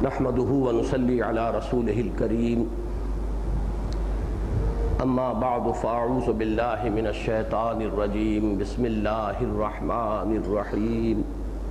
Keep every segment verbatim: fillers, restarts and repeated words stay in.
نحمده ونصلي على رسوله الكريم اما بعد فاعوذ بالله من الشيطان الرجيم بسم الله الرحمن الرحيم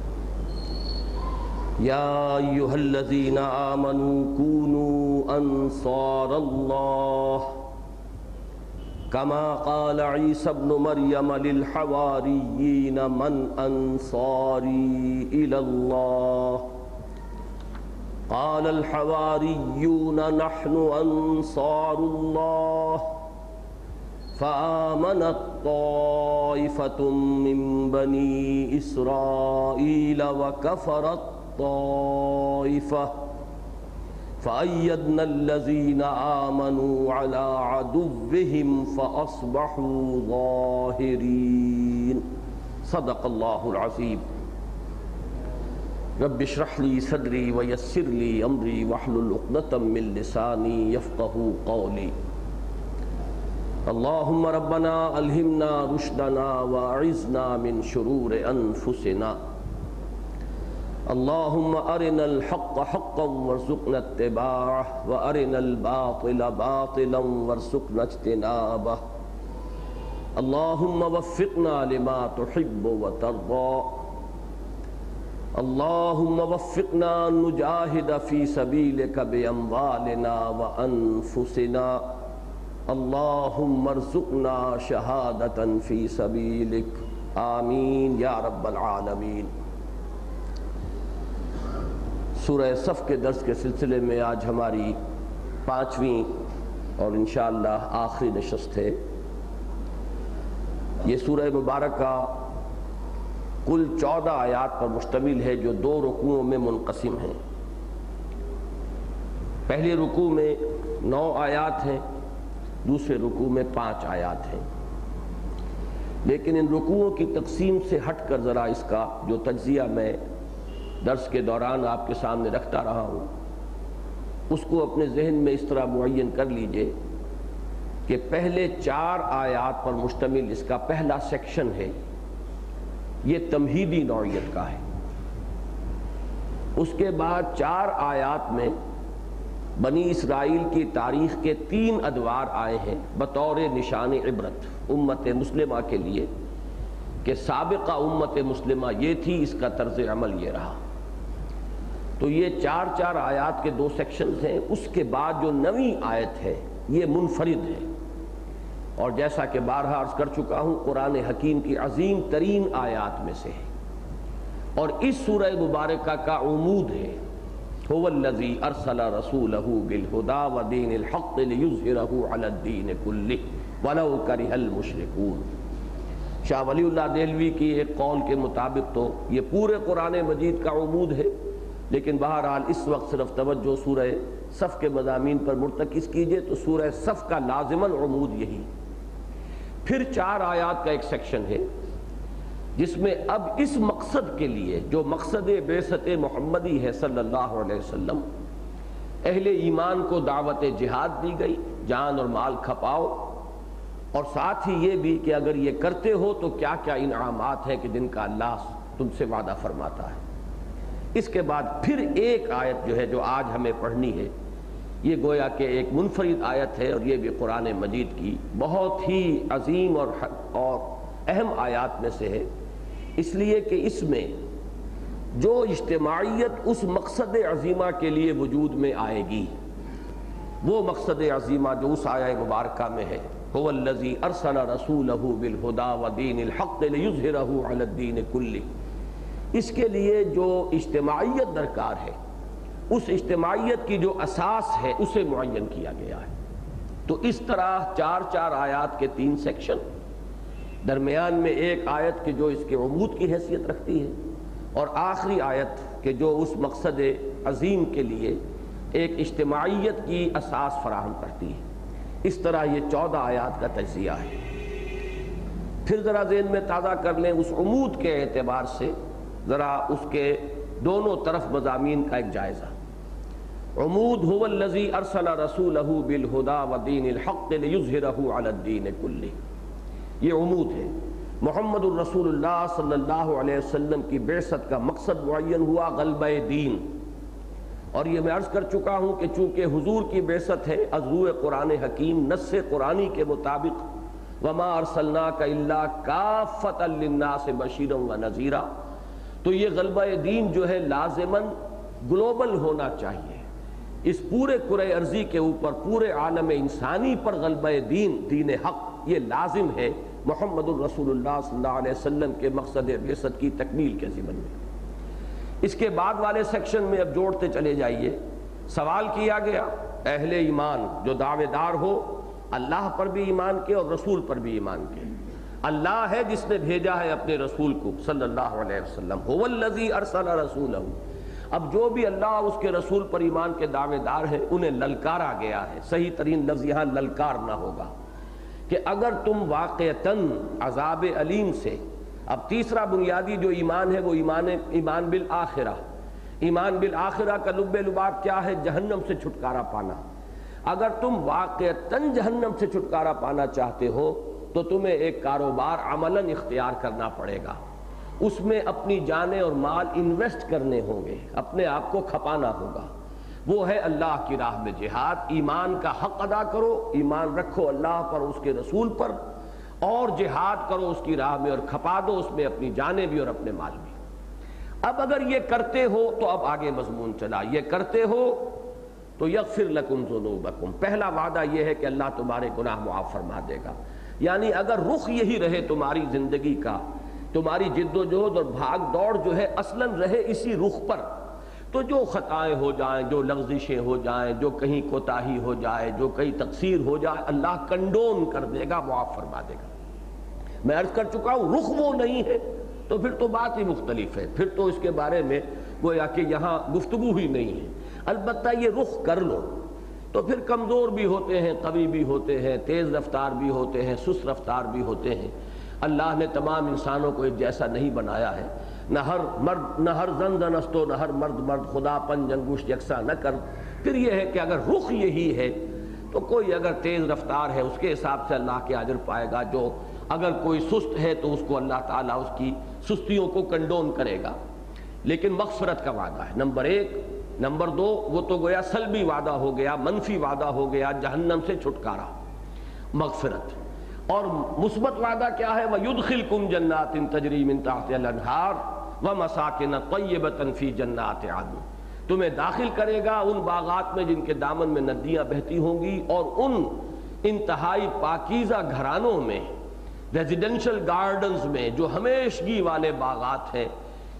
يا أيها الذين آمنوا كونوا أنصار الله كما قال عيسى ابن مريم للحواريين من أنصاري إلى الله قال الحواريون نحن أنصار الله فآمنت طائفة من بني إسرائيل وكفرت طائفة فأيدنا الذين آمنوا على عدوهم فأصبحوا ظاهرين صدق الله العظيم رب اشرح لي صدري ويسر لي أمري واحلل عقدة من لساني يفقهوا قولي اللهم ربنا ألهمنا رشدنا وأعذنا من شرور أنفسنا اللهم أرنا الحق حقا وارزقنا اتباعه وأرنا الباطل باطلا وارزقنا اجتنابه اللهم وفقنا لما تحب وترضى اللهم وفقنا نجاهد في سبيلك بأموالنا وأنفسنا اللهم ارزقنا شهادة في سبيلك آمین یا رب العالمین۔ سورہ صف کے درس کے سلسلے میں آج ہماری پانچویں اور انشاءاللہ آخری نشست ہے۔ یہ سورہ مبارکہ کل چودہ آیات پر مشتمل ہے جو دو رکوعوں میں منقسم ہیں۔ پہلے رکوع میں نو آیات ہیں، دوسرے رکوع میں پانچ آیات ہیں، لیکن ان رکوعوں کی تقسیم سے ہٹ کر ذرا اس کا جو تجزیہ میں درس کے دوران آپ کے سامنے رکھتا رہا ہوں اس کو اپنے ذہن میں اس طرح معین کر لیجئے کہ پہلے چار آیات پر مشتمل اس کا پہلا سیکشن ہے، یہ تمہیدی نوعیت کا ہے۔ اس کے بعد چار آیات میں بنی اسرائیل کی تاریخ کے تین ادوار آئے ہیں بطور نشان عبرت امت مسلمہ کے لیے کہ سابقہ امت مسلمہ یہ تھی، اس کا طرز عمل یہ رہا۔ تو یہ چار چار آیات کے دو سیکشنز ہیں۔ اس کے بعد جو نویں آیت ہے یہ منفرد ہے، اور جیسا کہ بارہا عرض کر چکا ہوں قرآن حکیم کی عظیم ترین آیات میں سے ہے، اور اس سورہ مبارکہ کا عمود ہے هو الذی ارسل رسولہ بالہدی ودین الحق لیظہرہ علی الدین کلہ ولو کرہ المشرکون۔ شاہ ولی اللہ دہلوی کی ایک قول کے مطابق تو یہ پورے قرآن مجید کا عمود ہے، لیکن بہرحال اس وقت صرف توجہ سورہ صف کے مضامین پر مرتکز کیجئے تو سورہ صف کا لازماً عمود یہی۔ پھر چار آیات کا ایک سیکشن ہے جس میں اب اس مقصد کے لیے جو مقصد بعثت محمدی ہے صلی اللہ علیہ وسلم، اہل ایمان کو دعوت جہاد دی گئی، جان اور مال کھپاؤ، اور ساتھ ہی یہ بھی کہ اگر یہ کرتے ہو تو کیا کیا انعامات ہیں کہ جن کا اللہ تم سے وعدہ فرماتا ہے۔ اس کے بعد پھر ایک آیت جو ہے جو آج ہمیں پڑھنی ہے، یہ گویا کہ ایک منفرد آیت ہے، اور یہ بھی قرآن مجید کی بہت ہی عظیم اور اور اہم آیات میں سے ہے، اس لیے کہ اس میں جو اجتماعیت اس مقصد عظیمہ کے لیے وجود میں آئے گی، وہ مقصد عظیمہ جو اس آیہ مبارکہ میں ہے هو الذی ارسل رسولہ بالہدی ودین الحق لیظہرہ علی الدین کلہ، اس کے لیے جو اجتماعیت درکار ہے، اس اجتماعیت کی جو اساس ہے اسے معین کیا گیا ہے۔ تو اس طرح چار چار آیات کے تین سیکشن، درمیان میں ایک آیت کہ جو اس کے عمود کی حیثیت رکھتی ہے، اور آخری آیت کہ جو اس مقصد عظیم کے لیے ایک اجتماعیت کی اساس فراہم کرتی ہے۔ اس طرح یہ چودہ آیات کا تجزیہ ہے۔ پھر ذرا ذہن میں تازہ کر لیں اس عمود کے اعتبار سے ذرا اس کے دونوں طرف مضامین کا ایک جائزہ۔ عمود هو الذی ارسل رسولہ بالہدی ودین الحق لیظہرہ علی الدین کلہ، یہ عمود ہے۔ محمد الرسول اللہ صلی اللہ علیہ وسلم کی بعثت کا مقصد معین ہوا غلبہ دین، اور یہ میں عرض کر چکا ہوں کہ چونکہ حضور کی بعثت ہے از روئے قرآن حکیم نص قرآنی کے مطابق وما ارسلناک الا کافۃ للناس بشیرا ونذیرا، تو یہ غلبہ دین جو ہے لازماً گلوبل ہونا چاہیے، اس پورے کرۂ ارضی کے اوپر پورے عالم انسانی پر غلبہ دین دین حق یہ لازم ہے محمد الرسول اللہ صلی اللہ علیہ وسلم کے مقصد بعثت کی تکمیل کے ضمن میں۔ اس کے بعد والے سیکشن میں اب جوڑتے چلے جائیے، سوال کیا گیا اہل ایمان جو دعوے دار ہو اللہ پر بھی ایمان کے اور رسول پر بھی ایمان کے، اللہ ہے جس نے بھیجا ہے اپنے رسول کو صلی اللہ علیہ وسلم، هو الذی ارسل رسولہ۔ اب جو بھی اللہ اور اس کے رسول پر ایمان کے دعوے دار ہیں انہیں للکارا گیا ہے، صحیح ترین لفظ یہاں للکارنا ہوگا کہ اگر تم واقعتاً عذاب علیم سے، اب تیسرا بنیادی جو ایمان ہے وہ ایمان ایمان بالآخرہ، ایمان بالآخرہ کا لب لباب کیا ہے؟ جہنم سے چھٹکارا پانا۔ اگر تم واقعتاً جہنم سے چھٹکارا پانا چاہتے ہو تو تمہیں ایک کاروبار عملاً اختیار کرنا پڑے گا، اس میں اپنی جانیں اور مال انویسٹ کرنے ہوں گے، اپنے آپ کو کھپانا ہوگا، وہ ہے اللہ کی راہ میں جہاد۔ ایمان کا حق ادا کرو، ایمان رکھو اللہ پر اس کے رسول پر، اور جہاد کرو اس کی راہ میں اور کھپا دو اس میں اپنی جانیں بھی اور اپنے مال بھی۔ اب اگر یہ کرتے ہو تو اب آگے مضمون چلا، یہ کرتے ہو تو یغفر لکم ذنوبکم، پہلا وعدہ یہ ہے کہ اللہ تمہارے گناہ معاف فرما دے گا، یعنی اگر رخ یہی رہے تمہاری زندگی کا، تمہاری جد و جہد اور بھاگ دوڑ جو ہے اصلاً رہے اسی رخ پر، تو جو خطائیں ہو جائیں، جو لغزشیں ہو جائیں، جو کہیں کوتاہی ہو جائے، جو کہیں تقصیر ہو جائے، اللہ کنڈون کر دے گا، معاف فرما دے گا۔ میں عرض کر چکا ہوں رخ وہ نہیں ہے تو پھر تو بات ہی مختلف ہے، پھر تو اس کے بارے میں گویا کہ یہاں گفتگو ہی نہیں ہے۔ البتہ یہ رخ کر لو تو پھر کمزور بھی ہوتے ہیں، قوی بھی ہوتے ہیں، تیز رفتار بھی ہوتے ہیں، سست رفتار بھی ہوتے ہیں۔ اللہ نے تمام انسانوں کو ایک جیسا نہیں بنایا ہے، نہ ہر مرد نہ ہر زن زنستو نہ ہر مرد مرد خدا پن جنگوش یکساں نہ کر۔ پھر یہ ہے کہ اگر رخ یہی ہے تو کوئی اگر تیز رفتار ہے اس کے حساب سے اللہ کے اجر پائے گا، جو اگر کوئی سست ہے تو اس کو اللہ تعالیٰ اس کی سستیوں کو کنڈون کرے گا۔ لیکن مغفرت کا وعدہ ہے نمبر ایک۔ نمبر دو، وہ تو گویا سلبی وعدہ ہو گیا، منفی وعدہ ہو گیا، جہنم سے چھٹکارا، مغفرت۔ اور مثبت وعدہ کیا ہے؟ وَيُدْخِلْكُمْ جَنَّاتٍ تَجْرِي مِن تَحْتِهَا الْأَنْهَارُ وَمَسَاكِنَ طَيِّبَةً فِي جَنَّاتِ عَدْنٍ، تمہیں داخل کرے گا ان باغات میں جن کے دامن میں ندیاں بہتی ہوں گی، اور ان انتہائی پاکیزہ گھرانوں میں، ریزیڈنشل گارڈنز میں جو ہمیشگی والے باغات ہیں۔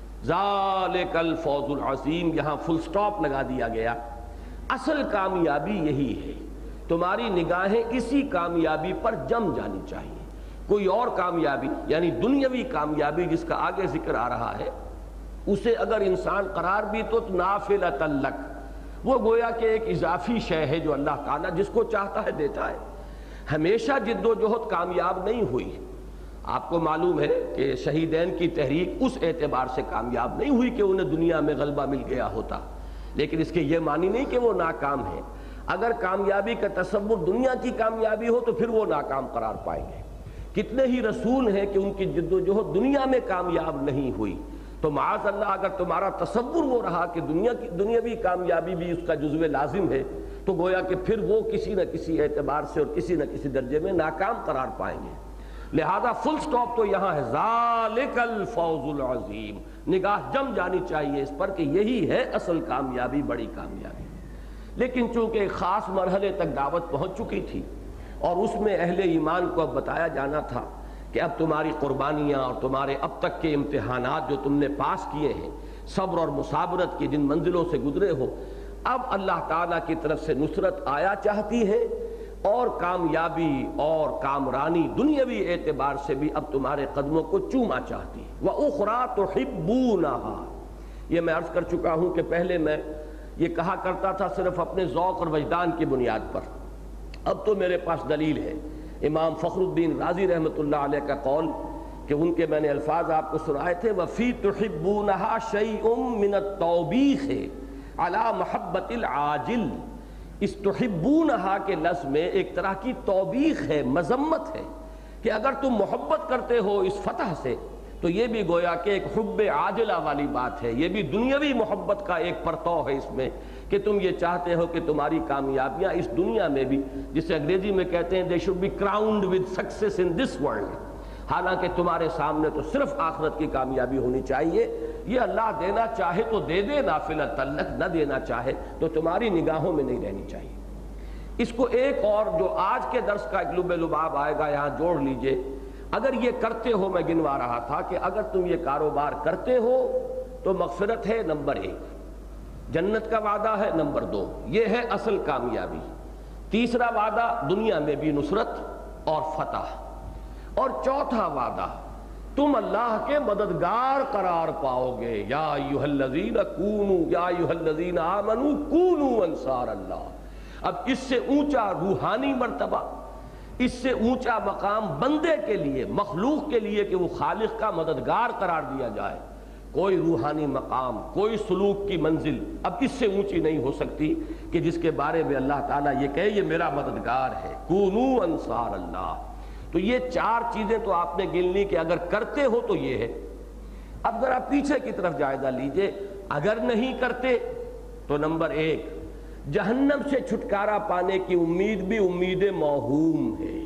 ذالک الفوز العظیم، یہاں فل سٹاپ لگا دیا گیا۔ اصل کامیابی یہی ہے، تمہاری نگاہیں اسی کامیابی پر جم جانی چاہیے۔ کوئی اور کامیابی یعنی دنیاوی کامیابی جس کا آگے ذکر آ رہا ہے، اسے اگر انسان قرار بھی تو نافلۃ لک، وہ گویا کہ ایک اضافی شے ہے جو اللہ تعالیٰ جس کو چاہتا ہے دیتا ہے۔ ہمیشہ جد و جہد کامیاب نہیں ہوئی۔ آپ کو معلوم ہے کہ شہیدین کی تحریک اس اعتبار سے کامیاب نہیں ہوئی کہ انہیں دنیا میں غلبہ مل گیا ہوتا، لیکن اس کے یہ معنی نہیں کہ وہ ناکام ہیں۔ اگر کامیابی کا تصور دنیا کی کامیابی ہو تو پھر وہ ناکام قرار پائیں گے۔ کتنے ہی رسول ہیں کہ ان کی جد و جہد دنیا میں کامیاب نہیں ہوئی، تو معاذ اللہ اگر تمہارا تصور وہ رہا کہ دنیا کی دنیاوی کامیابی بھی اس کا جزو لازم ہے، تو گویا کہ پھر وہ کسی نہ کسی اعتبار سے اور کسی نہ کسی درجے میں ناکام قرار پائیں گے۔ لہذا فل سٹاپ تو یہاں ہے ذالک الفوز العظیم، نگاہ جم جانی چاہیے اس پر کہ یہی ہے اصل کامیابی، بڑی کامیابی۔ لیکن چونکہ ایک خاص مرحلے تک دعوت پہنچ چکی تھی اور اس میں اہل ایمان کو اب بتایا جانا تھا کہ اب تمہاری قربانیاں اور تمہارے اب تک کے امتحانات جو تم نے پاس کیے ہیں، صبر اور مصابرت کی جن منزلوں سے گزرے ہو، اب اللہ تعالیٰ کی طرف سے نصرت آیا چاہتی ہے، اور کامیابی اور کامرانی دنیاوی اعتبار سے بھی اب تمہارے قدموں کو چوما چاہتی ہے۔ وَأُخْرَى تُحِبُّونَهَا، یہ میں عرض کر چکا ہوں کہ پہلے میں یہ کہا کرتا تھا صرف اپنے ذوق اور وجدان کی بنیاد پر، اب تو میرے پاس دلیل ہے۔ امام فخر الدین رازی رحمۃ اللہ علیہ کا قول کہ ان کے میں نے الفاظ آپ کو سنائے تھے، وَفِي تُحِبُّونَهَا شَيْءٌ مِّنَ التَّوْبِيخِ عَلَى مَحَبَّةِ الْعَاجِلِ، اس تحبونہا کے لفظ میں ایک طرح کی توبیخ ہے، مذمت ہے کہ اگر تم محبت کرتے ہو اس فتح سے تو یہ بھی گویا کہ ایک حب عاجلہ والی بات ہے، یہ بھی دنیاوی محبت کا ایک پرتو ہے اس میں کہ تم یہ چاہتے ہو کہ تمہاری کامیابیاں اس دنیا میں بھی، جسے انگریزی میں کہتے ہیں they should be crowned with success in this world، حالانکہ تمہارے سامنے تو صرف آخرت کی کامیابی ہونی چاہیے۔ یہ اللہ دینا چاہے تو دے دے، نافلہ تعلق نہ دینا چاہے تو تمہاری نگاہوں میں نہیں رہنی چاہیے۔ اس کو ایک اور جو آج کے درس کا ایک لب لباب آئے گا یہاں جوڑ لیجئے، اگر یہ کرتے ہو، میں گنوا رہا تھا کہ اگر تم یہ کاروبار کرتے ہو تو مغفرت ہے نمبر ایک، جنت کا وعدہ ہے نمبر دو، یہ ہے اصل کامیابی۔ تیسرا وعدہ دنیا میں بھی نصرت اور فتح، اور چوتھا وعدہ تم اللہ کے مددگار قرار پاؤ گے، یا ایھا الذین کونوا یا ایھا الذین آمنوا کونوا انصار اللہ۔ اب اس سے اونچا روحانی مرتبہ، اس سے اونچا مقام بندے کے لیے، مخلوق کے لیے کہ وہ خالق کا مددگار قرار دیا جائے، کوئی روحانی مقام، کوئی سلوک کی منزل اب اس سے اونچی نہیں ہو سکتی کہ جس کے بارے میں اللہ تعالیٰ یہ کہے یہ میرا مددگار ہے، کونوا انصار اللہ۔ تو یہ چار چیزیں تو آپ نے گن لی کہ اگر کرتے ہو تو یہ ہے۔ اب ذرا پیچھے کی طرف جائزہ لیجئے، اگر نہیں کرتے تو نمبر ایک، جہنم سے چھٹکارا پانے کی امید بھی امید موہوم ہے۔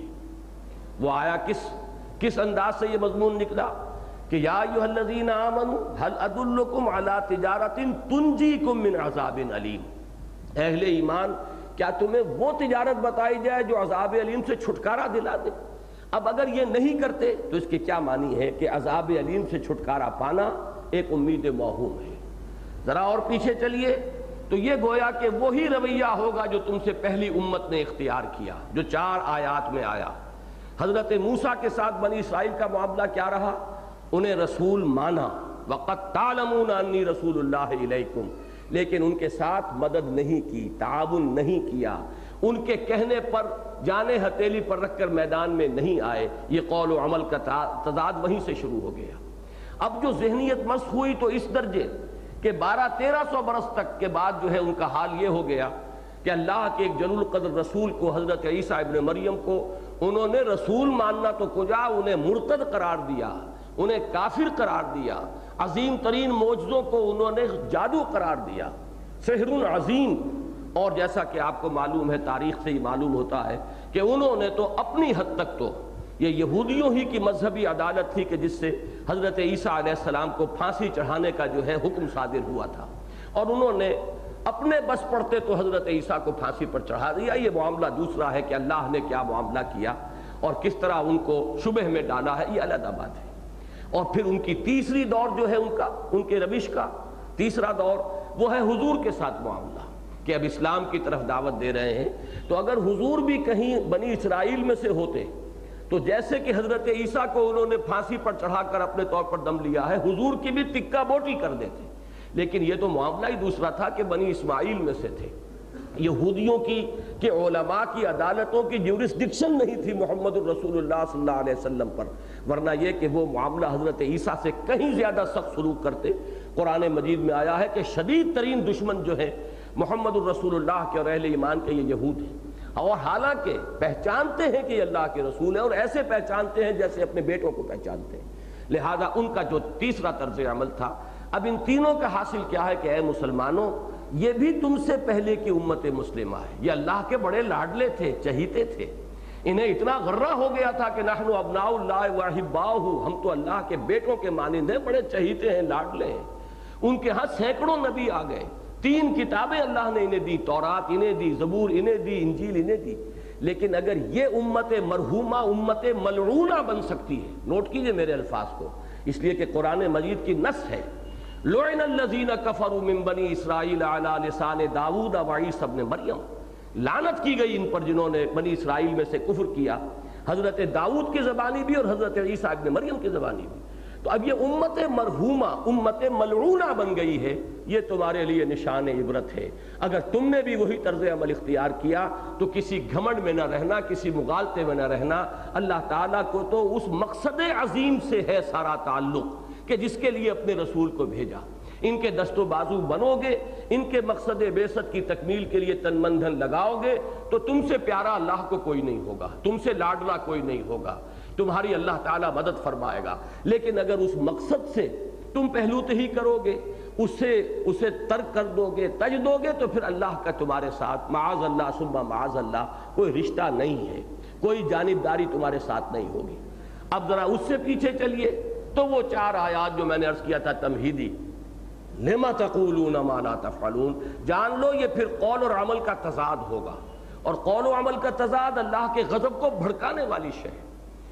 وہ آیا کس کس انداز سے یہ مضمون نکلا کہ یا ایھا الذین آمنوا هل ادلکم علی تجارۃ تنجیکم من عذاب علیم، اہل ایمان کیا تمہیں وہ تجارت بتائی جائے جو عذاب علیم سے چھٹکارا دلا دے؟ اب اگر یہ نہیں کرتے تو اس کی کیا معنی ہے کہ عذاب علیم سے چھٹکارا پانا ایک امید موہوم ہے۔ ذرا اور پیچھے چلیے تو یہ گویا کہ وہی رویہ ہوگا جو تم سے پہلی امت نے اختیار کیا، جو چار آیات میں آیا۔ حضرت موسیٰ کے ساتھ بنی اسرائیل کا معاملہ کیا رہا؟ انہیں رسول مانا، وَقَدْ تَعْلَمُونَ أَنِّي رَسُولُ اللَّهِ إِلَيْكُمْ، لیکن ان کے ساتھ مدد نہیں کی، تعاون نہیں کیا، ان کے کہنے پر جانے ہتھیلی پر رکھ کر میدان میں نہیں آئے۔ یہ قول و عمل کا تضاد وہیں سے شروع ہو گیا۔ اب جو ذہنیت مسخ ہوئی تو اس درجے کہ بارہ تیرہ سو برس تک کے بعد جو ہے ان کا حال یہ ہو گیا کہ اللہ کے ایک جلیل القدر رسول کو، حضرت عیسیٰ ابن مریم کو، انہوں نے رسول ماننا تو کجا، انہیں مرتد قرار دیا، انہیں کافر قرار دیا، عظیم ترین معجزوں کو انہوں نے جادو قرار دیا، سحر عظیم۔ اور جیسا کہ آپ کو معلوم ہے، تاریخ سے ہی معلوم ہوتا ہے کہ انہوں نے تو اپنی حد تک تو یہ یہودیوں ہی کی مذہبی عدالت تھی کہ جس سے حضرت عیسیٰ علیہ السلام کو پھانسی چڑھانے کا جو ہے حکم صادر ہوا تھا، اور انہوں نے اپنے بس پڑتے تو حضرت عیسیٰ کو پھانسی پر چڑھا دیا۔ یہ معاملہ دوسرا ہے کہ اللہ نے کیا معاملہ کیا اور کس طرح ان کو شبہ میں ڈالا ہے، یہ علیحدہ بات ہے۔ اور پھر ان کی تیسری دور جو ہے ان کا، ان کے روش کا تیسرا دور وہ ہے حضور کے ساتھ معاملہ کہ اب اسلام کی طرف دعوت دے رہے ہیں۔ تو اگر حضور بھی کہیں بنی اسرائیل میں سے ہوتے تو جیسے کہ حضرت عیسیٰ کو انہوں نے پھانسی پر چڑھا کر اپنے طور پر دم لیا ہے، حضور کی بھی تکہ بوٹی کر دیتے، لیکن یہ تو معاملہ ہی دوسرا تھا کہ بنی اسماعیل میں سے تھے۔ یہودیوں کی کہ علماء کی عدالتوں کی جیورسڈکشن نہیں تھی محمد الرسول اللہ صلی اللہ علیہ وسلم پر، ورنہ یہ کہ وہ معاملہ حضرت عیسیٰ سے کہیں زیادہ سخت سلوک کرتے۔ قرآن مجید میں آیا ہے کہ شدید ترین دشمن جو ہے محمد الرسول اللہ کے اور اہل ایمان کے یہ یہود ہیں، اور حالانکہ پہچانتے ہیں کہ یہ اللہ کے رسول ہیں، اور ایسے پہچانتے ہیں جیسے اپنے بیٹوں کو پہچانتے ہیں۔ لہذا ان کا جو تیسرا طرز عمل تھا، اب ان تینوں کا حاصل کیا ہے کہ اے مسلمانوں، یہ بھی تم سے پہلے کی امت مسلمہ ہے، یہ اللہ کے بڑے لاڈلے تھے، چہیتے تھے، انہیں اتنا غرہ ہو گیا تھا کہ نحن ابناء اللہ واحباؤہ، ہم تو اللہ کے بیٹوں کے مانند ہیں، بڑے چہیتے ہیں، لاڈلے ہیں۔ ان کے ہاں سینکڑوں نبی آ گئے، تین کتابیں اللہ نے انہیں دی، تورات انہیں دی، زبور انہیں دی، انجیل انہیں دی، لیکن اگر یہ امت مرحومہ امت ملعونہ بن سکتی ہے، نوٹ کیجئے میرے الفاظ کو، اس لیے کہ قرآن مجید کی نص ہے، لعن الذین کفروا من بنی اسرائیل علی لسان داؤد و عیسی ابن مریم، لعنت کی گئی ان پر جنہوں نے بنی اسرائیل میں سے کفر کیا، حضرت داؤد کی زبانی بھی اور حضرت عیسیٰ ابن مریم کی زبانی بھی۔ تو اب یہ امت مرحومہ امت ملعونہ بن گئی ہے، یہ تمہارے لیے نشان عبرت ہے۔ اگر تم نے بھی وہی طرز عمل اختیار کیا تو کسی گھمنڈ میں نہ رہنا، کسی مغالطے میں نہ رہنا۔ اللہ تعالیٰ کو تو اس مقصد عظیم سے ہے سارا تعلق کہ جس کے لیے اپنے رسول کو بھیجا۔ ان کے دست و بازو بنو گے، ان کے مقصد بعثت کی تکمیل کے لیے تن من دھن لگاؤ گے تو تم سے پیارا اللہ کو کوئی نہیں ہوگا، تم سے لاڈلا کوئی نہیں ہوگا۔ تمہاری اللہ تعالیٰ مدد فرمائے گا۔ لیکن اگر اس مقصد سے تم پہلو تہی کرو گے، اسے اسے ترک کر دو گے، تج دو گے، تو پھر اللہ کا تمہارے ساتھ معاذ اللہ ثم معاذ اللہ کوئی رشتہ نہیں ہے، کوئی جانبداری تمہارے ساتھ نہیں ہوگی۔ اب ذرا اس سے پیچھے چلیے تو وہ چار آیات جو میں نے عرض کیا تھا تمہیدی، لما تقولون ما لا تفعلون، جان لو یہ پھر قول اور عمل کا تضاد ہوگا، اور قول و عمل کا تضاد اللہ کے غضب کو بھڑکانے والی شے ہے۔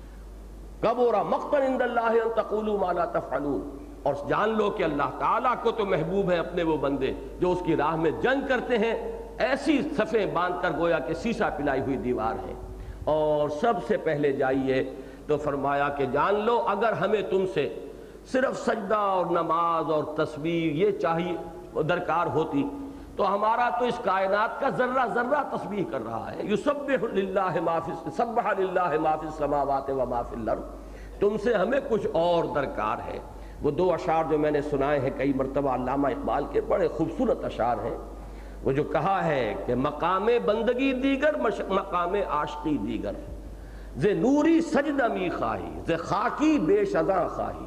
کبر مقتا عند اللہ ان تقولوا ما لا تفعلون، اور جان لو کہ اللہ تعالیٰ کو تو محبوب ہے اپنے وہ بندے جو اس کی راہ میں جنگ کرتے ہیں، ایسی صفیں باندھ کر گویا کہ سیسا پلائی ہوئی دیوار ہے۔ اور سب سے پہلے جائیے تو فرمایا کہ جان لو اگر ہمیں تم سے صرف سجدہ اور نماز اور تسبیح یہ چاہیے درکار ہوتی تو ہمارا تو اس کائنات کا ذرہ ذرہ تسبیح کر رہا ہے۔ یسبح للہ ما فی سبح للہ ما فی السماوات و ما فی الارض، تم سے ہمیں کچھ اور درکار ہے۔ وہ دو اشعار جو میں نے سنائے ہیں کئی مرتبہ علامہ اقبال کے، بڑے خوبصورت اشعار ہیں۔ وہ جو کہا ہے کہ مقام بندگی دیگر مقام عاشقی دیگر، ز نوری سجدہ می خواہی ز خاکی بے شذاں خواہی،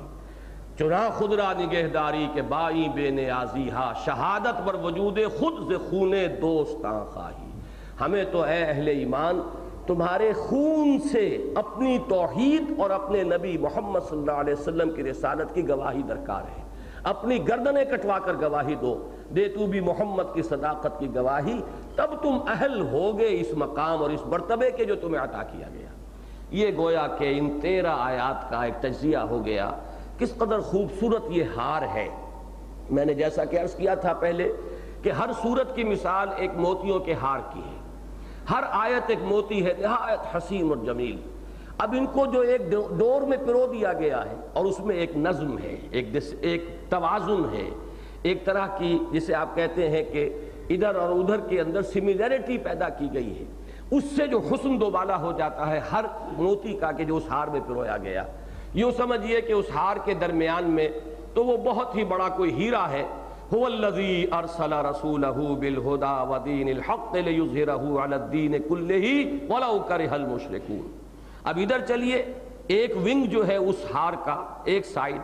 چنا خود را نگہداری کے بائی بے نیازی ہا، شہادت بر وجود خود ز خون دوستاں خواہی۔ ہمیں تو اے اہل ایمان تمہارے خون سے اپنی توحید اور اپنے نبی محمد صلی اللہ علیہ وسلم کی رسالت کی گواہی درکار ہے۔ اپنی گردنیں کٹوا کر گواہی دو، دے تو بھی محمد کی صداقت کی گواہی، تب تم اہل ہوگے اس مقام اور اس مرتبے کے جو تمہیں عطا کیا گیا۔ یہ گویا کہ ان تیرہ آیات کا ایک تجزیہ ہو گیا، کس قدر خوبصورت یہ ہار ہے۔ میں نے جیسا کہ عرض کیا تھا پہلے کہ ہر صورت کی مثال ایک موتیوں کے ہار کی ہے، ہر آیت ایک موتی ہے نہایت حسین اور جمیل۔ اب ان کو جو ایک ڈور میں پرو دیا گیا ہے اور اس میں ایک نظم ہے، ایک ایک توازن ہے، ایک طرح کی جسے آپ کہتے ہیں کہ ادھر اور ادھر کے اندر سملیرٹی پیدا کی گئی ہے، اس سے جو حسن دوبالا ہو جاتا ہے ہر موتی کا کہ جو اس ہار میں پرویا گیا۔ یوں سمجھیے کہ اس ہار کے درمیان میں تو وہ بہت ہی بڑا کوئی ہیرا ہے، هو الذی ارسل رسولہ بالہدی ودین الحق لیظہرہ علی الدین کلہ ولو کرہ المشرکون۔ اب ادھر چلیے، ایک ونگ جو ہے اس ہار کا، ایک سائیڈ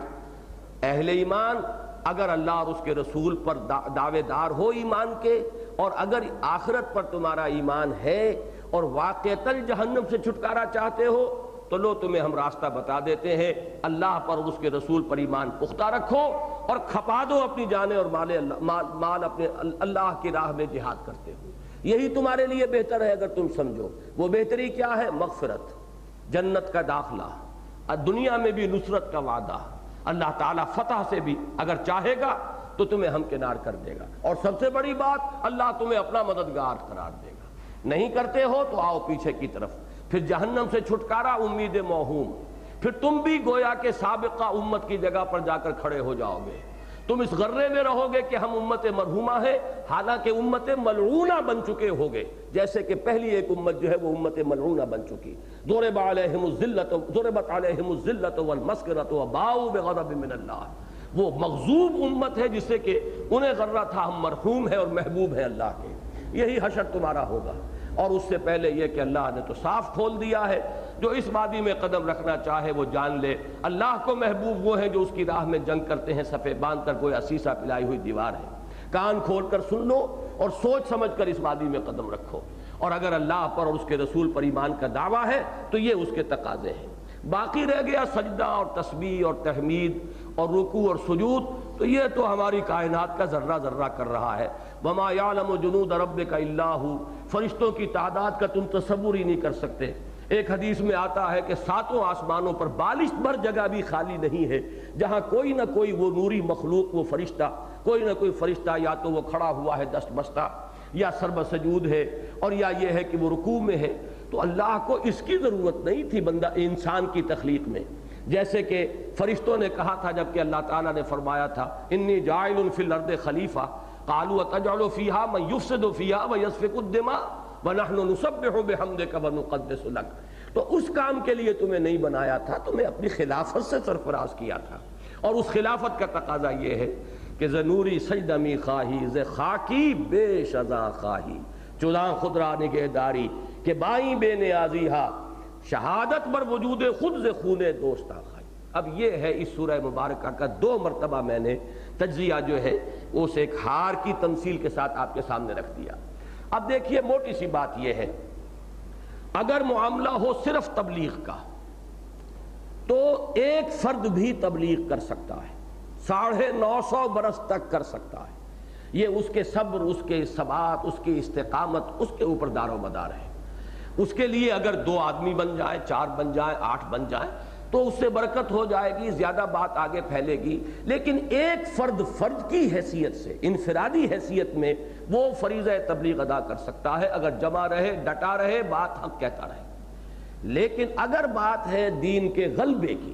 اہل ایمان اگر اللہ اور اس کے رسول پر دعوے دار ہو ایمان کے، اور اگر آخرت پر تمہارا ایمان ہے اور واقعتاً جہنم سے چھٹکارا چاہتے ہو تو لو تمہیں ہم راستہ بتا دیتے ہیں، اللہ پر اور اس کے رسول پر ایمان پختہ رکھو اور کھپا دو اپنی جانیں اور مال اللہ مال, مال اپنے اللہ کی راہ میں جہاد کرتے ہو، یہی تمہارے لیے بہتر ہے اگر تم سمجھو۔ وہ بہتری کیا ہے؟ مغفرت، جنت کا داخلہ، دنیا میں بھی نصرت کا وعدہ، اللہ تعالیٰ فتح سے بھی اگر چاہے گا تو تمہیں ہمکنار کر دے گا، اور سب سے بڑی بات اللہ تمہیں اپنا مددگار قرار دے گا۔ نہیں کرتے ہو تو آؤ پیچھے کی طرف، پھر جہنم سے چھٹکارا امید موہوم، پھر تم بھی گویا کہ سابقہ امت کی جگہ پر جا کر کھڑے ہو جاؤ گے، تم اس غرے میں رہو گے کہ ہم امت مرحومہ ہیں، حالانکہ امت ملعونہ بن چکے ہوگے، جیسے کہ پہلی ایک امت جو ہے وہ امت ملعونہ بن چکی۔ ضرب علیہم الذلۃ ضربت علیہم الذلۃ والمسکنۃ وباؤوا بغضب من اللہ، وہ مغضوب امت ہے جسے کہ انہیں غرہ تھا ہم مرحوم ہیں اور محبوب ہیں اللہ کے۔ یہی حشر تمہارا ہوگا، اور اس سے پہلے یہ کہ اللہ نے تو صاف کھول دیا ہے، جو اس وادی میں قدم رکھنا چاہے وہ جان لے اللہ کو محبوب وہ ہیں جو اس کی راہ میں جنگ کرتے ہیں، صفے باندھ کر کوئی عصیصہ پلائی ہوئی دیوار ہے۔ کان کھول کر سن لو اور سوچ سمجھ کر اس وادی میں قدم رکھو، اور اگر اللہ پر اور اس کے رسول پر ایمان کا دعویٰ ہے تو یہ اس کے تقاضے ہیں۔ باقی رہ گیا سجدہ اور تسبیح اور تحمید اور رکوع اور سجود، تو یہ تو ہماری کائنات کا ذرہ ذرہ کر رہا ہے۔ وما یعلم جنود ربک الا ھو، فرشتوں کی تعداد کا تم تصور ہی نہیں کر سکتے۔ ایک حدیث میں آتا ہے کہ ساتوں آسمانوں پر بالشت بھر جگہ بھی خالی نہیں ہے جہاں کوئی نہ کوئی وہ نوری مخلوق، وہ فرشتہ، کوئی نہ کوئی فرشتہ یا تو وہ کھڑا ہوا ہے دست بستہ، یا سرب سجود ہے، اور یا یہ ہے کہ وہ رکوع میں ہے۔ تو اللہ کو اس کی ضرورت نہیں تھی بندہ انسان کی تخلیق میں، جیسے کہ فرشتوں نے کہا تھا جب کہ اللہ تعالیٰ نے فرمایا تھا انی جاعل فی الارض خلیفہ، قالوا اتجعل فیہا من یفسد فیہا ویسفک الدماء ونحن نسبح بحمدک ونقدس لک۔ تو اس کام کے لیے تمہیں نہیں بنایا تھا، تمہیں اپنی خلافت سے سرفراز کیا تھا، اور اس خلافت کا تقاضا یہ ہے کہ ز نوری سجدہ می خواہی ز خاکی بے شذاں خواہی، چلاں خود را نگہداری کہ بائیں بے نیازی ہا، شہادت بر وجود خود سے خونے دوستہ خائی۔ اب یہ ہے اس سورہ مبارکہ کا دو مرتبہ میں نے تجزیہ جو ہے اس ایک ہار کی تمثیل کے ساتھ آپ کے سامنے رکھ دیا۔ اب دیکھیے موٹی سی بات یہ ہے، اگر معاملہ ہو صرف تبلیغ کا تو ایک فرد بھی تبلیغ کر سکتا ہے، ساڑھے نو سو برس تک کر سکتا ہے۔ یہ اس کے صبر، اس کے ثبات، اس کی استقامت، اس کے اوپر دار و مدار ہے۔ اس کے لیے اگر دو آدمی بن جائیں، چار بن جائیں، آٹھ بن جائیں تو اس سے برکت ہو جائے گی، زیادہ بات آگے پھیلے گی۔ لیکن ایک فرد فرد کی حیثیت سے، انفرادی حیثیت میں وہ فریضہ تبلیغ ادا کر سکتا ہے اگر جمع رہے، ڈٹا رہے، بات حق کہتا رہے۔ لیکن اگر بات ہے دین کے غلبے کی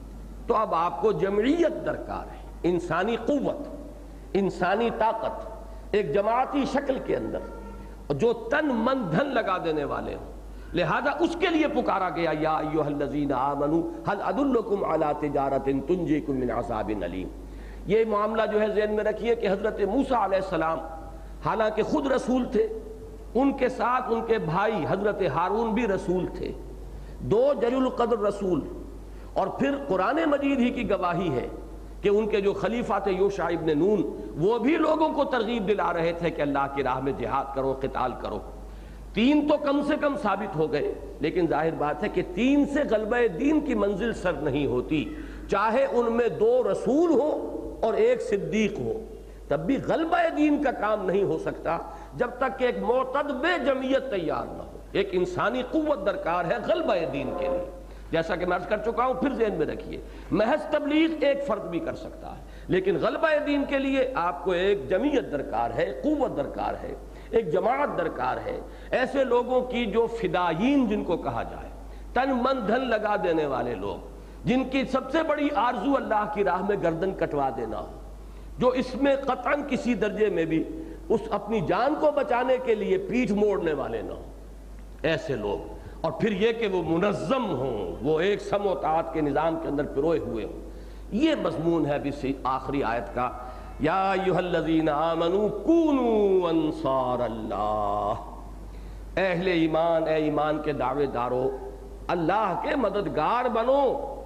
تو اب آپ کو جمعیت درکار ہے، انسانی قوت، انسانی طاقت، ایک جماعتی شکل کے اندر جو تن من دھن لگا دینے والے ہوں۔ لہذا اس کے لیے پکارا گیا، یا ایھا الذین آمنوا هل ادلکم علی تجارۃ تنجیکم من عذاب علیم۔ یہ معاملہ جو ہے ذہن میں رکھیے کہ حضرت موسیٰ علیہ السلام حالانکہ خود رسول تھے، ان کے ساتھ ان کے بھائی حضرت ہارون بھی رسول تھے، دو جلیل القدر رسول، اور پھر قرآن مجید ہی کی گواہی ہے کہ ان کے جو خلیفہ تھے یوشع ابن نون، وہ بھی لوگوں کو ترغیب دلا رہے تھے کہ اللہ کی راہ میں جہاد کرو، قتال کرو۔ تین تو کم سے کم ثابت ہو گئے، لیکن ظاہر بات ہے کہ تین سے غلبہ دین کی منزل سر نہیں ہوتی، چاہے ان میں دو رسول ہو اور ایک صدیق ہو، تب بھی غلبہ دین کا کام نہیں ہو سکتا جب تک کہ ایک معتدب جمعیت تیار نہ ہو۔ ایک انسانی قوت درکار ہے غلبہ دین کے لیے، جیسا کہ میں عرض کر چکا ہوں، پھر ذہن میں رکھیے محض تبلیغ ایک فرد بھی کر سکتا ہے، لیکن غلبہ دین کے لیے آپ کو ایک جمعیت درکار ہے، قوت درکار ہے، ایک جماعت درکار ہے، ایسے لوگوں کی جو فدائین جن کو کہا جائے، تن من دھن لگا دینے والے لوگ، جن کی سب سے بڑی آرزو اللہ کی راہ میں گردن کٹوا دینا ہو، جو اس میں قطعاً کسی درجے میں بھی اس اپنی جان کو بچانے کے لیے پیٹھ موڑنے والے نہ ہوں، ایسے لوگ، اور پھر یہ کہ وہ منظم ہوں، وہ ایک سم و طاعت کے نظام کے اندر پروئے ہوئے ہوں۔ یہ مضمون ہے اس آخری آیت کا، یا ایھا الذین آمنوا کونوا انصار اللہ، اہل ایمان، اے ایمان کے دعوے دارو، اللہ کے مددگار بنو،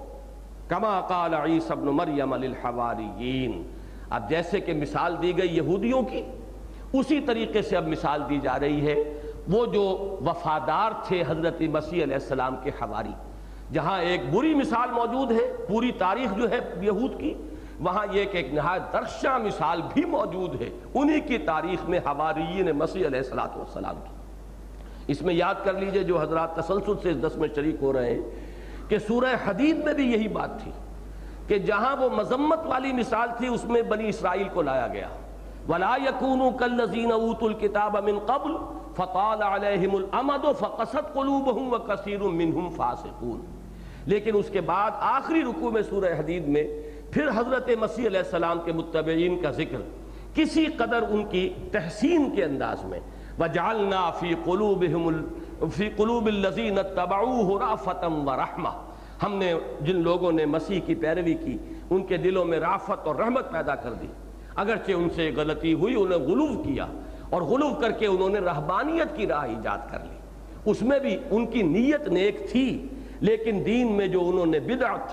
کما قال عیسی ابن مریم للحواریین۔ اب جیسے کہ مثال دی گئی یہودیوں کی، اسی طریقے سے اب مثال دی جا رہی ہے وہ جو وفادار تھے حضرت مسیح علیہ السلام کے حواری۔ جہاں ایک بری مثال موجود ہے پوری تاریخ جو ہے یہود کی، وہاں یہ کہ ایک نہایت درخشاں مثال بھی موجود ہے انہی کی تاریخ میں حواریین مسیح علیہ السلام کی۔ اس میں یاد کر لیجئے جو حضرات تسلسل سے اس درس میں شریک ہو رہے ہیں کہ سورہ حدید میں بھی یہی بات تھی کہ جہاں وہ مذمت والی مثال تھی اس میں بنی اسرائیل کو لایا گیا، وَلَا يَكُونُوا كَالَّذِينَ أُوتُوا الْكِتَابَ مِن قَبْلُ فَطَالَ عَلَيْهِمُ الْأَمَدُ فَقَسَتْ قُلُوبُهُمْ وَكَثِيرٌ مِّنْهُمْ فَاسِقُونَ۔ لیکن اس کے بعد آخری رکوع میں سورہ حدید میں پھر حضرت مسیح علیہ السلام کے متبعین کا ذکر کسی قدر ان کی تحسین کے انداز میں، وَجَعَلْنَا فِي قُلُوبِهِمُ فِي قُلُوبِ الَّذِينَ اتَّبَعُوهُ رَأْفَةً وَرَحْمَةً، ہم نے جن لوگوں نے مسیح کی پیروی کی ان کے دلوں میں رافت اور رحمت پیدا کر دی، اگرچہ ان سے غلطی ہوئی، انہیں غلو کیا اور غلو کر کے انہوں نے رہبانیت کی راہ ایجاد کر لی، اس میں بھی ان کی نیت نیک تھی، لیکن دین میں جو انہوں نے بدعت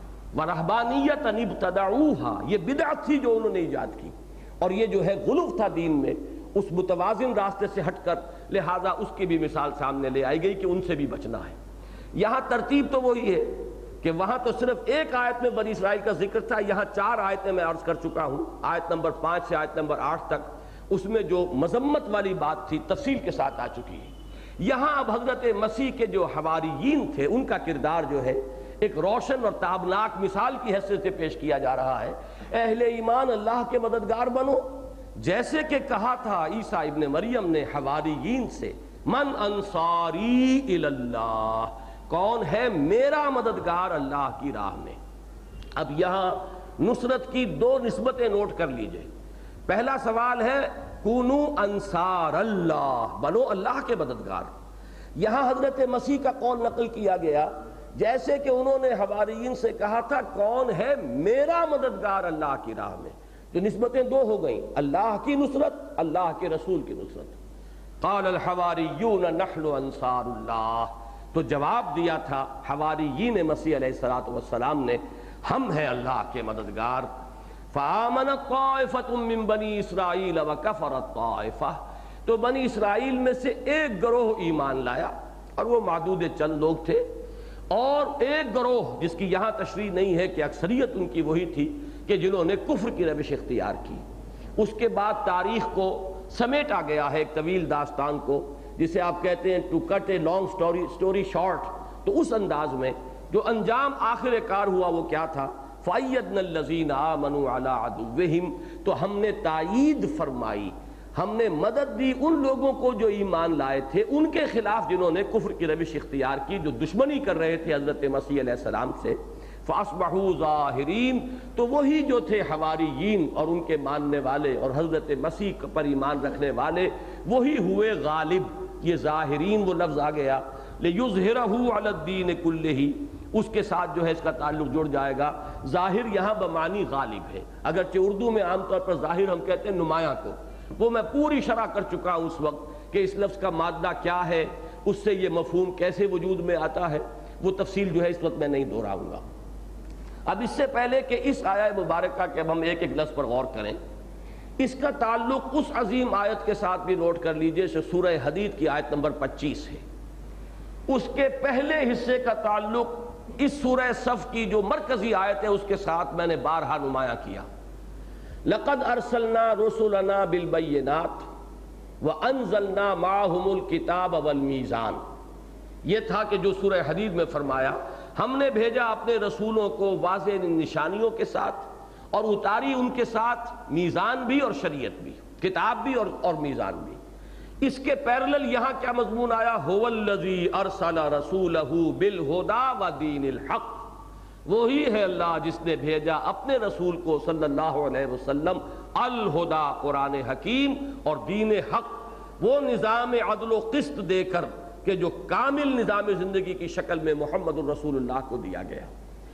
ورہبانیت ان ابتدعوها، یہ بدعت تھی جو انہوں نے ایجاد کی، اور یہ جو ہے غلو تھا دین میں اس متوازن راستے سے ہٹ کر، لہذا اس کی بھی مثال سامنے لے آئی گئی کہ ان سے بھی بچنا ہے۔ یہاں ترتیب تو وہی ہے کہ وہاں تو صرف ایک آیت میں بنی اسرائیل کا ذکر تھا، یہاں چار آیتیں میں عرض کر چکا ہوں، آیت نمبر پانچ سے آیت نمبر آٹھ تک اس میں جو مذمت والی بات تھی تفصیل کے ساتھ آ چکی ہے۔ یہاں اب حضرت مسیح کے جو حواریین تھے ان کا کردار جو ہے ایک روشن اور تابناک مثال کی حیثیت سے پیش کیا جا رہا ہے۔ اہل ایمان اللہ کے مددگار بنو، جیسے کہ کہا تھا عیسیٰ ابن مریم نے حواریین سے، من انصاری الی اللہ، کون ہے میرا مددگار اللہ کی راہ میں۔ اب یہاں نصرت کی دو نسبتیں نوٹ کر لیجئے۔ پہلا سوال ہے کونو انصار اللہ، بنو اللہ کے مددگار۔ یہاں حضرت مسیح کا قول نقل کیا گیا جیسے کہ انہوں نے حواریین سے کہا تھا کون ہے میرا مددگار اللہ کی راہ میں، جو نسبتیں دو ہو گئیں، اللہ کی نصرت، اللہ کے رسول کی نصرت۔ قال الحواریون نحن انصار اللہ، تو جواب دیا تھا حواریین مسیح علیہ الصلوۃ والسلام نے، ہم ہیں اللہ کے مددگار۔ فآمنت طائفۃ من بنی اسرائیل وکفرت طائفہ، تو بنی اسرائیل میں سے ایک گروہ ایمان لایا، اور وہ معدود چند لوگ تھے، اور ایک گروہ جس کی یہاں تشریح نہیں ہے کہ اکثریت ان کی وہی تھی کہ جنہوں نے کفر کی روش اختیار کی۔ اس کے بعد تاریخ کو سمیٹا گیا ہے ایک طویل داستان کو، جسے آپ کہتے ہیں to cut a long story story short, تو اس انداز میں جو انجام آخر کار ہوا وہ کیا تھا؟ فَأَيَّدْنَا الَّذِينَ آمَنُوا عَلَىٰ عَدُوِّهِمْ، تو ہم نے تائید فرمائی، ہم نے مدد دی ان لوگوں کو جو ایمان لائے تھے ان کے خلاف جنہوں نے کفر کی روش اختیار کی، جو دشمنی کر رہے تھے حضرت مسیح علیہ السلام سے۔ فَأَصْبَحُوا ظَاهِرِينَ، تو وہی جو تھے حواریین اور ان کے ماننے والے اور حضرت مسیح پر ایمان رکھنے والے، وہی ہوئے غالب۔ یہ ظاہرین وہ لفظ آ گیا، لِيُظْهِرَهُ عَلَى الدِّينِ كُلِّهِ، اس کے ساتھ جو ہے اس کا تعلق جڑ جائے گا۔ ظاہر یہاں بمعنی غالب ہے، اگرچہ اردو میں عام طور پر ظاہر ہم کہتے ہیں نمایاں کو، وہ میں پوری شرح کر چکا ہوں اس وقت کہ اس لفظ کا مادہ کیا ہے، اس سے یہ مفہوم کیسے وجود میں آتا ہے، وہ تفصیل جو ہے اس وقت میں نہیں دہراؤں گا۔ اب اس سے پہلے کہ اس آیہ مبارکہ کے اب ہم ایک ایک لفظ پر غور کریں، اس کا تعلق اس عظیم آیت کے ساتھ بھی نوٹ کر لیجئے جو سورہ حدید کی آیت نمبر پچیس ہے۔ اس کے پہلے حصے کا تعلق اس سورہ صف کی جو مرکزی آیت ہے اس کے ساتھ میں نے بارہا نمایاں کیا۔ لَقَدْ أَرْسَلْنَا رُسُلَنَا بِالْبَيِّنَاتِ وَأَنزَلْنَا مَعَهُمُ الْكِتَابَ وَالْمِيزَانَ، یہ تھا کہ جو سورہ حدید میں فرمایا ہم نے بھیجا اپنے رسولوں کو واضح نشانیوں کے ساتھ اور اتاری ان کے ساتھ میزان بھی اور شریعت بھی، کتاب بھی اور اور میزان بھی۔ اس کے پیرلل یہاں کیا مضمون آیا؟ هُوَ الَّذِي أَرْسَلَ رَسُولَهُ بِالْهُدَى وَدِينِ الْحَقِّ، وہی ہے اللہ جس نے بھیجا اپنے رسول کو صلی اللہ علیہ وسلم الہدا، قرآن حکیم اور دین حق، وہ نظام عدل و قسط دے کر کہ جو کامل نظام زندگی کی شکل میں محمد الرسول اللہ کو دیا گیا۔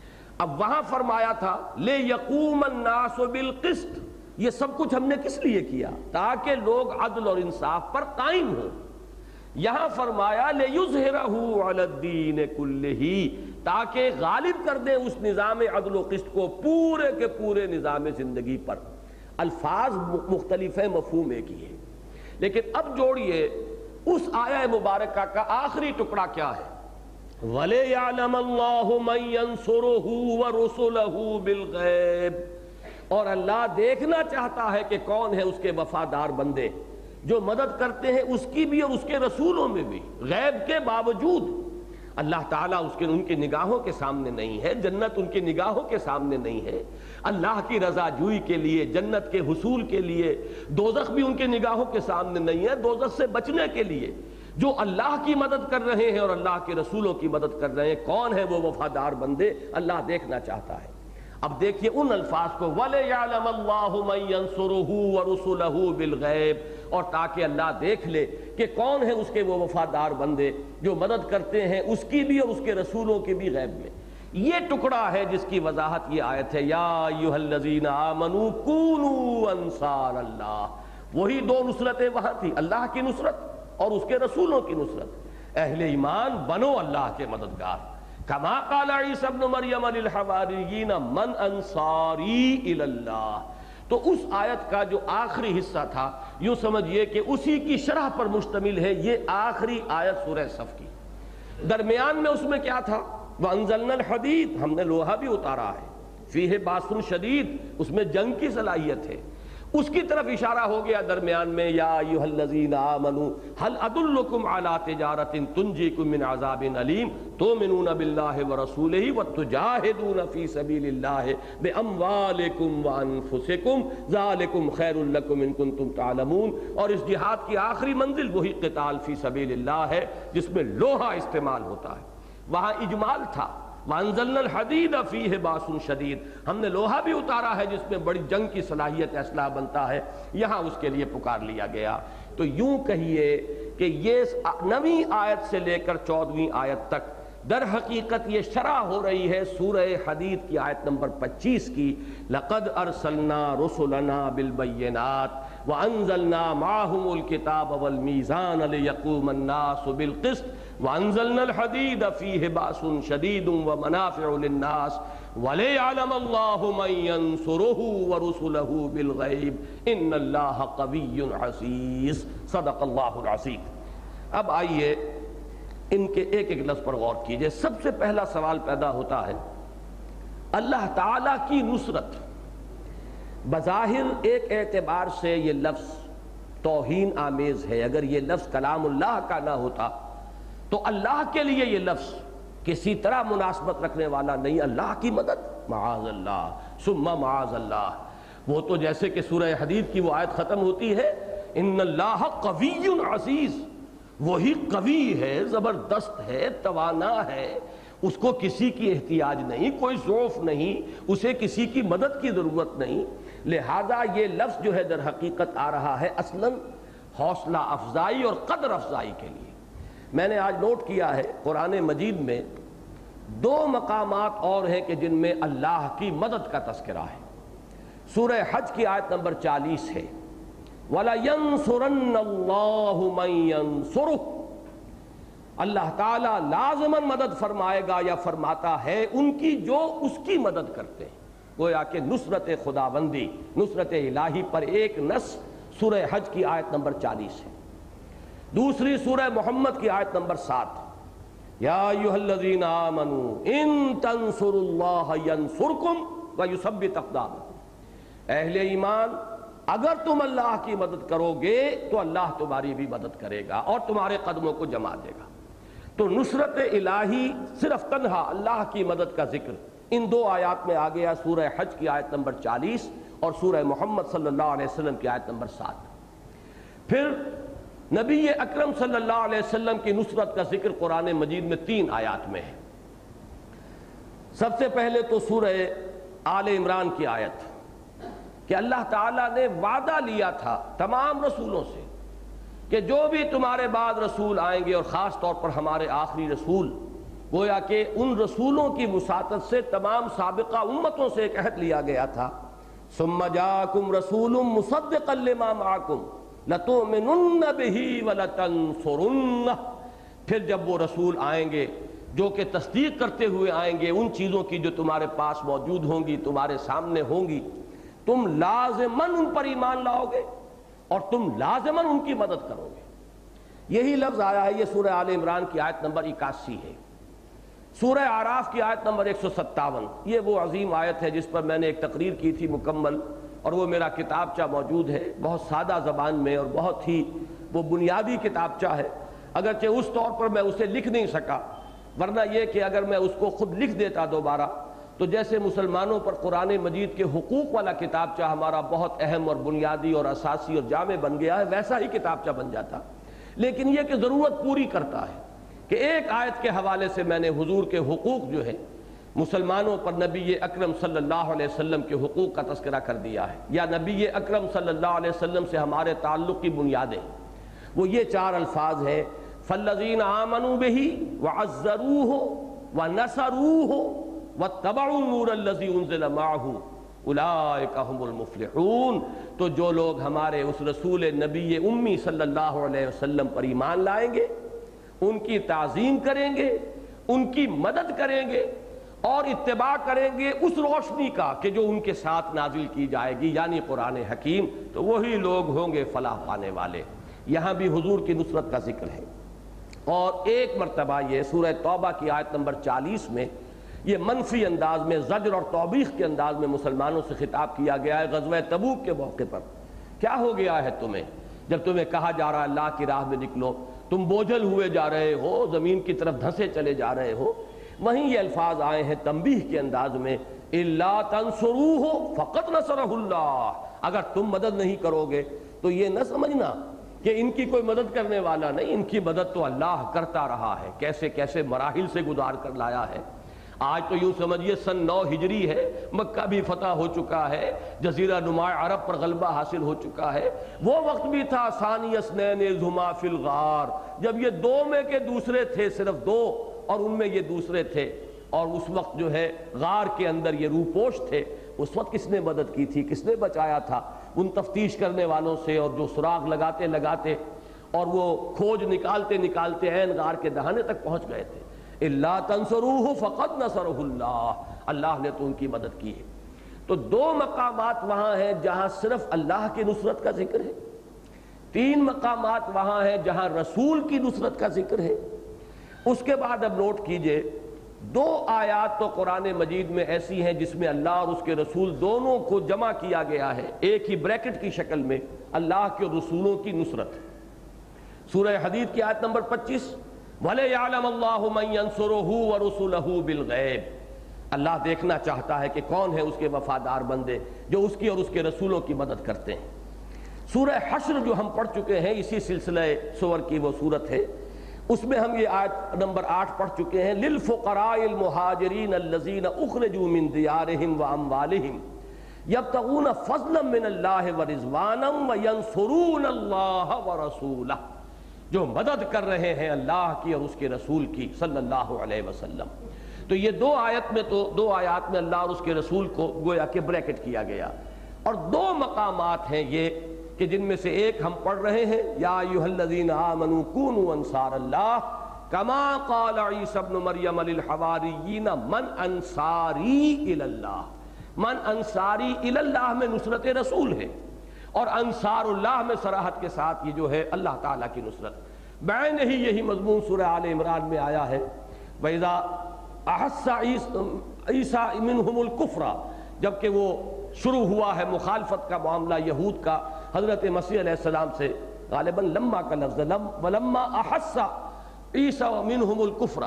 اب وہاں فرمایا تھا لِيَقُومَ النَّاسُ بِالْقِسْطِ، یہ سب کچھ ہم نے کس لیے کیا؟ تاکہ لوگ عدل اور انصاف پر قائم ہوں۔ یہاں فرمایا لِيُظْهِرَهُ عَلَى الدِّينِ كُلِّهِ، تاکہ غالب کر دیں اس نظام عدل و قسط کو پورے کے پورے نظام زندگی پر۔ الفاظ مختلف ہیں، مفہوم ایک ہی ہے، لیکن اب جوڑیے اس آیہ مبارکہ کا آخری ٹکڑا کیا ہے؟ وَلِيَعْلَمَ اللَّهُ مَن يَنصُرُهُ وَرُسُلَهُ بِالْغَيْبِ، اور اللہ دیکھنا چاہتا ہے کہ کون ہے اس کے وفادار بندے جو مدد کرتے ہیں اس کی بھی اور اس کے رسولوں میں بھی، غیب کے باوجود۔ اللہ تعالیٰ اس کے ان کی نگاہوں کے سامنے نہیں ہے، جنت ان کی نگاہوں کے سامنے نہیں ہے، اللہ کی رضا جوئی کے لیے، جنت کے حصول کے لیے، دوزخ بھی ان کی نگاہوں کے سامنے نہیں ہے، دوزخ سے بچنے کے لیے جو اللہ کی مدد کر رہے ہیں اور اللہ کے رسولوں کی مدد کر رہے ہیں، کون ہے وہ وفادار بندے؟ اللہ دیکھنا چاہتا ہے۔ اب دیکھیے ان الفاظ کو وَلِيَعْلَمَ اللَّهُ مَن يَنصُرُهُ وَرُسُلَهُ بِالْغَيْبِ، اور تاکہ اللہ دیکھ لے کہ کون ہے اس کے وہ وفادار بندے جو مدد کرتے ہیں اس کی بھی اور اس کے رسولوں کی بھی غیب میں۔ یہ ٹکڑا ہے جس کی وضاحت یہ آیت ہے، یا ایھا الذین آمنوا کونوا انصار اللہ۔ وہی دو نصرتیں وہاں تھی، اللہ کی نصرت اور اس کے رسولوں کی نصرت۔ اہل ایمان بنو اللہ کے مددگار، کما قال عیسی ابن مریم للحواریین من انصاری الی اللہ۔ تو اس آیت کا جو آخری حصہ تھا یوں سمجھئے کہ اسی کی شرح پر مشتمل ہے یہ آخری آیت سورہ صف کی۔ درمیان میں اس میں کیا تھا؟ وَأَنزَلْنَا الْحَدِيدَ، ہم نے لوہا بھی اتارا ہے، فیہ باس شدید، اس میں جنگ کی صلاحیت ہے، اس کی طرف اشارہ ہو گیا درمیان میں یا ایھا الذین آمنوا هل ادلکم علی تجارۃ تنجیکم من عذاب علیم تؤمنون باللہ ورسولہ وتجاہدون فی سبیل اللہ باموالکم وانفسکم ذالکم خیر لکم ان کنتم تعلمون۔ اور اس جہاد کی آخری منزل وہی قتال فی سبیل اللہ ہے جس میں لوہا استعمال ہوتا ہے۔ وہاں اجمال تھا وَأَنزَلْنَا الْحَدِيدَ فِيهِ بَأْسٌ شَدِيدٌ، ہم نے لوہا بھی اتارا ہے جس میں بڑی جنگ کی صلاحیت اسلحہ بنتا ہے، یہاں اس کے لیے پکار لیا گیا۔ تو یوں کہیے کہ یہ نویں آیت سے لے کر چودہویں آیت تک در حقیقت یہ شرح ہو رہی ہے سورہ حدید کی آیت نمبر پچیس کی، لَقَدْ أَرْسَلْنَا رُسُلَنَا بِالْبَيِّنَاتِ وَأَنزَلْنَا مَعَهُمُ الْكِتَابَ وَالْمِيزَانَ لِيَقُومَ النَّاسُ بِالْقِسْطِ وَأَنزَلْنَا الْحَدِيدَ فِيهِ بَأْسٌ شَدِيدٌ وَمَنَافِعُ لِلنَّاسِ وَلِيَعْلَمَ اللَّهُ مَن يَنصُرُهُ وَرُسُلَهُ بِالْغَيْبِ إِنَّ اللَّهَ قَوِيٌّ عَزِيزٌ صدق اللہ العظیم۔ اب آئیے ان کے ایک ایک لفظ پر غور کیجئے۔ سب سے پہلا سوال پیدا ہوتا ہے اللہ تعالیٰ کی نصرت۔ بظاہر ایک اعتبار سے یہ لفظ توہین آمیز ہے، اگر یہ لفظ کلام اللہ کا نہ ہوتا تو اللہ کے لیے یہ لفظ کسی طرح مناسبت رکھنے والا نہیں۔ اللہ کی مدد، معاذ اللہ ثم معاذ اللہ۔ وہ تو جیسے کہ سورہ حدید کی وہ آیت ختم ہوتی ہے ان اللہ قوی عزیز، وہی قوی ہے، زبردست ہے، توانا ہے، اس کو کسی کی احتیاج نہیں، کوئی ضعف نہیں، اسے کسی کی مدد کی ضرورت نہیں۔ لہذا یہ لفظ جو ہے در حقیقت آ رہا ہے اصلاً حوصلہ افزائی اور قدر افزائی کے لیے۔ میں نے آج نوٹ کیا ہے قرآن مجید میں دو مقامات اور ہیں کہ جن میں اللہ کی مدد کا تذکرہ ہے۔ سورہ حج کی آیت نمبر چالیس ہے وَلَيَنْصُرَنَّ اللَّهُ مَن يَنْصُرُهُ، اللہ تعالیٰ لازماً مدد فرمائے گا یا فرماتا ہے ان کی جو اس کی مدد کرتے ہیں۔ گویا کہ نصرت خداوندی، نصرت الہی پر ایک نص سورہ حج کی آیت نمبر چالیس ہے۔ دوسری سورہ محمد کی آیت نمبر سات، یا ایھا الذین آمنوا ان تنصروا اللہ ینصرکم ویثبت اقدامکم، اہل ایمان اگر تم اللہ کی مدد کرو گے تو اللہ تمہاری بھی مدد کرے گا اور تمہارے قدموں کو جما دے گا۔ تو نصرت الہی صرف تنہا اللہ کی مدد کا ذکر ان دو آیات میں آ گیا، سورہ حج کی آیت نمبر چالیس اور سورہ محمد صلی اللہ علیہ وسلم کی آیت نمبر سات۔ پھر نبی اکرم صلی اللہ علیہ وسلم کی نصرت کا ذکر قرآن مجید میں تین آیات میں ہے۔ سب سے پہلے تو سورہ آل عمران کی آیت کہ اللہ تعالیٰ نے وعدہ لیا تھا تمام رسولوں سے کہ جو بھی تمہارے بعد رسول آئیں گے اور خاص طور پر ہمارے آخری رسول، گویا کہ ان رسولوں کی وساطت سے تمام سابقہ امتوں سے ایک عہد لیا گیا تھا ثم جاءکم رسول مصدقا لما معکم لتؤمنن به ولتنصرنہ، پھر جب وہ رسول آئیں گے جو کہ تصدیق کرتے ہوئے آئیں گے ان چیزوں کی جو تمہارے پاس موجود ہوں گی، تمہارے سامنے ہوں گی، تم لازماً ان پر ایمان لاؤ گے اور تم لازماً ان کی مدد کرو گے۔ یہی لفظ آیا ہے، یہ سورہ آل عمران کی آیت نمبر اکاسی ہے۔ سورہ اعراف کی آیت نمبر ایک سو ستاون، یہ وہ عظیم آیت ہے جس پر میں نے ایک تقریر کی تھی مکمل، اور وہ میرا کتابچہ موجود ہے، بہت سادہ زبان میں اور بہت ہی وہ بنیادی کتابچہ ہے، اگرچہ اس طور پر میں اسے لکھ نہیں سکا، ورنہ یہ کہ اگر میں اس کو خود لکھ دیتا دوبارہ تو جیسے مسلمانوں پر قرآن مجید کے حقوق والا کتابچہ ہمارا بہت اہم اور بنیادی اور اساسی اور جامع بن گیا ہے، ویسا ہی کتابچہ بن جاتا۔ لیکن یہ کہ ضرورت پوری کرتا ہے کہ ایک آیت کے حوالے سے میں نے حضور کے حقوق جو ہے مسلمانوں پر نبی اکرم صلی اللہ علیہ وسلم کے حقوق کا تذکرہ کر دیا ہے، یا نبی اکرم صلی اللہ علیہ وسلم سے ہمارے تعلق کی بنیادیں، وہ یہ چار الفاظ ہیں فالذین آمنوا بہ وعزروہ ونصروہ واتبعوا النور الذی انزل معہ اولئک ھم المفلحون۔ تو جو لوگ ہمارے اس رسول نبی امی صلی اللہ علیہ وسلم پر ایمان لائیں گے، ان کی تعظیم کریں گے، ان کی مدد کریں گے اور اتباع کریں گے اس روشنی کا کہ جو ان کے ساتھ نازل کی جائے گی، یعنی قرآن حکیم، تو وہی لوگ ہوں گے فلاح پانے والے۔ یہاں بھی حضور کی نصرت کا ذکر ہے۔ اور ایک مرتبہ یہ سورہ توبہ کی آیت نمبر چالیس میں یہ منفی انداز میں زجر اور توبیخ کے انداز میں مسلمانوں سے خطاب کیا گیا ہے غزوہ تبوک کے موقع پر۔ کیا ہو گیا ہے تمہیں جب تمہیں کہا جا رہا اللہ کی راہ میں نکلو، تم بوجھل ہوئے جا رہے ہو، زمین کی طرف دھنسے چلے جا رہے ہو۔ وہیں یہ الفاظ آئے ہیں تنبیہ کے انداز میں الا تنصروہ فقط نصرہ اللہ، اگر تم مدد نہیں کرو گے تو یہ نہ سمجھنا کہ ان کی کوئی مدد کرنے والا نہیں، ان کی مدد تو اللہ کرتا رہا ہے، کیسے کیسے مراحل سے گزار کر لایا ہے۔ آج تو یوں سمجھیے سن نو ہجری ہے، مکہ بھی فتح ہو چکا ہے، جزیرہ نما عرب پر غلبہ حاصل ہو چکا ہے۔ وہ وقت بھی تھا ثانی اثنین اذ ہما فی الغار، جب یہ دو میں کے دوسرے تھے، صرف دو، اور ان میں یہ دوسرے تھے، اور اس وقت جو ہے غار کے اندر یہ روپوش تھے۔ اس وقت کس نے مدد کی تھی، کس نے بچایا تھا ان تفتیش کرنے والوں سے، اور جو سراغ لگاتے لگاتے اور وہ کھوج نکالتے نکالتے عین غار کے دہانے تک پہنچ گئے تھے۔ الا تنصروہ فقد نصرہ اللہ، اللہ نے تو ان کی مدد کی ہے۔ تو دو مقامات وہاں ہیں جہاں صرف اللہ کی نصرت کا ذکر ہے، تین مقامات وہاں ہیں جہاں رسول کی نصرت کا ذکر ہے۔ اس کے بعد اب نوٹ کیجئے، دو آیات تو قرآن مجید میں ایسی ہیں جس میں اللہ اور اس کے رسول دونوں کو جمع کیا گیا ہے ایک ہی بریکٹ کی شکل میں، اللہ کے رسولوں کی نصرت۔ سورہ حدید کی آیت نمبر پچیس، وَلَيَعْلَمَ اللَّهُ مَن يَنصُرُهُ وَرُسُلَهُ بِالْغَيْبِ، اللہ دیکھنا چاہتا ہے کہ کون ہے اس کے وفادار بندے جو اس کی اور اس کے رسولوں کی مدد کرتے ہیں۔ سورہ حشر جو ہم پڑھ چکے ہیں، اسی سلسلہ سور کی وہ سورت ہے، اس میں ہم یہ آیت نمبر آٹھ پڑھ چکے ہیں، لِلْفُقَرَاءِ الْمُهَاجِرِينَ الَّذِينَ أُخْرِجُوا مِن دِيَارِهِمْ وَأَمْوَالِهِمْ يَبْتَغُونَ فَضْلًا مِّنَ اللَّهِ وَرِضْوَانًا وَيَنصُرُونَ اللَّهَ وَرَسُولَهُ، جو مدد کر رہے ہیں اللہ کی اور اس کے رسول کی صلی اللہ علیہ وسلم۔ تو یہ دو آیت میں تو دو آیات میں اللہ اور اس کے رسول کو گویا کہ بریکٹ کیا گیا، اور دو مقامات ہیں یہ کہ جن میں سے ایک ہم پڑھ رہے ہیں، یا ایھا الذین آمنوا کونوا انصار اللہ کما قال عیسی ابن مریم للحواریین من انصاری الی اللہ۔ من انصاری الی اللہ میں نصرت رسول ہے، اور انصار اللہ میں صراحت کے ساتھ یہ جو ہے اللہ تعالیٰ کی نصرت۔ بعین ہی یہی مضمون سورہ آل عمران میں آیا ہے، وَإِذَا أَحَسَّ عِیسیٰ مِنْهُمُ الْكُفْرَ، جبکہ وہ شروع ہوا ہے مخالفت کا معاملہ یہود کا حضرت مسیح علیہ السلام سے، غالباً لما کا لفظ لم ولما احس عیسیٰ منہم الکفر،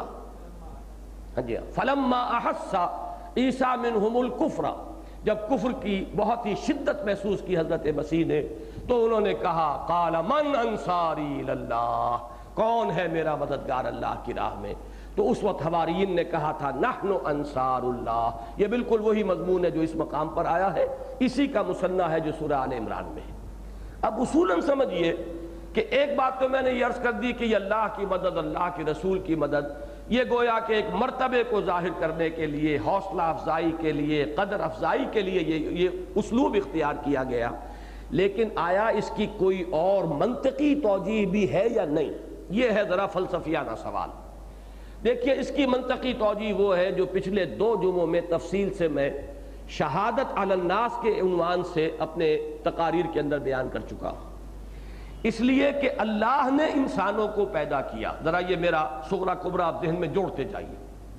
ہاں جی فلما احس عیسیٰ منہم الکفر، جب کفر کی بہت ہی شدت محسوس کی حضرت مسیح نے تو انہوں نے کہا قال من انصاری اللہ، کون ہے میرا مددگار اللہ کی راہ میں؟ تو اس وقت حواریین نے کہا تھا نحن انصار اللہ۔ یہ بالکل وہی مضمون ہے جو اس مقام پر آیا ہے، اسی کا مثنیٰ ہے جو سورہ آل عمران میں ہے۔ اب اصولاً سمجھیے کہ ایک بات تو میں نے یہ عرض کر دی کہ یہ اللہ کی مدد، اللہ کے رسول کی مدد، یہ گویا کہ ایک مرتبے کو ظاہر کرنے کے لیے، حوصلہ افزائی کے لیے، قدر افزائی کے لیے یہ یہ اسلوب اختیار کیا گیا، لیکن آیا اس کی کوئی اور منطقی توجیہ بھی ہے یا نہیں؟ یہ ہے ذرا فلسفیانہ سوال۔ دیکھیے اس کی منطقی توجیہ وہ ہے جو پچھلے دو جمعوں میں تفصیل سے میں شہادت علی الناس کے عنوان سے اپنے تقاریر کے اندر بیان کر چکا ہوں۔ اس لیے کہ اللہ نے انسانوں کو پیدا کیا، ذرا یہ میرا صغرا کبرا آپ ذہن میں جوڑتے جائیے،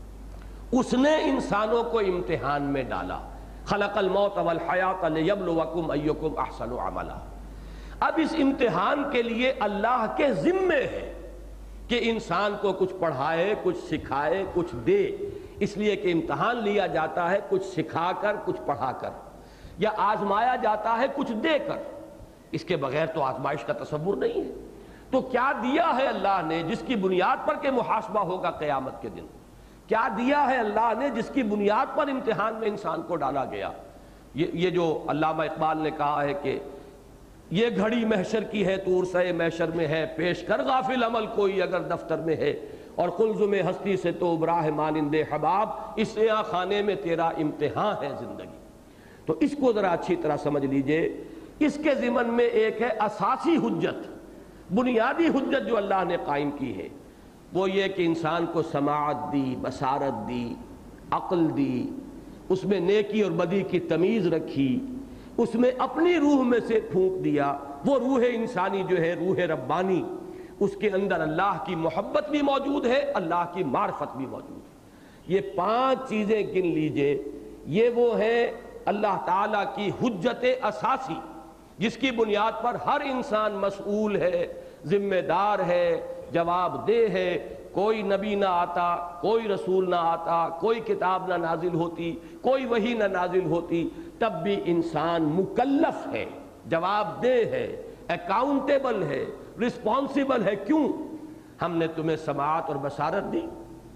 اس نے انسانوں کو امتحان میں ڈالا، خلق الموت والحیات لیبلوکم ایکم احسن عملا۔ اب اس امتحان کے لیے اللہ کے ذمے ہے کہ انسان کو کچھ پڑھائے، کچھ سکھائے، کچھ دے، اس لیے کہ امتحان لیا جاتا ہے کچھ سکھا کر، کچھ پڑھا کر، یا آزمایا جاتا ہے کچھ دے کر، اس کے بغیر تو آزمائش کا تصور نہیں ہے۔ تو کیا دیا ہے اللہ نے جس کی بنیاد پر کہ محاسبہ ہوگا قیامت کے دن؟ کیا دیا ہے اللہ نے جس کی بنیاد پر امتحان میں انسان کو ڈالا گیا؟ یہ یہ جو علامہ اقبال نے کہا ہے کہ یہ گھڑی محشر کی ہے تو عرصہ محشر میں ہے، پیش کر غافل عمل کوئی اگر دفتر میں ہے، اور قلزم ہستی سے تو براہ مانند حباب، اس عیاں خانے میں تیرا امتحان ہے زندگی۔ تو اس کو ذرا اچھی طرح سمجھ لیجئے، اس کے ضمن میں ایک ہے اساسی حجت، بنیادی حجت جو اللہ نے قائم کی ہے، وہ یہ کہ انسان کو سماعت دی، بصارت دی، عقل دی، اس میں نیکی اور بدی کی تمیز رکھی، اس میں اپنی روح میں سے پھونک دیا، وہ روح انسانی جو ہے روح ربانی، اس کے اندر اللہ کی محبت بھی موجود ہے، اللہ کی معرفت بھی موجود ہے۔ یہ پانچ چیزیں گن لیجئے، یہ وہ ہیں اللہ تعالیٰ کی حجت اساسی جس کی بنیاد پر ہر انسان مسئول ہے، ذمہ دار ہے، جواب دہ ہے۔ کوئی نبی نہ آتا، کوئی رسول نہ آتا، کوئی کتاب نہ نازل ہوتی، کوئی وحی نہ نازل ہوتی، تب بھی انسان مکلف ہے، جواب دہ ہے، اکاؤنٹیبل ہے، رسپانسیبل ہے۔ کیوں؟ ہم نے تمہیں سماعت اور بصارت دی،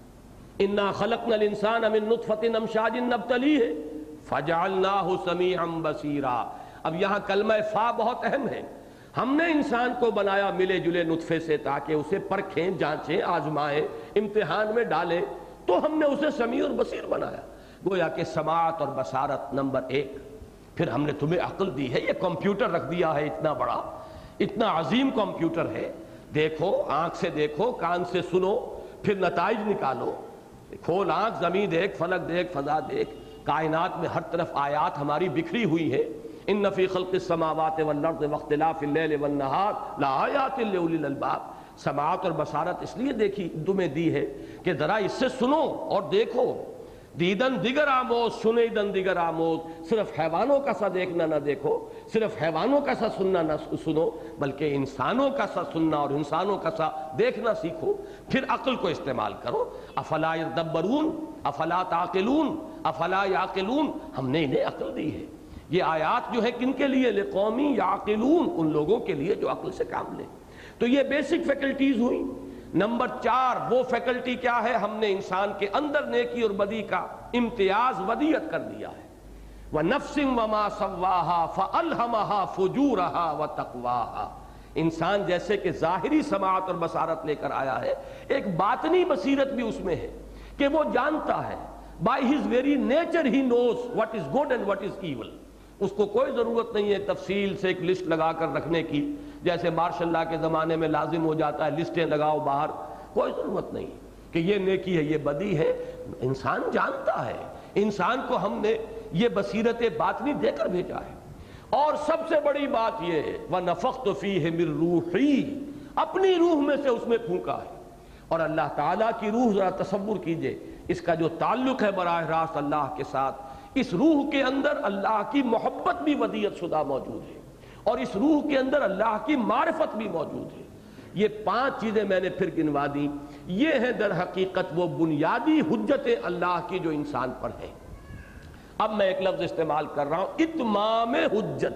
انا خلقنا الانسان من نطفۃ امشاج نبتلیہ فجعلناہ سمیعا بصیرا۔ اب یہاں کلمہ فا بہت اہم ہے۔ ہم نے انسان کو بنایا ملے جلے نطفے سے تاکہ اسے پرکھیں، جانچیں، آزمائیں، امتحان میں ڈالیں، تو ہم نے اسے سمیع اور بصیر بنایا۔ گویا کہ سماعت اور بصارت نمبر ایک۔ پھر ہم نے تمہیں عقل دی ہے، یہ کمپیوٹر رکھ دیا ہے اتنا بڑا، اتنا عظیم کمپیوٹر ہے، دیکھو، آنکھ سے دیکھو، کان سے سنو، پھر نتائج نکالو. کھول آنکھ، زمین دیکھ، فلک دیکھ، فضا دیکھ، کائنات میں ہر طرف آیات ہماری بکھری ہوئی ہیں. ان فی خلق السماوات والارض واختلاف اللیل والنہار لآیات لأولی الالباب. سماعت اور بصارت اس لیے دیکھی تمہیں دی ہے کہ ذرا اس سے سنو اور دیکھو. دیدن دیگر آموز، سنیدن دیگر آموز. صرف حیوانوں کا سا دیکھنا نہ دیکھو، صرف حیوانوں کا سا سننا نہ سنو، بلکہ انسانوں کا سا سننا اور انسانوں کا سا دیکھنا سیکھو. پھر عقل کو استعمال کرو. افلا یدبرون افلا تعقلون افلا یعقلون. ہم نے انہیں عقل دی ہے. یہ آیات جو ہے کن کے لیے؟ لقومی یعقلون، ان لوگوں کے لیے جو عقل سے کام لیں. تو یہ بیسک فیکلٹیز ہوئی. نمبر چار، وہ فیکلٹی کیا ہے؟ ہم نے انسان کے اندر نیکی اور بدی کا امتیاز ودیت کر دیا ہے. وَنَفْسٍ وَمَا سَوَّاهَا فَأَلْهَمَهَا فُجُورَهَا وَتَقْوَاهَا. انسان جیسے کہ ظاہری سماعت اور بصارت لے کر آیا ہے، ایک باطنی بصیرت بھی اس میں ہے کہ وہ جانتا ہے. by his very nature he knows what is good and what is evil. اس کو کوئی ضرورت نہیں ہے تفصیل سے ایک لسٹ لگا کر رکھنے کی، جیسے مارشل لا کے زمانے میں لازم ہو جاتا ہے لسٹیں لگاؤ باہر. کوئی ضرورت نہیں کہ یہ نیکی ہے یہ بدی ہے. انسان جانتا ہے. انسان کو ہم نے یہ بصیرت باطنی دے کر بھیجا ہے. اور سب سے بڑی بات یہ ہے وَنَفَخْتُ فِيهِ مِن رُوحِي، اپنی روح میں سے اس میں پھونکا ہے. اور اللہ تعالیٰ کی روح، ذرا تصور کیجئے اس کا جو تعلق ہے براہ راست اللہ کے ساتھ. اس روح کے اندر اللہ کی محبت بھی ودیت شدہ موجود ہے، اور اس روح کے اندر اللہ کی معرفت بھی موجود ہے. یہ پانچ چیزیں میں نے پھر گنوا دی. یہ ہیں در حقیقت وہ بنیادی حجتیں اللہ کی جو انسان پر ہیں. اب میں ایک لفظ استعمال کر رہا ہوں، اتمام حجت.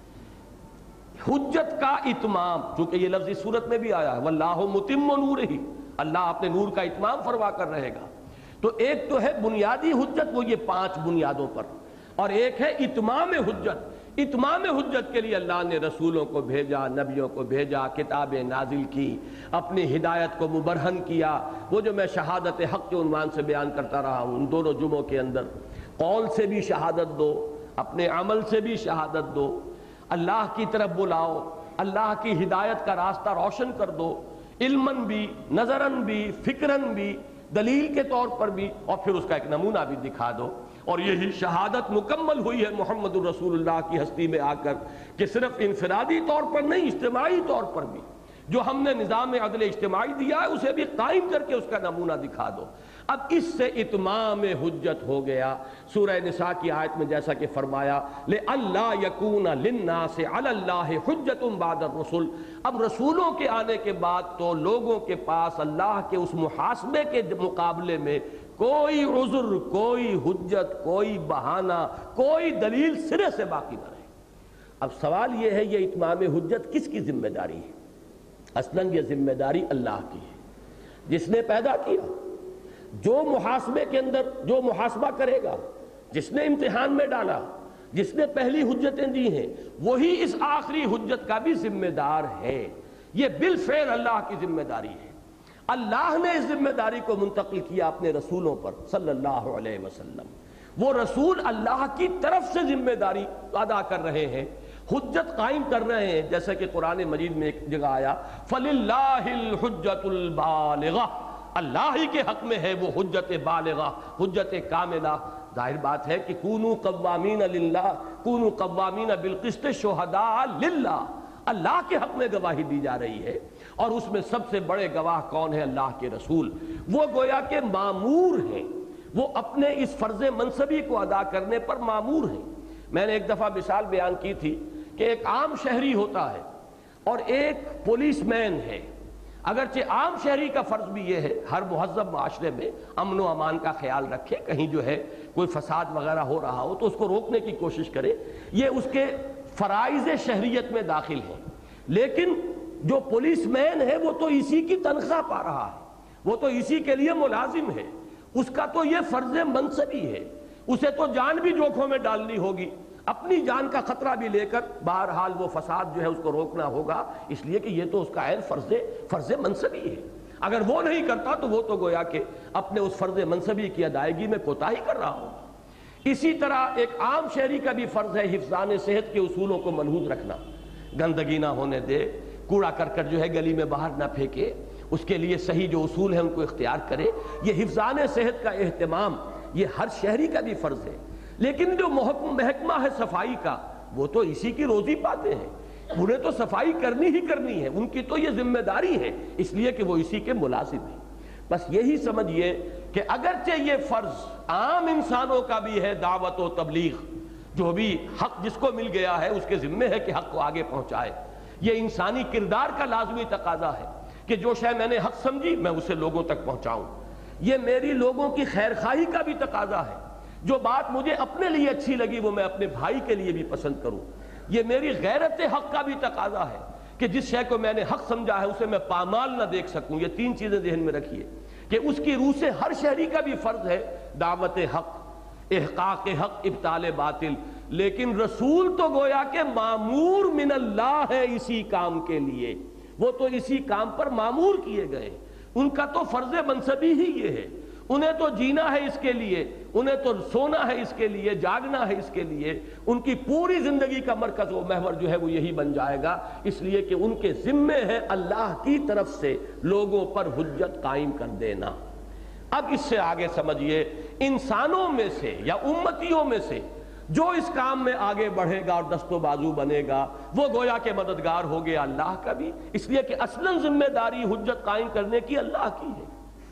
حجت کا اتمام، چونکہ یہ لفظ اس صورت میں بھی آیا ہے واللہ متم نورہ، اللہ اپنے نور کا اتمام فرما کر رہے گا. تو ایک تو ہے بنیادی حجت، وہ یہ پانچ بنیادوں پر، اور ایک ہے اتمام حجت. اتمام حجت کے لیے اللہ نے رسولوں کو بھیجا، نبیوں کو بھیجا، کتابیں نازل کی، اپنی ہدایت کو مبرہن کیا. وہ جو میں شہادت حق کے عنوان سے بیان کرتا رہا ہوں ان دونوں جمعوں کے اندر، قول سے بھی شہادت دو، اپنے عمل سے بھی شہادت دو، اللہ کی طرف بلاؤ، اللہ کی ہدایت کا راستہ روشن کر دو، علماً بھی، نظراً بھی، فکراً بھی، دلیل کے طور پر بھی، اور پھر اس کا ایک نمونہ بھی دکھا دو. اور یہی شہادت مکمل ہوئی ہے محمد الرسول اللہ کی ہستی میں آ کر، کہ صرف انفرادی طور پر نہیں، اجتماعی طور پر بھی جو ہم نے نظام عدل اجتماعی دیا ہے اسے بھی قائم کر کے اس کا نمونہ دکھا دو. اب اس سے اتمام حجت ہو گیا. سورہ نساء کی آیت میں جیسا کہ فرمایا لِأَلَّا يَكُونَ لِلنَّاسِ عَلَى اللَّهِ حُجَّةٌ بَعْدَ الرُّسُلِ. اب رسولوں کے آنے کے بعد تو لوگوں کے پاس اللہ کے اس محاسبے کے مقابلے میں کوئی عذر، کوئی حجت، کوئی بہانہ، کوئی دلیل سرے سے باقی نہ رہے. اب سوال یہ ہے یہ اتمام حجت کس کی ذمہ داری ہے؟ اصلاً یہ ذمہ داری اللہ کی ہے جس نے پیدا کیا، جو محاسبے کے اندر جو محاسبہ کرے گا، جس نے امتحان میں ڈالا، جس نے پہلی حجتیں دی ہیں، وہی اس آخری حجت کا بھی ذمہ دار ہے. یہ بالفعل اللہ کی ذمہ داری ہے. اللہ نے اس ذمہ داری کو منتقل کیا اپنے رسولوں پر صلی اللہ علیہ وسلم. وہ رسول اللہ کی طرف سے ذمہ داری ادا کر رہے ہیں، حجت قائم کر رہے ہیں. جیسا کہ قرآن مجید میں ایک جگہ آیا فَلِلَّهِ الْحُجَّةُ الْبَالِغَةُ، اللہ ہی کے حق میں ہے وہ حجت بالغہ، حجت کاملہ. ظاہر بات ہے کہ کونوا قوامین للہ، کونوا قوامین بالقسط شہداء للہ، اللہ کے حق میں گواہی دی جا رہی ہے. اور اس میں سب سے بڑے گواہ کون ہے؟ اللہ کے رسول. وہ گویا کہ مامور ہیں، وہ اپنے اس فرض منصبی کو ادا کرنے پر مامور ہیں. میں نے ایک دفعہ مثال بیان کی تھی کہ ایک عام شہری ہوتا ہے اور ایک پولیس مین ہے. اگرچہ عام شہری کا فرض بھی یہ ہے ہر مہذب معاشرے میں امن و امان کا خیال رکھے، کہیں جو ہے کوئی فساد وغیرہ ہو رہا ہو تو اس کو روکنے کی کوشش کرے، یہ اس کے فرائض شہریت میں داخل ہیں. لیکن جو پولیس مین ہے وہ تو اسی کی تنخواہ پا رہا ہے، وہ تو اسی کے لیے ملازم ہے، اس کا تو یہ فرض منصبی ہے. اسے تو جان بھی جوکھوں میں ڈالنی ہوگی، اپنی جان کا خطرہ بھی لے کر بہرحال وہ فساد جو ہے اس کو روکنا ہوگا، اس لیے کہ یہ تو اس کا عین فرض فرض منصبی ہے. اگر وہ نہیں کرتا تو وہ تو گویا کہ اپنے اس فرض منصبی کی ادائیگی میں کوتاہی کر رہا ہوگا. اسی طرح ایک عام شہری کا بھی فرض ہے حفظان صحت کے اصولوں کو ملحوظ رکھنا، گندگی نہ ہونے دے، کوڑا کرکٹ جو ہے گلی میں باہر نہ پھینکے، اس کے لیے صحیح جو اصول ہیں ان کو اختیار کرے۔ یہ حفظان صحت کا اہتمام یہ ہر شہری کا بھی فرض ہے، لیکن جو محکمہ ہے صفائی کا وہ تو اسی کی روزی پاتے ہیں، انہیں تو صفائی کرنی ہی کرنی ہے، ان کی تو یہ ذمہ داری ہے، اس لیے کہ وہ اسی کے ملازم ہیں۔ بس یہی سمجھیے کہ اگرچہ یہ فرض عام انسانوں کا بھی ہے، دعوت و تبلیغ، جو بھی حق جس کو مل گیا ہے اس کے ذمہ ہے کہ حق کو آگے پہنچائے، یہ انسانی کردار کا لازمی تقاضا ہے کہ جو شے میں نے حق سمجھی میں اسے لوگوں تک پہنچاؤں، یہ میری لوگوں کی خیر خواہی کا بھی تقاضا ہے، جو بات مجھے اپنے لیے اچھی لگی وہ میں اپنے بھائی کے لیے بھی پسند کروں، یہ میری غیرت حق کا بھی تقاضا ہے کہ جس شے کو میں نے حق سمجھا ہے اسے میں پامال نہ دیکھ سکوں۔ یہ تین چیزیں ذہن میں رکھیے کہ اس کی روح سے ہر شہری کا بھی فرض ہے دعوت حق، احقاق حق، ابطال باطل، لیکن رسول تو گویا کہ مامور من اللہ ہے اسی کام کے لیے، وہ تو اسی کام پر مامور کیے گئے، ان کا تو فرض منصبی ہی یہ ہے، انہیں تو جینا ہے اس کے لیے، انہیں تو سونا ہے اس کے لیے، جاگنا ہے اس کے لیے، ان کی پوری زندگی کا مرکز و محور جو ہے وہ یہی بن جائے گا، اس لیے کہ ان کے ذمے ہے اللہ کی طرف سے لوگوں پر حجت قائم کر دینا۔ اب اس سے آگے سمجھیے انسانوں میں سے یا امتیوں میں سے جو اس کام میں آگے بڑھے گا اور دست و بازو بنے گا وہ گویا کہ مددگار ہو گیا اللہ کا بھی، اس لیے کہ اصلاً ذمہ داری حجت قائم کرنے کی اللہ کی ہے،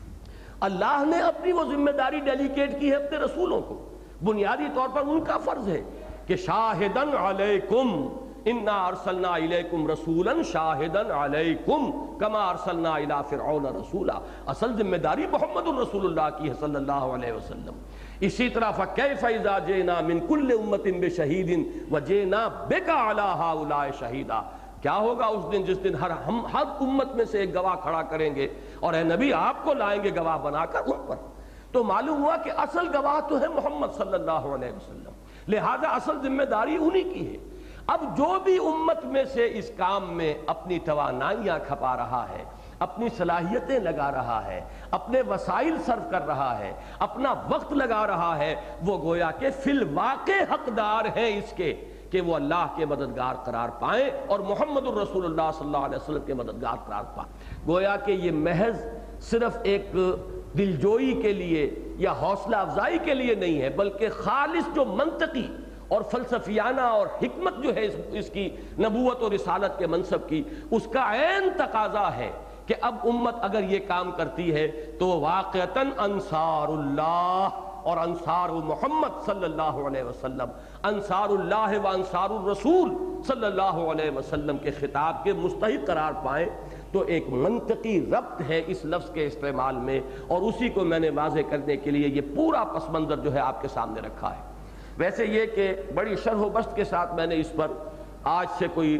اللہ نے اپنی وہ ذمہ داری ڈیلیکیٹ کی ہے اپنے رسولوں کو، بنیادی طور پر ان کا فرض ہے کہ شاہدن علیکم انا ارسلنا الیکم رسولا شاہدن علیکم کما ارسلنا الی فرعون رسولا، اصل ذمہ داری محمد الرسول اللہ کی ہے صلی اللہ علیہ وسلم۔ اسی طرح فکیف اذا جئنا من کل امۃ بشہید وجئنا بک علی ہؤلاء شہیدا، کیا ہوگا اس دن جس دن ہر ہم ہر امت میں سے ایک گواہ کھڑا کریں گے اور اے نبی آپ کو لائیں گے گواہ بنا کر ان پر، تو معلوم ہوا کہ اصل گواہ تو ہے محمد صلی اللہ علیہ وسلم، لہذا اصل ذمہ داری انہی کی ہے۔ اب جو بھی امت میں سے اس کام میں اپنی توانائیاں کھپا رہا ہے، اپنی صلاحیتیں لگا رہا ہے، اپنے وسائل صرف کر رہا ہے، اپنا وقت لگا رہا ہے، وہ گویا کہ فی الواقع حقدار ہے اس کے کہ وہ اللہ کے مددگار قرار پائیں اور محمد الرسول اللہ صلی اللہ علیہ وسلم کے مددگار قرار پائیں۔ گویا کہ یہ محض صرف ایک دلجوئی کے لیے یا حوصلہ افزائی کے لیے نہیں ہے، بلکہ خالص جو منطقی اور فلسفیانہ اور حکمت جو ہے اس کی نبوت اور رسالت کے منصب کی، اس کا عین تقاضا ہے کہ اب امت اگر یہ کام کرتی ہے تو واقعتاً انصار اللہ اور انصار محمد صلی اللہ علیہ وسلم، انصار اللہ و انصار الرسول صلی اللہ علیہ وسلم کے خطاب کے مستحق قرار پائیں، تو ایک منطقی ربط ہے اس لفظ کے استعمال میں، اور اسی کو میں نے واضح کرنے کے لیے یہ پورا پس منظر جو ہے آپ کے سامنے رکھا ہے۔ ویسے یہ کہ بڑی شرح و بسط کے ساتھ میں نے اس پر آج سے کوئی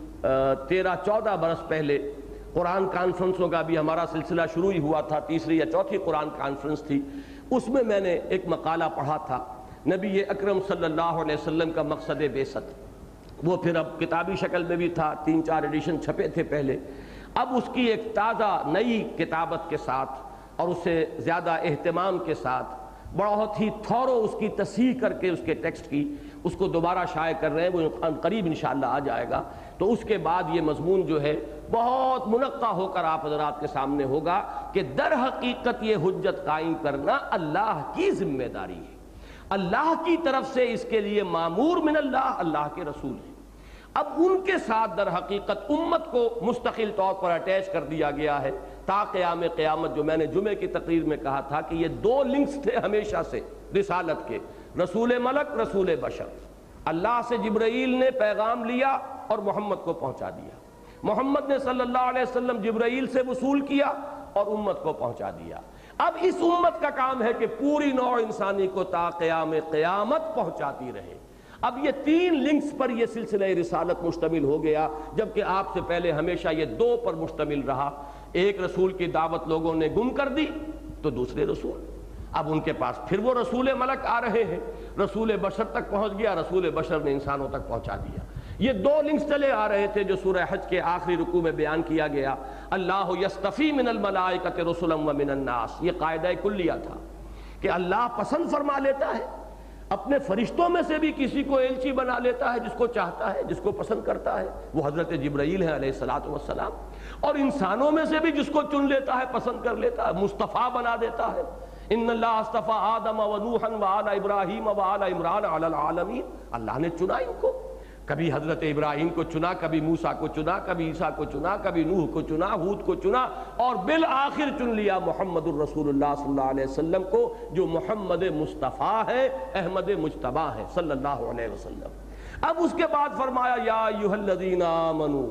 تیرہ چودہ برس پہلے قرآن کانفرنسوں کا بھی ہمارا سلسلہ شروع ہی ہوا تھا، تیسری یا چوتھی قرآن کانفرنس تھی، اس میں میں نے ایک مقالہ پڑھا تھا نبی اکرم صلی اللہ علیہ وسلم کا مقصد بعثت، وہ پھر اب کتابی شکل میں بھی تھا، تین چار ایڈیشن چھپے تھے پہلے، اب اس کی ایک تازہ نئی کتابت کے ساتھ اور اس سے زیادہ اہتمام کے ساتھ بہت ہی تھورو اس کی تصحیح کر کے اس کے ٹیکسٹ کی اس کو دوبارہ شائع کر رہے ہیں، وہ قریب انشاءاللہ آ جائے گا، تو اس کے بعد یہ مضمون جو ہے بہت منقع ہو کر آپ حضرات کے سامنے ہوگا کہ در حقیقت یہ حجت قائم کرنا اللہ کی ذمہ داری ہے، اللہ کی طرف سے اس کے لیے مامور من اللہ، اللہ کے رسول ہیں۔ اب ان کے ساتھ در حقیقت امت کو مستقل طور پر اٹیچ کر دیا گیا ہے تا قیام قیامت، جو میں نے جمعے کی تقریر میں کہا تھا کہ یہ دو لنکس تھے ہمیشہ سے رسالت کے، رسول ملک، رسول بشر، اللہ سے جبرائیل نے پیغام لیا اور محمد کو پہنچا دیا، محمد نے صلی اللہ علیہ وسلم جبرائیل سے وصول کیا اور امت کو پہنچا دیا۔ اب اس امت کا کام ہے کہ پوری نوع انسانی کو تا قیام قیامت پہنچاتی رہے۔ اب یہ تین لنکس پر یہ سلسلہ رسالت مشتمل ہو گیا، جبکہ آپ سے پہلے ہمیشہ یہ دو پر مشتمل رہا، ایک رسول کی دعوت لوگوں نے گم کر دی تو دوسرے رسول، اب ان کے پاس پھر وہ رسول ملک آ رہے ہیں، رسول بشر تک پہنچ گیا، رسول بشر نے انسانوں تک پہنچا دیا۔ یہ دو لنکس چلے آ رہے تھے جو سورہ حج کے آخری رکوع میں بیان کیا گیا، اللہ یصطفی من الملائکۃ رسلا ومن الناس، یہ قاعدہ کلیہ تھا کہ اللہ پسند فرما لیتا ہے اپنے فرشتوں میں سے بھی کسی کو ایلچی بنا لیتا ہے، جس کو چاہتا ہے، جس کو پسند کرتا ہے، وہ حضرت جبرائیل ہے علیہ الصلوۃ والسلام، اور انسانوں میں سے بھی جس کو چن لیتا ہے، پسند کر لیتا ہے، مصطفیٰ بنا دیتا ہے۔ ان اللہ اصطفیٰ آدم و نوحا وآل ابراہیم وآل عمران علی العالمین، اللہ نے چنا ان کو، کبھی حضرت ابراہیم کو چنا، کبھی موسیٰ کو چنا، کبھی عیسیٰ کو چنا، کبھی نوح کو چنا، ہود کو چنا، اور بالآخر چن لیا محمد الرسول اللہ صلی اللہ علیہ وسلم کو، جو محمد مصطفیٰ ہے، احمد مجتبیٰ ہے صلی اللہ علیہ وسلم۔ اب اس کے بعد فرمایا یا ایھا الذین آمنوا،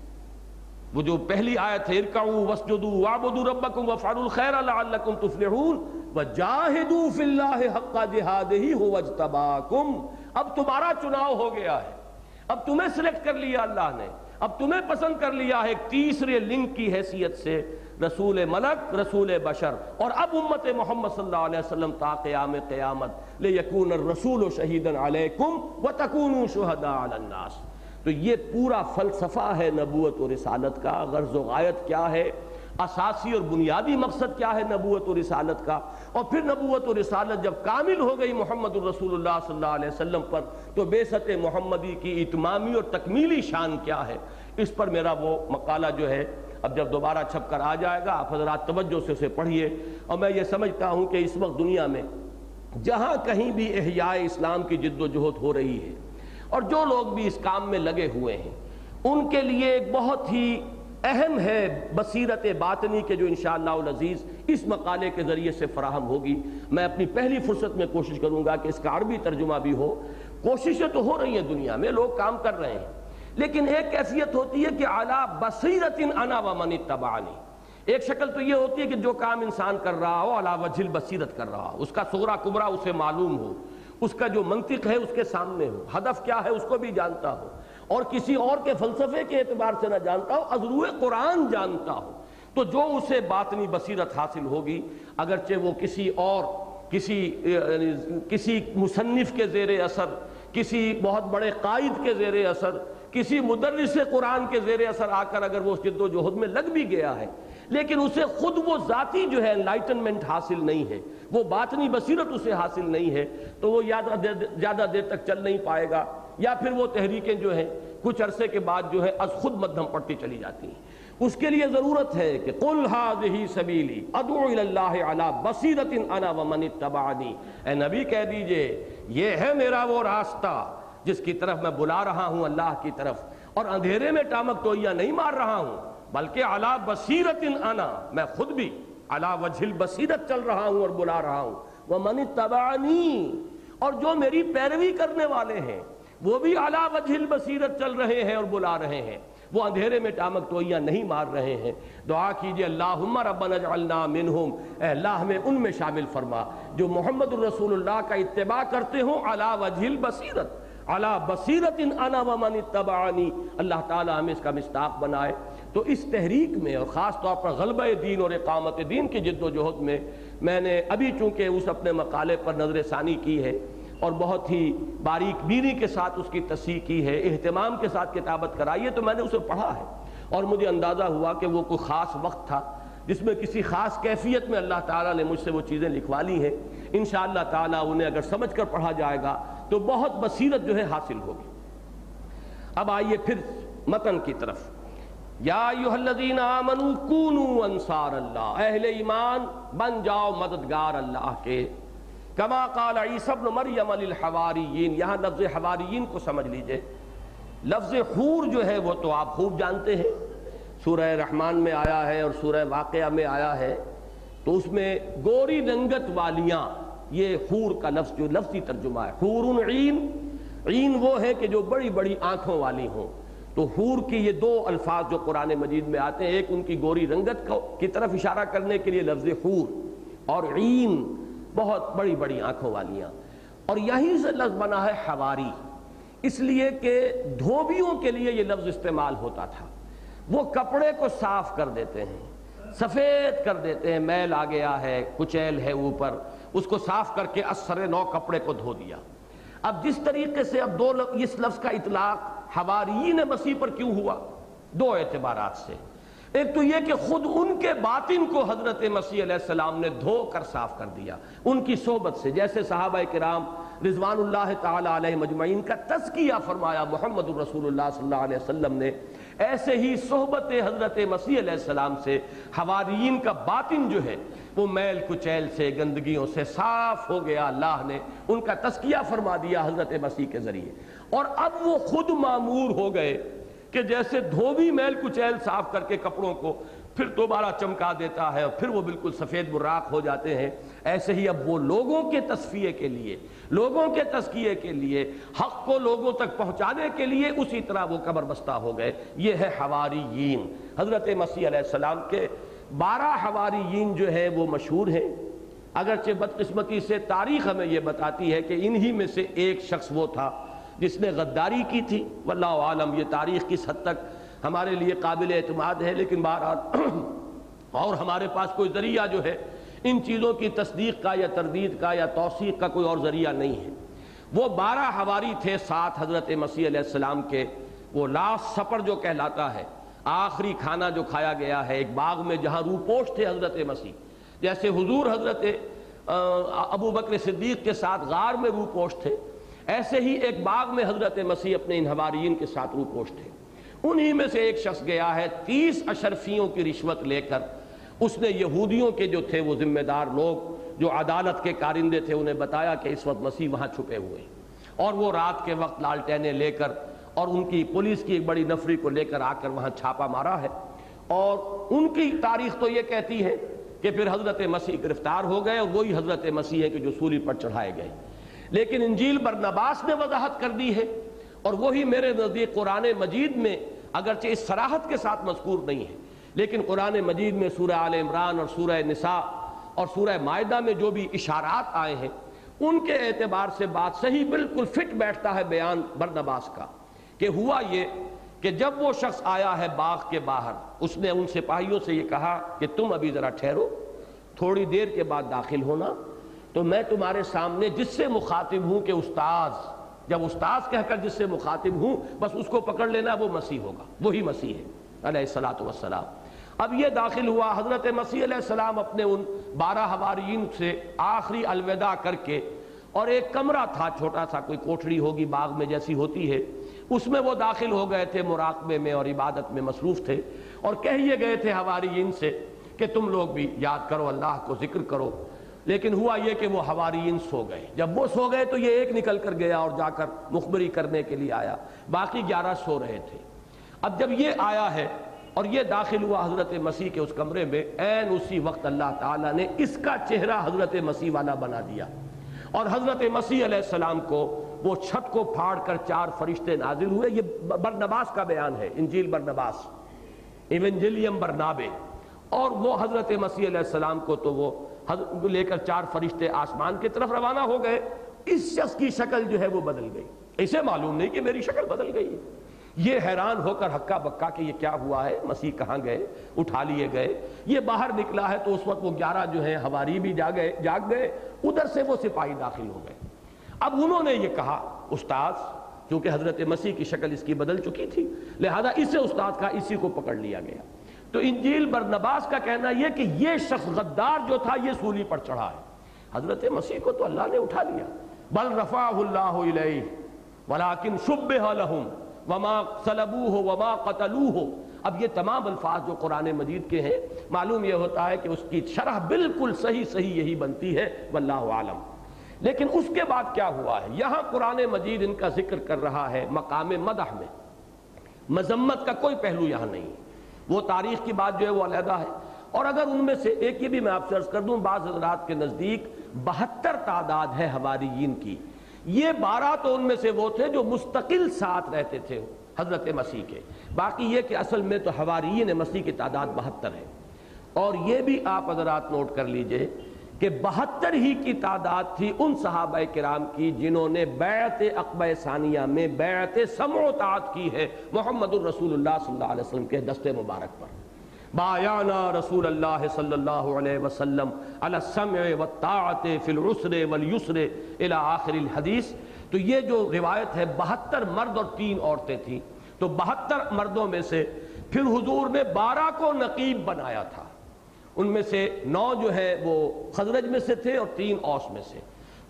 وہ جو پہلی آیت ہے ارکعوا واسجدوا واعبدوا ربکم وافعلوا الخیر لعلکم تفلحون وجاہدوا فی اللہ حق جہادہ ھو اجتباکم، اب تمہارا چناؤ ہو گیا ہے، اب تمہیں سلیکٹ کر لیا اللہ نے، اب تمہیں پسند کر لیا ہے ایک تیسرے لنک کی حیثیت سے، رسول ملک، رسول بشر، اور اب امت محمد صلی اللہ علیہ وسلم تا قیام قیامت لیکون الرسول شہیدا علیکم وتکونوا شہداء علی الناس۔ تو یہ پورا فلسفہ ہے نبوت و رسالت کا، غرض و غایت کیا ہے، اساسی اور بنیادی مقصد کیا ہے نبوت و رسالت کا، اور پھر نبوت و رسالت جب کامل ہو گئی محمد الرسول اللہ صلی اللہ علیہ وسلم پر، تو بعثت محمدی کی اتمامی اور تکمیلی شان کیا ہے، اس پر میرا وہ مقالہ جو ہے اب جب دوبارہ چھپ کر آ جائے گا، آپ حضرات توجہ سے اسے پڑھیے۔ اور میں یہ سمجھتا ہوں کہ اس وقت دنیا میں جہاں کہیں بھی احیاء اسلام کی جد و جہد ہو رہی ہے، اور جو لوگ بھی اس کام میں لگے ہوئے ہیں، ان کے لیے ایک بہت ہی اہم ہے بصیرت باطنی کے جو انشاءاللہ العزیز اس مقالے کے ذریعے سے فراہم ہوگی۔ میں اپنی پہلی فرصت میں کوشش کروں گا کہ اس کا عربی ترجمہ بھی ہو۔ کوششیں تو ہو رہی ہیں دنیا میں، لوگ کام کر رہے ہیں، لیکن ایک کیفیت ہوتی ہے کہ علی بصیرت انا ومن اتبعنی، ایک شکل تو یہ ہوتی ہے کہ جو کام انسان کر رہا ہو علی وجہ البصیرت کر رہا ہو، اس کا صغرا کبرا اسے معلوم ہو، اس کا جو منطق ہے اس کے سامنے ہو، ہدف کیا ہے اس کو بھی جانتا ہو، اور کسی اور کے فلسفے کے اعتبار سے نہ جانتا ہو، از روئے قرآن جانتا ہو، تو جو اسے باطنی بصیرت حاصل ہوگی، اگرچہ وہ کسی اور کسی کسی مصنف کے زیر اثر، کسی بہت بڑے قائد کے زیر اثر، کسی مدرس قرآن کے زیر اثر آ کر اگر وہ جد و جہد میں لگ بھی گیا ہے، لیکن اسے خود وہ ذاتی جو ہے انلائٹنمنٹ حاصل نہیں ہے، وہ باطنی بصیرت اسے حاصل نہیں ہے، تو وہ زیادہ دیر تک چل نہیں پائے گا، یا پھر وہ تحریکیں جو ہیں کچھ عرصے کے بعد جو ہے از خود مدھم پڑتی چلی جاتی ہیں۔ اس کے لیے ضرورت ہے کہ قُلْ هَٰذِهِ سَبِيلِي أَدْعُو إِلَى اللَّهِ عَلَىٰ بَصِيرَةٍ أَنَا وَمَنِ اتَّبَعَنِي، اے نبی کہہ دیجئے یہ ہے میرا وہ راستہ جس کی طرف میں بلا رہا ہوں اللہ کی طرف، اور اندھیرے میں ٹامک توئیاں نہیں مار رہا ہوں، بلکہ عَلَىٰ بَصِيرَةٍ أَنَا، میں خود بھی عَلَىٰ وَجْهِ البصیرت چل رہا ہوں اور بلا رہا ہوں، وَمَنِ اتَّبَعَنِي، اور جو میری پیروی کرنے والے ہیں وہ بھی عَلَىٰ وَجْهِ البصیرت چل رہے ہیں اور بلا رہے ہیں، وہ اندھیرے میں ٹامک توئیاں نہیں مار رہے ہیں۔ دعا کیجئے اللہم ربنا اجعلنا منہم، اے اللہ ہمیں ان میں شامل فرما جو محمد الرسول اللہ کا اتباع کرتے ہوں عَلَىٰ وَجْهِ البصیرت، عَلَىٰ بَصِيرَةٍ أَنَا وَمَنِ اتَّبَعَنِي، اللہ تعالیٰ ہمیں اس کا مصداق بنائے۔ تو اس تحریک میں اور خاص طور پر غلبہ دین اور اقامت دین کی جد و جہد میں میں نے ابھی چونکہ اس اپنے مقالے پر نظر ثانی کی ہے اور بہت ہی باریک بینی کے ساتھ اس کی تصحیح کی ہے، اہتمام کے ساتھ کتابت کرائی ہے، تو میں نے اسے پڑھا ہے اور مجھے اندازہ ہوا کہ وہ کوئی خاص وقت تھا جس میں کسی خاص کیفیت میں اللہ تعالیٰ نے مجھ سے وہ چیزیں لکھوا لی ہیں۔ انشاءاللہ تعالیٰ انہیں اگر سمجھ کر پڑھا جائے گا تو بہت بصیرت جو ہے حاصل ہوگی۔ اب آئیے پھر متن کی طرف۔ یا ایھا الذین آمنوا کونوا انصار اللہ، اہل ایمان بن جاؤ مددگار اللہ کے، کما قال عیسی ابن مریم للحواریین، یہاں لفظ حواریین کو سمجھ لیجئے، لفظ حور جو ہے وہ تو آپ خوب جانتے ہیں، سورہ رحمان میں آیا ہے اور سورہ واقعہ میں آیا ہے، تو اس میں گوری رنگت والیاں، یہ حور کا لفظ جو لفظی ترجمہ ہے، حور عین، عین وہ ہے کہ جو بڑی بڑی آنکھوں والی ہوں، تو حور کی یہ دو الفاظ جو قرآن مجید میں آتے ہیں، ایک ان کی گوری رنگت کی طرف اشارہ کرنے کے لیے لفظ حور، اور عین بہت بڑی بڑی آنکھوں والیاں، اور یہیں سے لفظ بنا ہے حواری، اس لیے کہ دھوبیوں کے لیے یہ لفظ استعمال ہوتا تھا، وہ کپڑے کو صاف کر دیتے ہیں، سفید کر دیتے ہیں، میل آ گیا ہے، کچیل ہے اوپر، اس کو صاف کر کے اثر نو کپڑے کو دھو دیا۔ اب جس طریقے سے اب دو اس لفظ کا اطلاق حواریین مسیح پر کیوں ہوا، دو اعتبارات سے، ایک تو یہ کہ خود ان کے باطن کو حضرت مسیح علیہ السلام نے دھو کر صاف کر دیا ان کی صحبت سے، جیسے صحابہ کرام رضوان اللہ تعالی علیہ مجمعین کا تزکیہ فرمایا محمد الرسول اللہ صلی اللہ علیہ وسلم نے، ایسے ہی صحبت حضرت مسیح علیہ السلام سے حواریین کا باطن جو ہے وہ میل کچیل سے، گندگیوں سے صاف ہو گیا۔ اللہ نے ان کا تزکیہ فرما دیا حضرت مسیح کے ذریعے، اور اب وہ خود مامور ہو گئے کہ جیسے دھوبی میل کچیل صاف کر کے کپڑوں کو پھر دوبارہ چمکا دیتا ہے اور پھر وہ بالکل سفید براق ہو جاتے ہیں، ایسے ہی اب وہ لوگوں کے تصفیے کے لیے، لوگوں کے تزکیے کے لیے، حق کو لوگوں تک پہنچانے کے لیے اسی طرح وہ قبر بستہ ہو گئے۔ یہ ہے حواریین۔ حضرت مسیح علیہ السلام کے بارہ حواریین جو ہے وہ مشہور ہیں، اگرچہ بدقسمتی سے تاریخ ہمیں یہ بتاتی ہے کہ انہی میں سے ایک شخص وہ تھا جس نے غداری کی تھی۔ واللہ عالم یہ تاریخ کس حد تک ہمارے لیے قابل اعتماد ہے، لیکن بہرحال اور ہمارے پاس کوئی ذریعہ جو ہے ان چیزوں کی تصدیق کا یا تردید کا یا توثیق کا کوئی اور ذریعہ نہیں ہے۔ وہ بارہ حواری تھے ساتھ حضرت مسیح علیہ السلام کے، وہ لاسٹ سپر جو کہلاتا ہے، آخری کھانا جو کھایا گیا ہے ایک باغ میں جہاں روپوش تھے حضرت مسیح، جیسے حضور حضرت ابو بکر صدیق کے ساتھ غار میں روپوش تھے، ایسے ہی ایک باغ میں حضرت مسیح اپنے ان حواریین کے ساتھ روپوش تھے۔ انہی میں سے ایک شخص گیا ہے تیس اشرفیوں کی رشوت لے کر، اس نے یہودیوں کے جو تھے وہ ذمہ دار لوگ جو عدالت کے کارندے تھے انہیں بتایا کہ اس وقت مسیح وہاں چھپے ہوئے ہیں، اور وہ رات کے وقت لالٹینیں لے کر اور ان کی پولیس کی ایک بڑی نفری کو لے کر آ کر وہاں چھاپا مارا ہے، اور ان کی تاریخ تو یہ کہتی ہے کہ پھر حضرت مسیح گرفتار ہو گئے اور وہی حضرت مسیح ہے کہ جو سولی پر چڑھائے گئے۔ لیکن انجیل برنباس نے وضاحت کر دی ہے، اور وہی میرے نزدیک قرآن مجید میں اگرچہ اس صراحت کے ساتھ مذکور نہیں ہے، لیکن قرآن مجید میں سورہ آل عمران اور سورہ نساء اور سورہ مائدہ میں جو بھی اشارات آئے ہیں ان کے اعتبار سے بات صحیح بالکل فٹ بیٹھتا ہے بیان برنباس کا، کہ ہوا یہ کہ جب وہ شخص آیا ہے باغ کے باہر، اس نے ان سپاہیوں سے یہ کہا کہ تم ابھی ذرا ٹھہرو، تھوڑی دیر کے بعد داخل ہونا، تو میں تمہارے سامنے جس سے مخاطب ہوں کہ استاذ، جب استاذ کہہ کر جس سے مخاطب ہوں بس اس کو پکڑ لینا، وہ مسیح ہوگا، وہی مسیح ہے علیہ الصلاۃ والسلام۔ اب یہ داخل ہوا، حضرت مسیح علیہ السلام اپنے ان بارہ حواریین سے آخری الوداع کر کے، اور ایک کمرہ تھا چھوٹا سا، کوئی کوٹھڑی ہوگی باغ میں جیسی ہوتی ہے، اس میں وہ داخل ہو گئے تھے، مراقبے میں اور عبادت میں مصروف تھے، اور کہیے گئے تھے حواریین سے کہ تم لوگ بھی یاد کرو، اللہ کو ذکر کرو۔ لیکن ہوا یہ کہ وہ حواریین سو گئے، جب وہ سو گئے تو یہ ایک نکل کر گیا اور جا کر مخبری کرنے کے لیے آیا، باقی گیارہ سو رہے تھے۔ اب جب یہ آیا ہے اور یہ داخل ہوا حضرت مسیح کے اس کمرے میں، عین اسی وقت اللہ تعالیٰ نے اس کا چہرہ حضرت مسیح والا بنا دیا، اور حضرت مسیح علیہ السلام کو وہ چھت کو پھاڑ کر چار فرشتے نازل ہوئے۔ یہ برنباس کا بیان ہے، انجیل برنباس، ایونجیلیم برنابے، اور وہ حضرت مسیح علیہ السلام کو تو وہ لے کر چار فرشتے آسمان کی طرف روانہ ہو گئے۔ اس شخص کی شکل جو ہے وہ بدل گئی، اسے معلوم نہیں کہ میری شکل بدل گئی ہے۔ یہ حیران ہو کر ہکا بکا کہ یہ کیا ہوا ہے، مسیح کہاں گئے، اٹھا لیے گئے۔ یہ باہر نکلا ہے تو اس وقت وہ گیارہ جو ہیں حواری بھی جاگ گئے جاگ گئے ادھر سے وہ سپاہی داخل ہو گئے۔ اب انہوں نے یہ کہا استاذ، کیونکہ حضرت مسیح کی شکل اس کی بدل چکی تھی، لہذا اسے استاد کا اسی کو پکڑ لیا گیا۔ تو انجیل برنباس کا کہنا یہ کہ یہ شخص غدار جو تھا یہ سولی پر چڑھا ہے، حضرت مسیح کو تو اللہ نے اٹھا لیا، بل رفعہ اللہ الیہ ولکن شبہ لہم وما صلبوہ وما قتلوہ۔ اب یہ تمام الفاظ جو قرآن مجید کے ہیں، معلوم یہ ہوتا ہے کہ اس کی شرح بالکل صحیح صحیح یہی بنتی ہے، واللہ عالم۔ لیکن اس کے بعد کیا ہوا ہے، یہاں قرآن مجید ان کا ذکر کر رہا ہے مقام مدح میں، مذمت کا کوئی پہلو یہاں نہیں ہے، وہ تاریخ کی بات جو ہے وہ علیحدہ ہے۔ اور اگر ان میں سے ایک یہ بھی میں آپ سے عرض کر دوں، بعض حضرات کے نزدیک بہتر تعداد ہے حواریین کی، یہ بارہ تو ان میں سے وہ تھے جو مستقل ساتھ رہتے تھے حضرت مسیح کے، باقی یہ کہ اصل میں تو حواریین مسیح کی تعداد بہتر ہے۔ اور یہ بھی آپ حضرات نوٹ کر لیجئے کہ بہتر ہی کی تعداد تھی ان صحابہ کرام کی جنہوں نے بیعت عقبہ ثانیہ میں بیعت سمع و طاعت کی ہے محمد الرسول اللہ صلی اللہ علیہ وسلم کے دست مبارک پر۔ بایعنا رسول اللہ صلی اللہ علیہ وسلم علی السمع والطاعت فی العسر والیسر الی آخر الحدیث۔ تو یہ جو روایت ہے بہتر مرد اور تین عورتیں تھیں، تو بہتر مردوں میں سے پھر حضور نے بارہ کو نقیب بنایا تھا، ان میں سے نو جو ہے وہ خزرج میں سے تھے اور تین اوس میں سے۔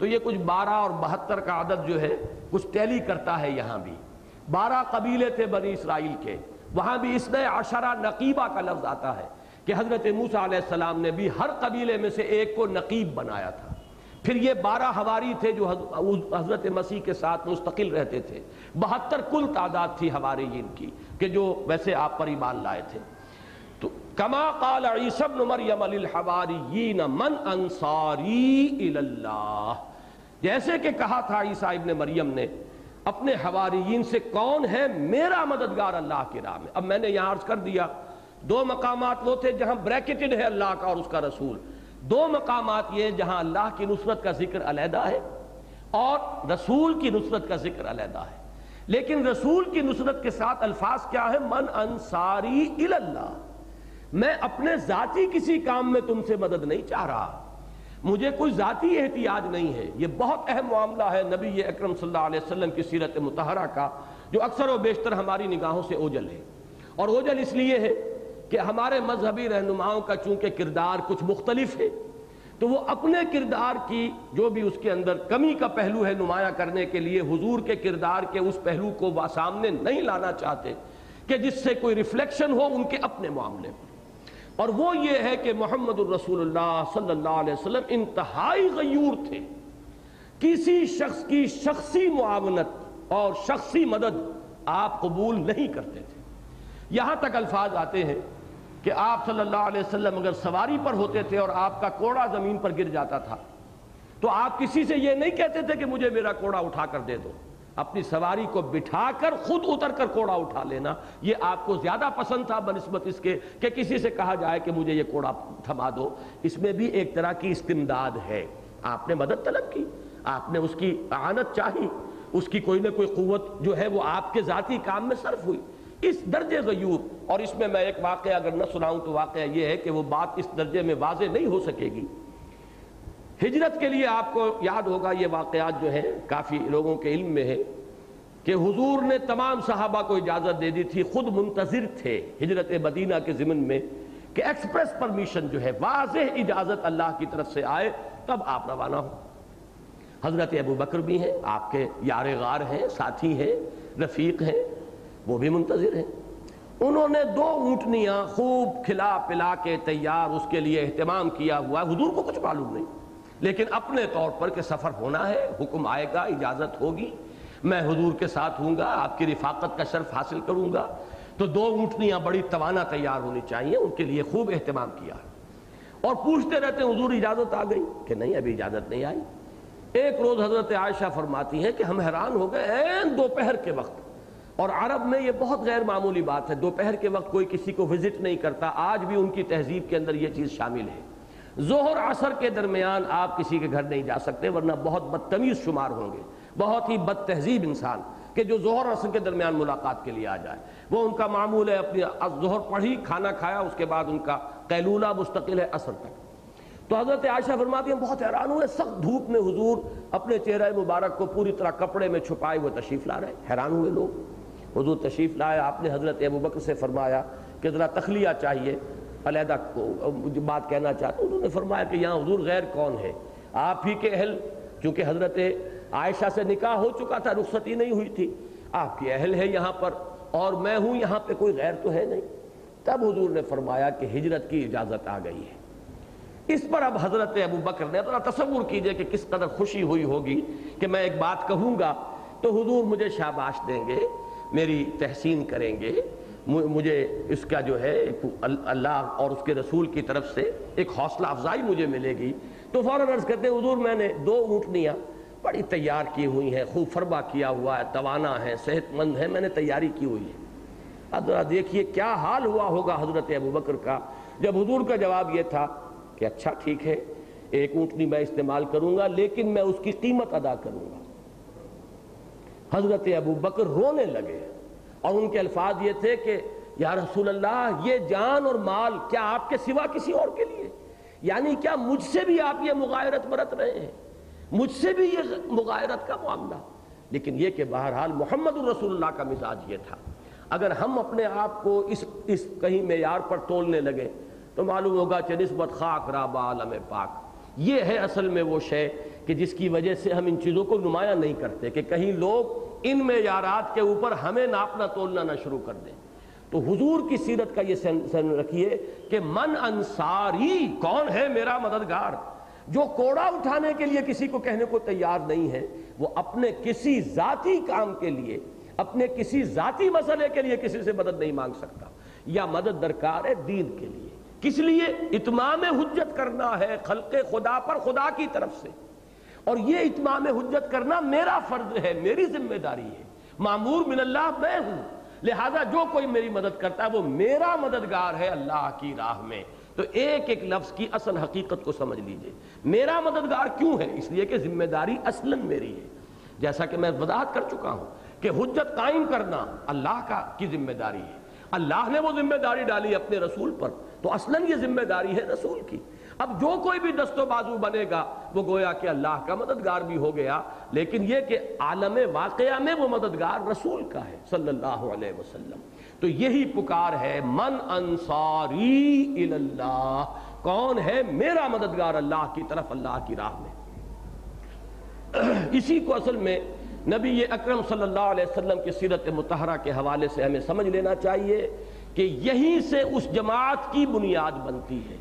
تو یہ کچھ بارہ اور بہتر کا عدد جو ہے کچھ ٹیلی کرتا ہے. یہاں بھی بارہ قبیلے تھے بنی اسرائیل کے، وہاں بھی اثنی عشرہ نقیبہ کا لفظ آتا ہے کہ حضرت موسیٰ علیہ السلام نے بھی ہر قبیلے میں سے ایک کو نقیب بنایا تھا. پھر یہ بارہ حواری تھے جو حضرت مسیح کے ساتھ مستقل رہتے تھے. بہتر کل تعداد تھی حواریین کی کہ جو ویسے آپ پر ایمان لائے تھے. تو کما قال عیسی ابن مریم للحواریین من انصاری الی اللہ، جیسے کہ کہا تھا عیسیٰ ابن مریم نے اپنے حواریین سے کون ہے میرا مددگار اللہ کی راہ میں. اب میں نے یہاں عرض کر دیا دو مقامات وہ تھے جہاں بریکٹڈ ہے اللہ کا اور اس کا رسول، دو مقامات یہ جہاں اللہ کی نصرت کا ذکر علیحدہ ہے اور رسول کی نصرت کا ذکر علیحدہ ہے. لیکن رسول کی نصرت کے ساتھ الفاظ کیا ہے؟ من انصاری الی اللہ، میں اپنے ذاتی کسی کام میں تم سے مدد نہیں چاہ رہا، مجھے کوئی ذاتی احتیاج نہیں ہے. یہ بہت اہم معاملہ ہے نبی اکرم صلی اللہ علیہ وسلم کی سیرت مطہرہ کا، جو اکثر و بیشتر ہماری نگاہوں سے اوجھل ہے. اور اوجھل اس لیے ہے کہ ہمارے مذہبی رہنماؤں کا چونکہ کردار کچھ مختلف ہے، تو وہ اپنے کردار کی جو بھی اس کے اندر کمی کا پہلو ہے نمایاں کرنے کے لیے حضور کے کردار کے اس پہلو کو سامنے نہیں لانا چاہتے کہ جس سے کوئی ریفلیکشن ہو ان کے اپنے معاملے میں. اور وہ یہ ہے کہ محمد الرسول اللہ صلی اللہ علیہ وسلم انتہائی غیور تھے. کسی شخص کی شخصی معاونت اور شخصی مدد آپ قبول نہیں کرتے تھے. یہاں تک الفاظ آتے ہیں کہ آپ صلی اللہ علیہ وسلم اگر سواری پر ہوتے تھے اور آپ کا کوڑا زمین پر گر جاتا تھا تو آپ کسی سے یہ نہیں کہتے تھے کہ مجھے میرا کوڑا اٹھا کر دے دو. اپنی سواری کو بٹھا کر خود اتر کر کوڑا اٹھا لینا یہ آپ کو زیادہ پسند تھا بنسبت اس کے کہ کسی سے کہا جائے کہ مجھے یہ کوڑا تھما دو. اس میں بھی ایک طرح کی استمداد ہے. آپ نے مدد طلب کی، آپ نے اس کی اعانت چاہی، اس کی کوئی نہ کوئی قوت جو ہے وہ آپ کے ذاتی کام میں صرف ہوئی. اس درجے غیور، اور اس میں میں ایک واقعہ اگر نہ سناؤں تو واقعہ یہ ہے کہ وہ بات اس درجے میں واضح نہیں ہو سکے گی. ہجرت کے لیے آپ کو یاد ہوگا یہ واقعات جو ہیں کافی لوگوں کے علم میں ہے کہ حضور نے تمام صحابہ کو اجازت دے دی تھی، خود منتظر تھے ہجرت مدینہ کے ضمن میں کہ ایکسپریس پرمیشن جو ہے واضح اجازت اللہ کی طرف سے آئے تب آپ روانہ ہو. حضرت ابو بکر بھی ہیں، آپ کے یار غار ہیں، ساتھی ہیں، رفیق ہیں، وہ بھی منتظر ہیں. انہوں نے دو اونٹنیاں خوب کھلا پلا کے تیار اس کے لیے اہتمام کیا ہوا. حضور کو کچھ معلوم نہیں، لیکن اپنے طور پر کہ سفر ہونا ہے، حکم آئے گا، اجازت ہوگی، میں حضور کے ساتھ ہوں گا، آپ کی رفاقت کا شرف حاصل کروں گا، تو دو اونٹنیاں بڑی توانا تیار ہونی چاہیے، ان کے لیے خوب اہتمام کیا. اور پوچھتے رہتے ہیں حضور اجازت آ گئی کہ نہیں ابھی اجازت نہیں آئی. ایک روز حضرت عائشہ فرماتی ہیں کہ ہم حیران ہو گئے عین دوپہر کے وقت، اور عرب میں یہ بہت غیر معمولی بات ہے، دوپہر کے وقت کوئی کسی کو وزٹ نہیں کرتا. آج بھی ان کی تہذیب کے اندر یہ چیز شامل ہے. ظہر عصر کے درمیان آپ کسی کے گھر نہیں جا سکتے ورنہ بہت بدتمیز شمار ہوں گے، بہت ہی بد تہذیب انسان کہ جو ظہر عصر کے درمیان ملاقات کے لیے آ جائے. وہ ان کا معمول ہے اپنی ظہر پڑھی، کھانا کھایا، اس کے بعد ان کا قیلولہ مستقل ہے عصر تک. تو حضرت عائشہ فرماتی ہیں بہت حیران ہوئے، سخت دھوپ میں حضور اپنے چہرہ مبارک کو پوری طرح کپڑے میں چھپائے ہوئے تشریف لا رہے. حیران ہوئے لوگ. حضور تشریف لائے، آپ نے حضرت ابو بکر سے فرمایا کہ ذرا تخلیہ چاہیے، علیحدہ بات کہنا چاہتے. انہوں نے فرمایا کہ یہاں حضور غیر کون ہے؟ آپ ہی کے اہل، چونکہ حضرت عائشہ سے نکاح ہو چکا تھا، رخصتی نہیں ہوئی تھی، آپ کے اہل ہے یہاں پر اور میں ہوں یہاں پہ، کوئی غیر تو ہے نہیں. تب حضور نے فرمایا کہ ہجرت کی اجازت آ گئی ہے. اس پر اب حضرت ابو بکر نے، ذرا تصور کیجئے کہ کس قدر خوشی ہوئی ہوگی کہ میں ایک بات کہوں گا تو حضور مجھے شاباش دیں گے، میری تحسین کریں گے، مجھے اس کا جو ہے اللہ اور اس کے رسول کی طرف سے ایک حوصلہ افزائی مجھے ملے گی. تو فوراً عرض کرتے ہیں حضور میں نے دو اونٹنیاں بڑی تیار کی ہوئی ہیں، خوب فربا کیا ہوا ہے، توانا ہے، صحت مند ہے، میں نے تیاری کی ہوئی ہے. اب ذرا دیکھیے کیا حال ہوا ہوگا حضرت ابو بکر کا جب حضور کا جواب یہ تھا کہ اچھا ٹھیک ہے، ایک اونٹنی میں استعمال کروں گا لیکن میں اس کی قیمت ادا کروں گا. حضرت ابو بکر رونے لگے اور ان کے الفاظ یہ تھے کہ یا رسول اللہ، یہ جان اور مال کیا آپ کے سوا کسی اور کے لیے؟ یعنی کیا مجھ سے بھی آپ یہ مغایرت برت رہے ہیں، مجھ سے بھی یہ مغایرت کا معاملہ؟ لیکن یہ کہ بہرحال محمد الرسول اللہ کا مزاج یہ تھا. اگر ہم اپنے آپ کو اس اس کہیں معیار پر تولنے لگے تو معلوم ہوگا کہ نسبت خاک رابع عالم پاک. یہ ہے اصل میں وہ شے کہ جس کی وجہ سے ہم ان چیزوں کو نمایاں نہیں کرتے کہ کہیں لوگ ان معیارات کے اوپر ہمیں ناپنا تولنا نہ شروع کر دیں۔ تو حضور کی سیرت کا یہ سن رکھیے کہ من انصاری، کون ہے میرا مددگار، جو کوڑا اٹھانے کے لیے کسی کو کہنے کو تیار نہیں ہے، وہ اپنے کسی ذاتی کام کے لیے، اپنے کسی ذاتی مسئلے کے لیے کسی سے مدد نہیں مانگ سکتا، یا مدد درکار ہے دین کے لیے۔ کس لیے؟ اتمام حجت کرنا ہے خلق خدا پر خدا کی طرف سے، اور یہ اتمام حجت کرنا میرا فرض ہے، میری ذمہ داری ہے، مامور من اللہ میں ہوں، لہذا جو کوئی میری مدد کرتا ہے وہ میرا مددگار ہے اللہ کی راہ میں۔ تو ایک ایک لفظ کی اصل حقیقت کو سمجھ لیجئے، میرا مددگار کیوں ہے؟ اس لیے کہ ذمہ داری اصلاً میری ہے، جیسا کہ میں وضاحت کر چکا ہوں کہ حجت قائم کرنا اللہ کا کی ذمہ داری ہے، اللہ نے وہ ذمہ داری ڈالی اپنے رسول پر، تو اصلاً یہ ذمہ داری ہے رسول کی۔ اب جو کوئی بھی دست و بازو بنے گا وہ گویا کہ اللہ کا مددگار بھی ہو گیا، لیکن یہ کہ عالم واقعہ میں وہ مددگار رسول کا ہے صلی اللہ علیہ وسلم۔ تو یہی پکار ہے من انصاری اللہ، کون ہے میرا مددگار اللہ کی طرف، اللہ کی راہ میں۔ اسی کو اصل میں نبی اکرم صلی اللہ علیہ وسلم کی سیرت مطہرہ کے حوالے سے ہمیں سمجھ لینا چاہیے کہ یہیں سے اس جماعت کی بنیاد بنتی ہے۔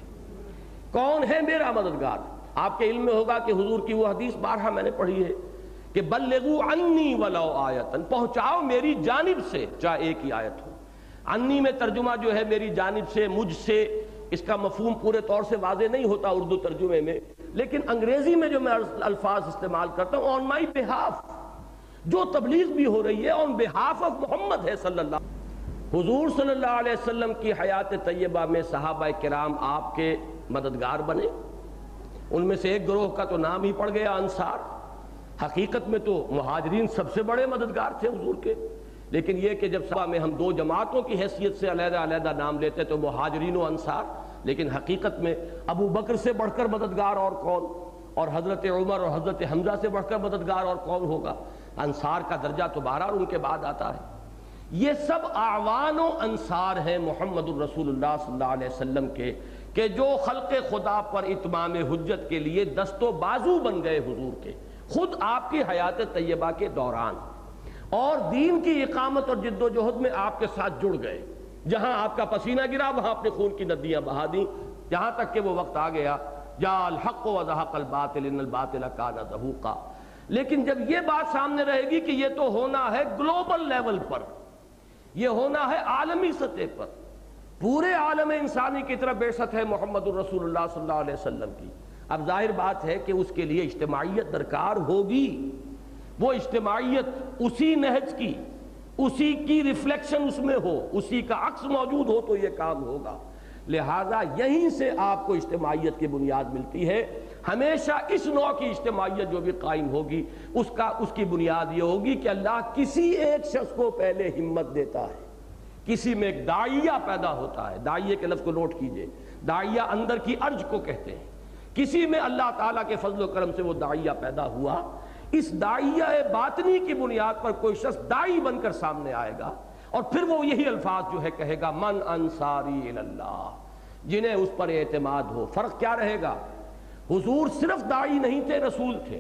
کون ہے میرا مددگار؟ آپ کے علم میں ہوگا کہ حضور کی وہ حدیث بارہا میں نے پڑھی ہے کہ بلغوا عنی ولو آیتن، پہنچاؤ میری جانب سے چاہے ایک ہی آیت ہو۔ انی میں ترجمہ جو ہے میری جانب سے، مجھ سے، اس کا مفہوم پورے طور سے واضح نہیں ہوتا اردو ترجمے میں، لیکن انگریزی میں جو میں الفاظ استعمال کرتا ہوں آن مائی بہاف، جو تبلیغ بھی ہو رہی ہے آن بہاف آف محمد ہے صلی اللہ۔ حضور صلی اللہ علیہ وسلم کی حیات طیبہ میں صحابہ کرام آپ کے مددگار بنے، ان میں سے ایک گروہ کا تو نام ہی پڑ گیا انصار۔ حقیقت میں تو مہاجرین سب سے بڑے مددگار تھے حضور کے، لیکن یہ کہ جب صحابہ میں ہم دو جماعتوں کی حیثیت سے علیحدہ علیحدہ نام لیتے تو مہاجرین و انصار، لیکن حقیقت میں ابو بکر سے بڑھ کر مددگار اور کون، اور حضرت عمر اور حضرت حمزہ سے بڑھ کر مددگار اور کون ہوگا؟ انصار کا درجہ تو بہرحال ان کے بعد آتا ہے۔ یہ سب اعوان و انصار ہیں محمد الرسول اللہ صلی اللہ علیہ وسلم کے، کہ جو خلق خدا پر اتمام حجت کے لیے دست و بازو بن گئے حضور کے، خود آپ کی حیات طیبہ کے دوران، اور دین کی اقامت اور جد و جہد میں آپ کے ساتھ جڑ گئے۔ جہاں آپ کا پسینہ گرا وہاں اپنے خون کی ندیاں بہا دیں، یہاں تک کہ وہ وقت آ گیا جاء الحق وزہق الباطل ان الباطل کان زہوقا۔ لیکن جب یہ بات سامنے رہے گی کہ یہ تو ہونا ہے گلوبل لیول پر، یہ ہونا ہے عالمی سطح پر، پورے عالم انسانی کی طرف بعثت ہے محمد الرسول اللہ صلی اللہ علیہ وسلم کی، اب ظاہر بات ہے کہ اس کے لیے اجتماعیت درکار ہوگی۔ وہ اجتماعیت اسی نہج کی، اسی کی ریفلیکشن اس میں ہو، اسی کا عکس موجود ہو تو یہ کام ہوگا۔ لہٰذا یہیں سے آپ کو اجتماعیت کی بنیاد ملتی ہے۔ ہمیشہ اس نوع کی اجتماعیت جو بھی قائم ہوگی اس کا اس کی بنیاد یہ ہوگی کہ اللہ کسی ایک شخص کو پہلے ہمت دیتا ہے، کسی میں ایک داعیہ پیدا ہوتا ہے، داعیہ کے لفظ کو نوٹ کیجئے، داعیہ اندر کی ارج کو کہتے ہیں، کسی میں اللہ تعالیٰ کے فضل و کرم سے وہ داعیہ پیدا ہوا، اس داعیہ باطنی کی بنیاد پر کوئی شخص داعی بن کر سامنے آئے گا، اور پھر وہ یہی الفاظ جو ہے کہے گا من انصاری اللہ، جنہیں اس پر اعتماد ہو۔ فرق کیا رہے گا؟ حضور صرف داعی نہیں تھے، رسول تھے۔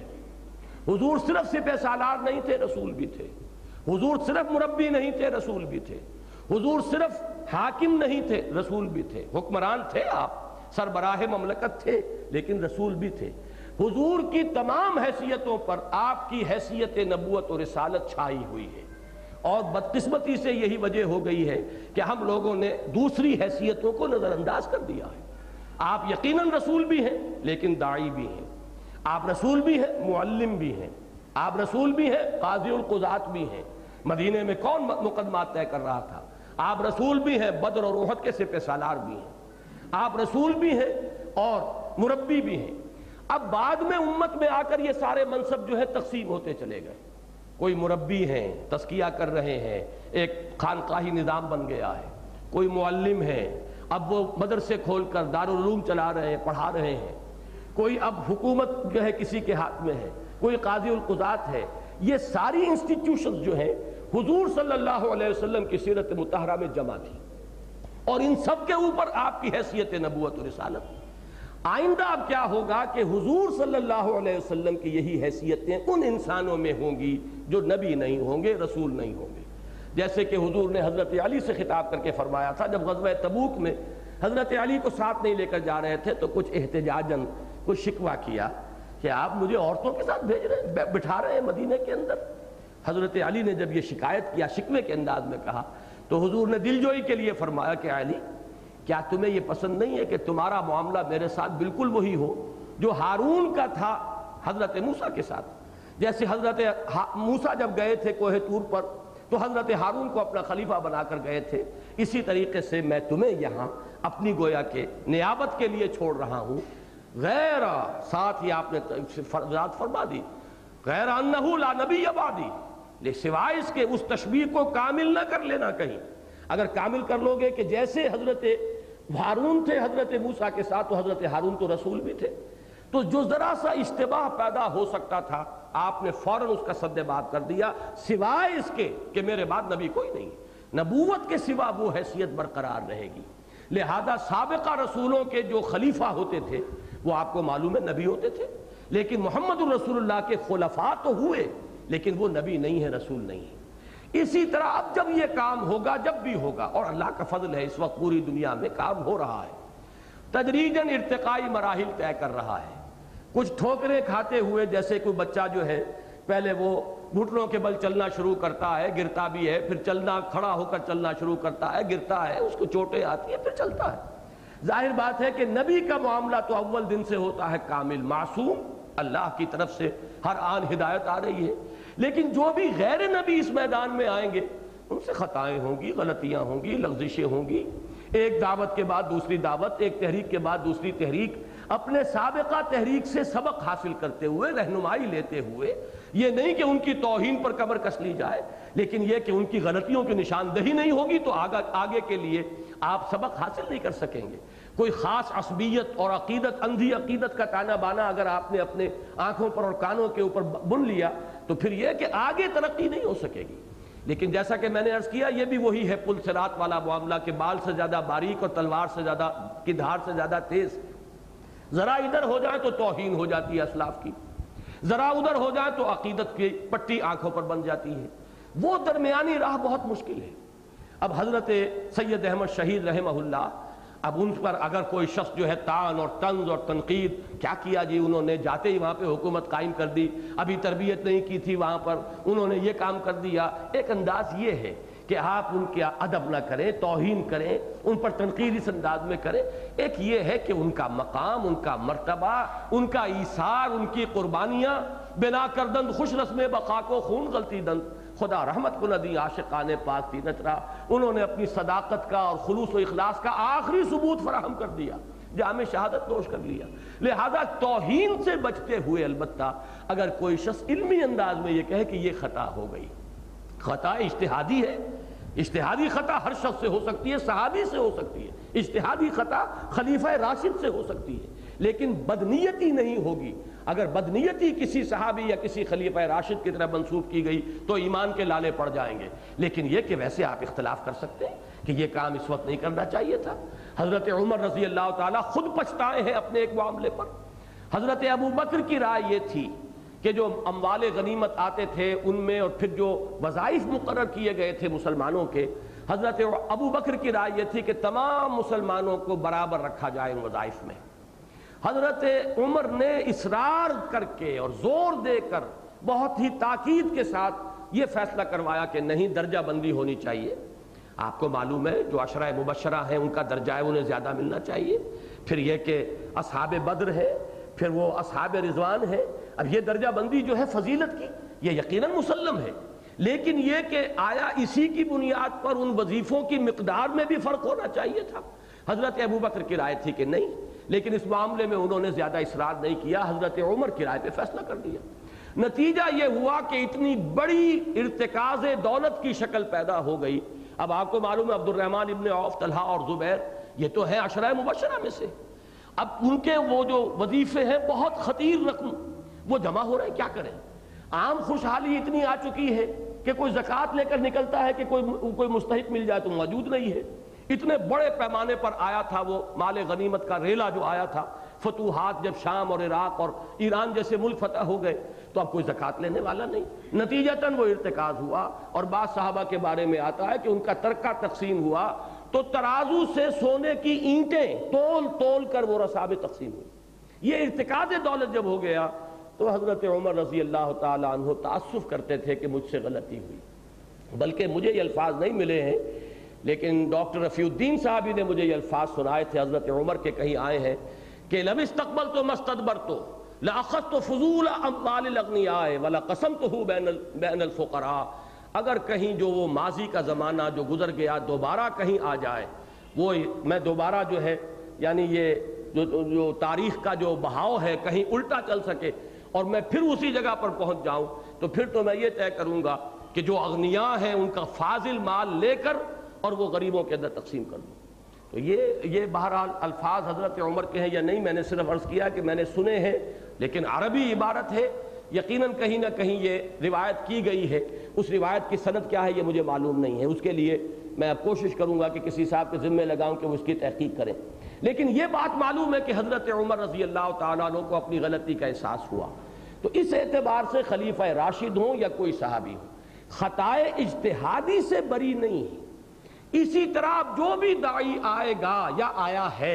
حضور صرف سپہ سالار نہیں تھے، رسول بھی تھے۔ حضور صرف مربی نہیں تھے، رسول بھی تھے۔ حضور صرف حاکم نہیں تھے، رسول بھی تھے۔ حکمران تھے، آپ سربراہ مملکت تھے، لیکن رسول بھی تھے۔ حضور کی تمام حیثیتوں پر آپ کی حیثیت نبوت اور رسالت چھائی ہوئی ہے، اور بدقسمتی سے یہی وجہ ہو گئی ہے کہ ہم لوگوں نے دوسری حیثیتوں کو نظر انداز کر دیا ہے۔ آپ یقیناً رسول بھی ہیں لیکن داعی بھی ہیں، آپ رسول بھی ہیں معلم بھی ہیں، آپ رسول بھی ہیں قاضی القضات بھی ہیں۔ مدینے میں کون مقدمات طے کر رہا تھا؟ آپ رسول بھی ہیں، بدر اور احد کے سپہ سالار بھی ہیں، آپ رسول بھی ہیں اور مربی بھی ہیں۔ اب بعد میں امت میں آ کر یہ سارے منصب جو ہے تقسیم ہوتے چلے گئے، کوئی مربی ہیں تزکیہ کر رہے ہیں، ایک خانقاہی نظام بن گیا ہے، کوئی معلم ہے اب وہ مدرسے کھول کر دارالعلوم چلا رہے ہیں، پڑھا رہے ہیں، کوئی اب حکومت جو ہے کسی کے ہاتھ میں ہے، کوئی قاضی القضات ہے۔ یہ ساری انسٹیٹیوشنز جو ہیں حضور صلی اللہ علیہ وسلم کی سیرت مطہرہ میں جمع تھی، اور ان سب کے اوپر آپ کی حیثیت نبوت و رسالت۔ آئندہ اب کیا ہوگا کہ حضور صلی اللہ علیہ وسلم کی یہی حیثیتیں ان انسانوں میں ہوں گی جو نبی نہیں ہوں گے، رسول نہیں ہوں گے. جیسے کہ حضور نے حضرت علی سے خطاب کر کے فرمایا تھا، جب غزوہ تبوک میں حضرت علی کو ساتھ نہیں لے کر جا رہے تھے تو کچھ احتجاجاً کچھ شکوہ کیا کہ آپ مجھے عورتوں کے ساتھ بھیج رہے ہیں، بٹھا رہے ہیں مدینے کے اندر. حضرت علی نے جب یہ شکایت کیا، شکوے کے انداز میں کہا، تو حضور نے دل جوئی کے لیے فرمایا کہ علی، کیا تمہیں یہ پسند نہیں ہے کہ تمہارا معاملہ میرے ساتھ بالکل وہی ہو جو ہارون کا تھا حضرت موسیٰ کے ساتھ؟ جیسے حضرت موسیٰ جب گئے تھے کوہ طور پر تو حضرت ہارون کو اپنا خلیفہ بنا کر گئے تھے، اسی طریقے سے میں تمہیں یہاں اپنی گویا کے نیابت کے لیے چھوڑ رہا ہوں. غیر ساتھ ہی آپ نے ذات فرما دی، غیر انہ لا نبی بعدی، لے سوائے اس کے اس تشبیہ کو کامل نہ کر لینا کہیں. اگر کامل کر لو گے کہ جیسے حضرت ہارون تھے حضرت موسیٰ کے ساتھ تو حضرت ہارون تو رسول بھی تھے، تو جو ذرا سا اشتباہ پیدا ہو سکتا تھا آپ نے فوراً اس کا سد باب کر دیا، سوائے اس کے کہ میرے بعد نبی کوئی نہیں. نبوت کے سوا وہ حیثیت برقرار رہے گی. لہذا سابقہ رسولوں کے جو خلیفہ ہوتے تھے وہ آپ کو معلوم ہے نبی ہوتے تھے، لیکن محمد الرسول اللہ کے خلفاء تو ہوئے لیکن وہ نبی نہیں ہے، رسول نہیں ہے. اسی طرح اب جب یہ کام ہوگا، جب بھی ہوگا، اور اللہ کا فضل ہے اس وقت پوری دنیا میں کام ہو رہا ہے، تدریجاً ارتقائی مراحل طے کر رہا ہے. کچھ ٹھوکریں کھاتے ہوئے، جیسے کوئی بچہ جو ہے پہلے وہ گھٹنوں کے بل چلنا شروع کرتا ہے، گرتا بھی ہے، پھر چلنا کھڑا ہو کر چلنا شروع کرتا ہے، گرتا ہے، اس کو چوٹیں آتی ہیں، پھر چلتا ہے. ظاہر بات ہے کہ نبی کا معاملہ تو اول دن سے ہوتا ہے کامل، معصوم، اللہ کی طرف سے ہر آن ہدایت آ رہی ہے. لیکن جو بھی غیر نبی اس میدان میں آئیں گے ان سے خطائیں ہوں گی، غلطیاں ہوں گی، لغزشیں ہوں گی. ایک دعوت کے بعد دوسری دعوت، ایک تحریک کے بعد دوسری تحریک، اپنے سابقہ تحریک سے سبق حاصل کرتے ہوئے، رہنمائی لیتے ہوئے، یہ نہیں کہ ان کی توہین پر کمر کس لی جائے، لیکن یہ کہ ان کی غلطیوں کی نشاندہی نہیں ہوگی تو آگے کے لیے آپ سبق حاصل نہیں کر سکیں گے. کوئی خاص عصبیت اور عقیدت، اندھی عقیدت کا تانا بانا اگر آپ نے اپنے آنکھوں پر اور کانوں کے اوپر بن لیا تو پھر یہ کہ آگے ترقی نہیں ہو سکے گی. لیکن جیسا کہ میں نے عرض کیا، یہ بھی وہی ہے پل صراط والا معاملہ کہ بال سے زیادہ باریک اور تلوار سے زیادہ کی دھار سے زیادہ تیز. ذرا ادھر ہو جائے تو توہین ہو جاتی ہے اسلاف کی، ذرا ادھر ہو جائے تو عقیدت کی پٹی آنکھوں پر بن جاتی ہے. وہ درمیانی راہ بہت مشکل ہے. اب حضرت سید احمد شہید رحمہ اللہ، اب ان پر اگر کوئی شخص جو ہے تان اور طنز اور تنقید، کیا کیا جی انہوں نے، جاتے ہی وہاں پہ حکومت قائم کر دی، ابھی تربیت نہیں کی تھی وہاں پر، انہوں نے یہ کام کر دیا. ایک انداز یہ ہے کہ آپ ان کے ادب نہ کریں، توہین کریں، ان پر تنقید اس انداز میں کریں. ایک یہ ہے کہ ان کا مقام، ان کا مرتبہ، ان کا ایثار، ان کی قربانیاں، بنا کردند خوش رسم بقا کو خون غلطی دند، خدا رحمت کو ندی عاشقان پاک تھی نچرا. انہوں نے اپنی صداقت کا اور خلوص و اخلاص کا آخری ثبوت فراہم کر دیا، جامع شہادت نوش کر لیا. لہذا توہین سے بچتے ہوئے البتہ اگر کوئی شخص علمی انداز میں یہ کہے کہ یہ خطا ہو گئی، خطا اجتہادی ہے، اجتہادی خطا ہر شخص سے ہو سکتی ہے، صحابی سے ہو سکتی ہے، اجتہادی خطا خلیفہ راشد سے ہو سکتی ہے، لیکن بدنیتی نہیں ہوگی. اگر بدنیتی کسی صحابی یا کسی خلیفہ راشد کی طرف منسوب کی گئی تو ایمان کے لالے پڑ جائیں گے. لیکن یہ کہ ویسے آپ اختلاف کر سکتے ہیں کہ یہ کام اس وقت نہیں کرنا چاہیے تھا. حضرت عمر رضی اللہ تعالیٰ خود پچھتائے ہیں اپنے ایک معاملے پر. حضرت ابو بکر کی رائے یہ تھی کہ جو اموال غنیمت آتے تھے ان میں اور پھر جو وظائف مقرر کیے گئے تھے مسلمانوں کے، حضرت ابو بکر کی رائے یہ تھی کہ تمام مسلمانوں کو برابر رکھا جائے ان وظائف میں. حضرت عمر نے اصرار کر کے اور زور دے کر بہت ہی تاکید کے ساتھ یہ فیصلہ کروایا کہ نہیں، درجہ بندی ہونی چاہیے. آپ کو معلوم ہے جو عشرہ مبشرہ ہیں ان کا درجہ ہے، انہیں زیادہ ملنا چاہیے. پھر یہ کہ اصحاب بدر ہے، پھر وہ اصحاب رضوان ہے. اب یہ درجہ بندی جو ہے فضیلت کی، یہ یقیناً مسلم ہے، لیکن یہ کہ آیا اسی کی بنیاد پر ان وظیفوں کی مقدار میں بھی فرق ہونا چاہیے تھا. حضرت ابو بکر کی رائے تھی کہ نہیں، لیکن اس معاملے میں انہوں نے زیادہ اصرار نہیں کیا، حضرت عمر کی رائے پہ فیصلہ کر دیا. نتیجہ یہ ہوا کہ اتنی بڑی ارتکاز دولت کی شکل پیدا ہو گئی. اب آپ کو معلوم ہے عبد الرحمن ابن عوف، طلحہ اور زبیر یہ تو ہیں عشرہ مبشرہ میں سے. اب ان کے وہ جو وظیفے ہیں بہت خطیر رقم وہ جمع ہو رہے ہیں، کیا کریں. عام خوشحالی اتنی آ چکی ہے کہ کوئی زکوٰۃ لے کر نکلتا ہے کہ کوئی کوئی مستحق مل جائے تو موجود نہیں ہے. اتنے بڑے پیمانے پر آیا تھا وہ مال غنیمت کا ریلا جو آیا تھا فتوحات جب شام اور عراق اور ایران جیسے ملک فتح ہو گئے تو اب کوئی زکوٰۃ لینے والا نہیں، نتیجتاً وہ ارتکاز ہوا۔ اور بعض صحابہ کے بارے میں آتا ہے کہ ان کا ترکہ تقسیم ہوا تو ترازو سے سونے کی اینٹیں تول تول کر وہ رسابیں تقسیم ہوئی۔ یہ ارتکاز دولت جب ہو گیا تو حضرت عمر رضی اللہ تعالیٰ عنہ تعسف کرتے تھے کہ مجھ سے غلطی ہوئی، بلکہ مجھے یہ الفاظ نہیں ملے ہیں لیکن ڈاکٹر رفیع الدین صاحبی نے مجھے یہ الفاظ سنائے تھے، حضرت عمر کے کہیں آئے ہیں کہ لَمْ اسْتَقْبَلْتُ مَسْتَدْبَرْتُ لَأَخَذْتُ فُضُولَ أَمْوَالِ الْأَغْنِيَاءِ وَلَقَسَمْتُهُ بَيْنَ الْفُقَرَاءِ۔ اگر کہیں جو وہ ماضی کا زمانہ جو گزر گیا دوبارہ کہیں آ جائے، وہ میں دوبارہ جو ہے یعنی یہ جو, جو تاریخ کا جو بہاؤ ہے کہیں الٹا چل سکے اور میں پھر اسی جگہ پر پہنچ جاؤں تو پھر تو میں یہ طے کروں گا کہ جو اغنیاء ہیں ان کا فاضل مال لے کر اور وہ غریبوں کے اندر تقسیم کر دوں۔ تو یہ یہ بہرحال الفاظ حضرت عمر کے ہیں یا نہیں، میں نے صرف عرض کیا کہ میں نے سنے ہیں، لیکن عربی عبارت ہے، یقیناً کہیں نہ کہیں یہ روایت کی گئی ہے، اس روایت کی سند کیا ہے یہ مجھے معلوم نہیں ہے، اس کے لیے میں اب کوشش کروں گا کہ کسی صاحب کے ذمہ لگاؤں کہ وہ اس کی تحقیق کریں۔ لیکن یہ بات معلوم ہے کہ حضرت عمر رضی اللہ تعالیٰ عنہ کو اپنی غلطی کا احساس ہوا، تو اس اعتبار سے خلیفہ راشد ہوں یا کوئی صحابی ہو خطائے اجتہادی سے بری نہیں ہے۔ اسی طرح جو بھی داعی آئے گا یا آیا ہے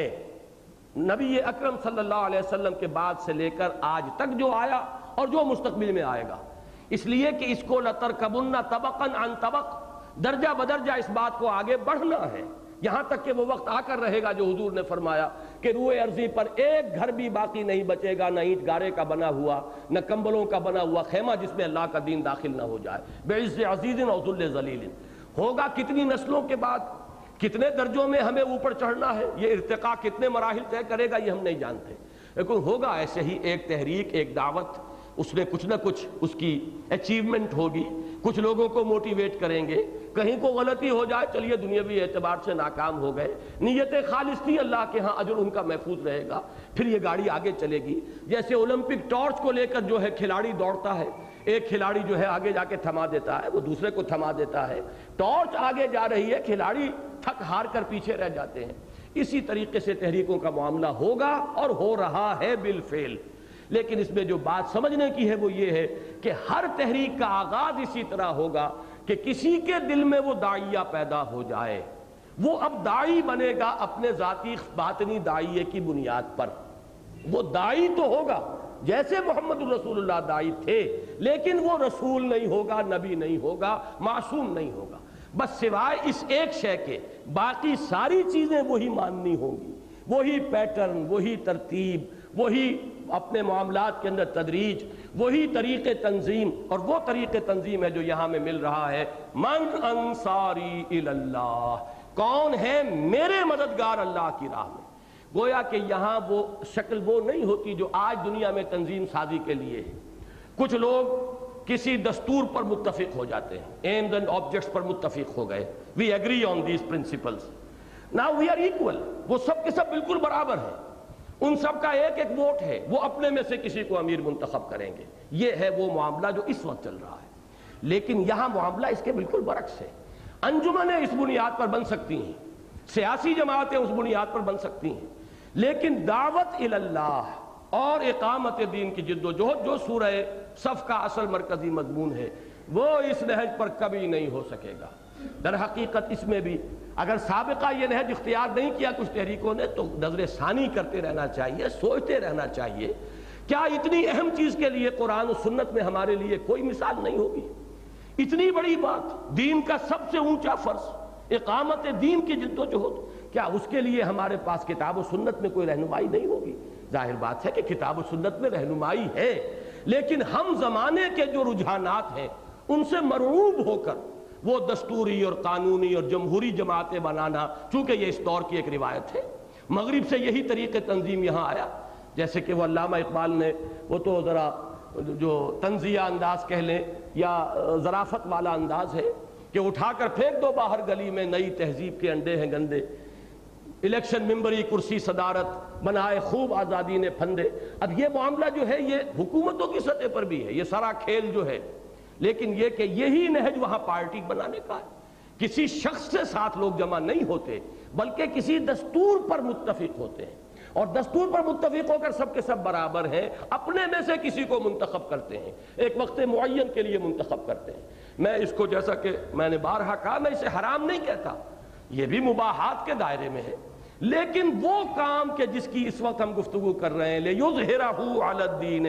نبی اکرم صلی اللہ علیہ وسلم کے بعد سے لے کر آج تک جو آیا اور جو مستقبل میں آئے گا، اس لیے کہ اس کو لَتَرْكَبُنَّ طَبَقًا عَنْ طَبَقٍ، درجہ بدرجہ اس بات کو آگے بڑھنا ہے، یہاں تک کہ وہ وقت آ کر رہے گا جو حضور نے فرمایا کہ روئے ارضی پر ایک گھر بھی باقی نہیں بچے گا، نہ اینٹ گارے کا بنا ہوا، نہ کمبلوں کا بنا ہوا خیمہ جس میں اللہ کا دین داخل نہ ہو جائے، بِعِزِّ عَزِیزٍ وَذُلِّ ذَلِیلٍ۔ ہوگا کتنی نسلوں کے بعد، کتنے درجوں میں ہمیں اوپر چڑھنا ہے، یہ ارتقاء کتنے مراحل طے کرے گا یہ ہم نہیں جانتے، لیکن ہوگا ایسے ہی ایک تحریک، ایک دعوت، اس میں کچھ نہ کچھ اس کی اچیومنٹ ہوگی، کچھ لوگوں کو موٹیویٹ کریں گے، کہیں کو غلطی ہو جائے چلیے دنیاوی اعتبار سے ناکام ہو گئے، نیت خالص تھی، اللہ کے ہاں اجر ان کا محفوظ رہے گا، پھر یہ گاڑی آگے چلے گی۔ جیسے اولمپک ٹارچ کو لے کر جو ہے کھلاڑی دوڑتا ہے، ایک کھلاڑی جو ہے آگے جا کے تھما دیتا ہے، وہ دوسرے کو تھما دیتا ہے، ٹارچ آگے جا رہی ہے، کھلاڑی تھک ہار کر پیچھے رہ جاتے ہیں۔ اسی طریقے سے تحریکوں کا معاملہ ہوگا اور ہو رہا ہے بالفعل، لیکن اس میں جو بات سمجھنے کی ہے وہ یہ ہے کہ ہر تحریک کا آغاز اسی طرح ہوگا کہ کسی کے دل میں وہ داعیہ پیدا ہو جائے، وہ اب داعی بنے گا اپنے ذاتی باطنی داعیے کی بنیاد پر، وہ داعی تو ہوگا جیسے محمد الرسول اللہ داعی تھے، لیکن وہ رسول نہیں ہوگا، نبی نہیں ہوگا، معصوم نہیں ہوگا، بس سوائے اس ایک شے کے باقی ساری چیزیں وہی ماننی ہوں گی، وہی پیٹرن، وہی ترتیب، وہی اپنے معاملات کے اندر تدریج، وہی طریق تنظیم، اور وہ طریق تنظیم ہے جو یہاں میں مل رہا ہے۔ من انصاری الی اللہ، کون ہے میرے مددگار اللہ کی راہ میں؟ گویا کہ یہاں وہ شکل وہ نہیں ہوتی جو آج دنیا میں تنظیم سازی کے لیے ہے۔ کچھ لوگ کسی دستور پر متفق ہو جاتے ہیں، ایمز اینڈ آبجیکٹس پر متفق ہو گئے، we agree on these principles, now we are equal, وہ سب کے سب بالکل برابر ہیں، ان سب کا ایک ایک ووٹ ہے، وہ اپنے میں سے کسی کو امیر منتخب کریں گے، یہ ہے وہ معاملہ جو اس وقت چل رہا ہے۔ لیکن یہاں معاملہ اس کے بالکل برعکس ہے، انجمنیں اس بنیاد پر بن سکتی ہیں، سیاسی جماعتیں اس بنیاد پر بن سکتی ہیں، لیکن دعوت الی اللہ اور اقامت دین کی جد و جہد جو سورہ صف کا اصل مرکزی مضمون ہے وہ اس نہج پر کبھی نہیں ہو سکے گا۔ در حقیقت اس میں بھی اگر سابقہ یہ نہج اختیار نہیں کیا کچھ تحریکوں نے تو نظر ثانی کرتے رہنا چاہیے، سوچتے رہنا چاہیے، کیا اتنی اہم چیز کے لیے قرآن و سنت میں ہمارے لیے کوئی مثال نہیں ہوگی؟ اتنی بڑی بات، دین کا سب سے اونچا فرض، اقامت دین کی جد و جہد، کیا اس کے لیے ہمارے پاس کتاب و سنت میں کوئی رہنمائی نہیں ہوگی؟ ظاہر بات ہے کہ کتاب و سنت میں رہنمائی ہے، لیکن ہم زمانے کے جو رجحانات ہیں ان سے مرعوب ہو کر وہ دستوری اور قانونی اور جمہوری جماعتیں بنانا، چونکہ یہ اس دور کی ایک روایت ہے، مغرب سے یہی طریقے تنظیم یہاں آیا، جیسے کہ وہ علامہ اقبال نے وہ تو ذرا جو طنزیہ انداز کہہ لیں یا ظرافت والا انداز ہے کہ اٹھا کر پھینک دو باہر گلی میں، نئی تہذیب کے انڈے ہیں گندے، الیکشن ممبری کرسی صدارت بنائے خوب آزادی نے پھندے۔ اب یہ معاملہ جو ہے یہ حکومتوں کی سطح پر بھی ہے، یہ سارا کھیل جو ہے، لیکن یہ کہ یہی نہج وہاں پارٹی بنانے کا ہے، کسی شخص سے ساتھ لوگ جمع نہیں ہوتے بلکہ کسی دستور پر متفق ہوتے ہیں، اور دستور پر متفق ہو کر سب کے سب برابر ہیں، اپنے میں سے کسی کو منتخب کرتے ہیں، ایک وقت معین کے لیے منتخب کرتے ہیں۔ میں اس کو جیسا کہ میں نے بارہا کہا، میں اسے حرام نہیں کہتا، یہ بھی مباحات کے دائرے میں ہے، لیکن وہ کام کہ جس کی اس وقت ہم گفتگو کر رہے ہیں لِيُظْهِرَهُ عَلَى الدِّينِ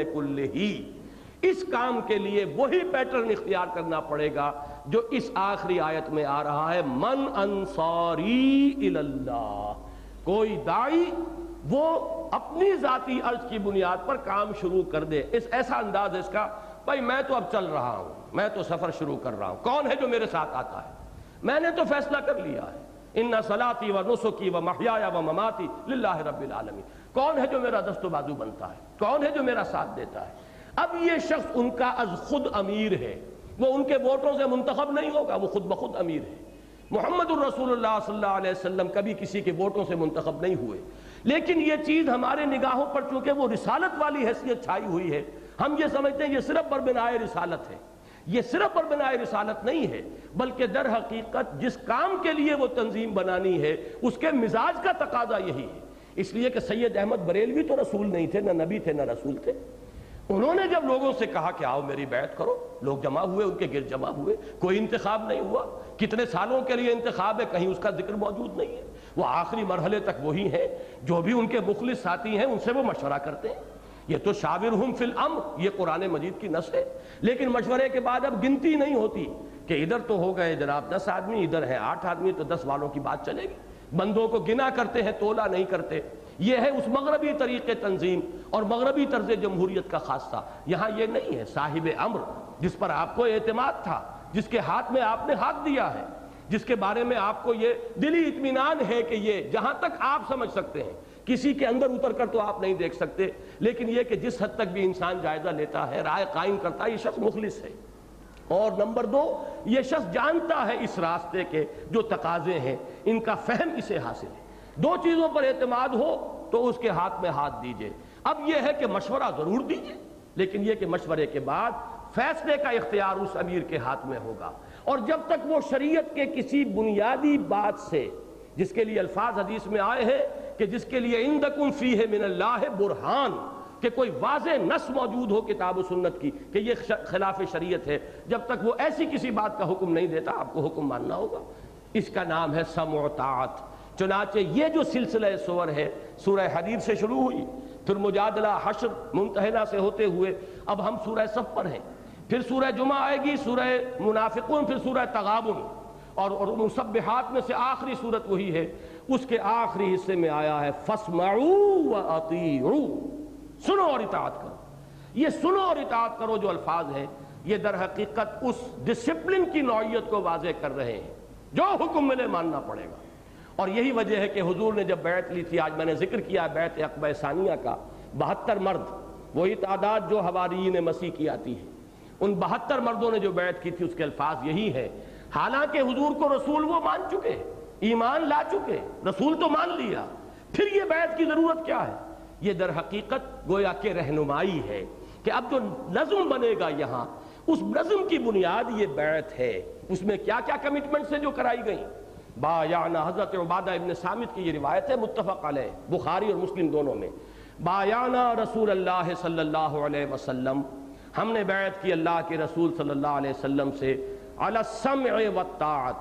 كُلِّهِ، اس کام کے لیے وہی پیٹرن اختیار کرنا پڑے گا جو اس آخری آیت میں آ رہا ہے، من انصاری الی اللہ، کوئی داعی وہ اپنی ذاتی عرض کی بنیاد پر کام شروع کر دے۔ اس ایسا انداز ہے اس کا، بھائی میں تو اب چل رہا ہوں، میں تو سفر شروع کر رہا ہوں، کون ہے جو میرے ساتھ آتا ہے؟ میں نے تو فیصلہ کر لیا ہے، ان صلاتی و نسکی و محیای و مماتی للہ رب العالمین، کون ہے جو میرا دست و بازو بنتا ہے، کون ہے جو میرا ساتھ دیتا ہے؟ اب یہ شخص ان کا از خود امیر ہے، وہ ان کے ووٹوں سے منتخب نہیں ہوگا، وہ خود بخود امیر ہے۔ محمد الرسول اللہ صلی اللہ علیہ وسلم کبھی کسی کے ووٹوں سے منتخب نہیں ہوئے، لیکن یہ چیز ہمارے نگاہوں پر چونکہ وہ رسالت والی حیثیت چھائی ہوئی ہے، ہم یہ سمجھتے ہیں یہ صرف بربنائے رسالت ہے۔ یہ صرف بربنائے رسالت نہیں ہے، بلکہ در حقیقت جس کام کے لیے وہ تنظیم بنانی ہے اس کے مزاج کا تقاضا یہی ہے۔ اس لیے کہ سید احمد بریلوی تو رسول نہیں تھے، نہ نبی تھے، نہ رسول تھے۔ انہوں نے جب لوگوں سے کہا کہ آؤ میری بیعت کرو، لوگ جمع ہوئے، ان کے گرد جمع ہوئے، کوئی انتخاب نہیں ہوا۔ کتنے سالوں کے لیے انتخاب ہے، کہیں اس کا ذکر موجود نہیں ہے۔ وہ آخری مرحلے تک وہی ہیں، جو بھی ان کے مخلص ساتھی ہیں ان سے وہ مشورہ کرتے ہیں۔ یہ تو شاورہم فی الامر، یہ قرآن مجید کی نص ہے، لیکن مشورے کے بعد اب گنتی نہیں ہوتی کہ ادھر تو ہو گئے جناب دس آدمی، ادھر ہیں آٹھ آدمی، تو دس والوں کی بات چلے گی۔ بندوں کو گنا کرتے ہیں، تولا نہیں کرتے۔ یہ ہے اس مغربی طریقے تنظیم اور مغربی طرز جمہوریت کا خاصہ۔ یہاں یہ نہیں ہے، صاحب امر جس پر آپ کو اعتماد تھا، جس کے ہاتھ میں آپ نے ہاتھ دیا ہے، جس کے بارے میں آپ کو یہ دلی اطمینان ہے کہ یہ جہاں تک آپ سمجھ سکتے ہیں، کسی کے اندر اتر کر تو آپ نہیں دیکھ سکتے، لیکن یہ کہ جس حد تک بھی انسان جائزہ لیتا ہے، رائے قائم کرتا ہے، یہ شخص مخلص ہے۔ اور نمبر دو، یہ شخص جانتا ہے اس راستے کے جو تقاضے ہیں، ان کا فہم اسے حاصل ہے۔ دو چیزوں پر اعتماد ہو تو اس کے ہاتھ میں ہاتھ دیجئے۔ اب یہ ہے کہ مشورہ ضرور دیجئے، لیکن یہ کہ مشورے کے بعد فیصلے کا اختیار اس امیر کے ہاتھ میں ہوگا۔ اور جب تک وہ شریعت کے کسی بنیادی بات سے، جس کے لیے الفاظ حدیث میں آئے ہیں کہ جس کے لیے عندکم فیہ من اللہ برہان، کہ کوئی واضح نص موجود ہو کتاب و سنت کی کہ یہ خلاف شریعت ہے، جب تک وہ ایسی کسی بات کا حکم نہیں دیتا آپ کو حکم ماننا ہوگا۔ اس کا نام ہے سمع و طاعت۔ چنانچہ یہ جو سلسلہ سور ہے، سورہ حدید سے شروع ہوئی، پھر مجادلہ، حشر، ممتحنہ سے ہوتے ہوئے اب ہم سورہ صف پر ہیں، پھر سورہ جمعہ آئے گی، سورہ منافقون، پھر سورہ تغابن، اور اور مسبحات میں سے آخری صورت وہی ہے۔ اس کے آخری حصے میں آیا ہے فَاسْمَعُوا وَأَطِيعُوا، سنو اور اطاعت کرو۔ یہ سنو اور اطاعت کرو جو الفاظ ہیں، یہ در حقیقت اس ڈسپلن کی نوعیت کو واضح کر رہے ہیں، جو حکم ملے ماننا پڑے گا۔ اور یہی وجہ ہے کہ حضور نے جب بیعت لی تھی، آج میں نے ذکر کیا بیعت عقبہ ثانیہ کا، بہتر مرد، وہی تعداد جو حواریین مسیح کی آتی ہے، ان بہتر مردوں نے جو بیعت کی تھی اس کے الفاظ یہی ہیں۔ حالانکہ حضور کو رسول وہ مان چکے، ایمان لا چکے، رسول تو مان لیا، پھر یہ بیعت کی ضرورت کیا ہے؟ یہ در حقیقت گویا کہ رہنمائی ہے کہ اب جو نظم بنے گا یہاں، اس نظم کی بنیاد یہ بیعت ہے۔ اس میں کیا کیا کمٹمنٹ سے جو کرائی گئیں، بایعنا، حضرت عبادہ ابن صامت کی یہ روایت ہے متفق علیہ، بخاری اور مسلم دونوں میں، بایعنا رسول اللہ صلی اللہ علیہ وسلم، ہم نے بیعت کی اللہ کے رسول صلی اللہ علیہ وسلم سے، علی السمع والطاعت،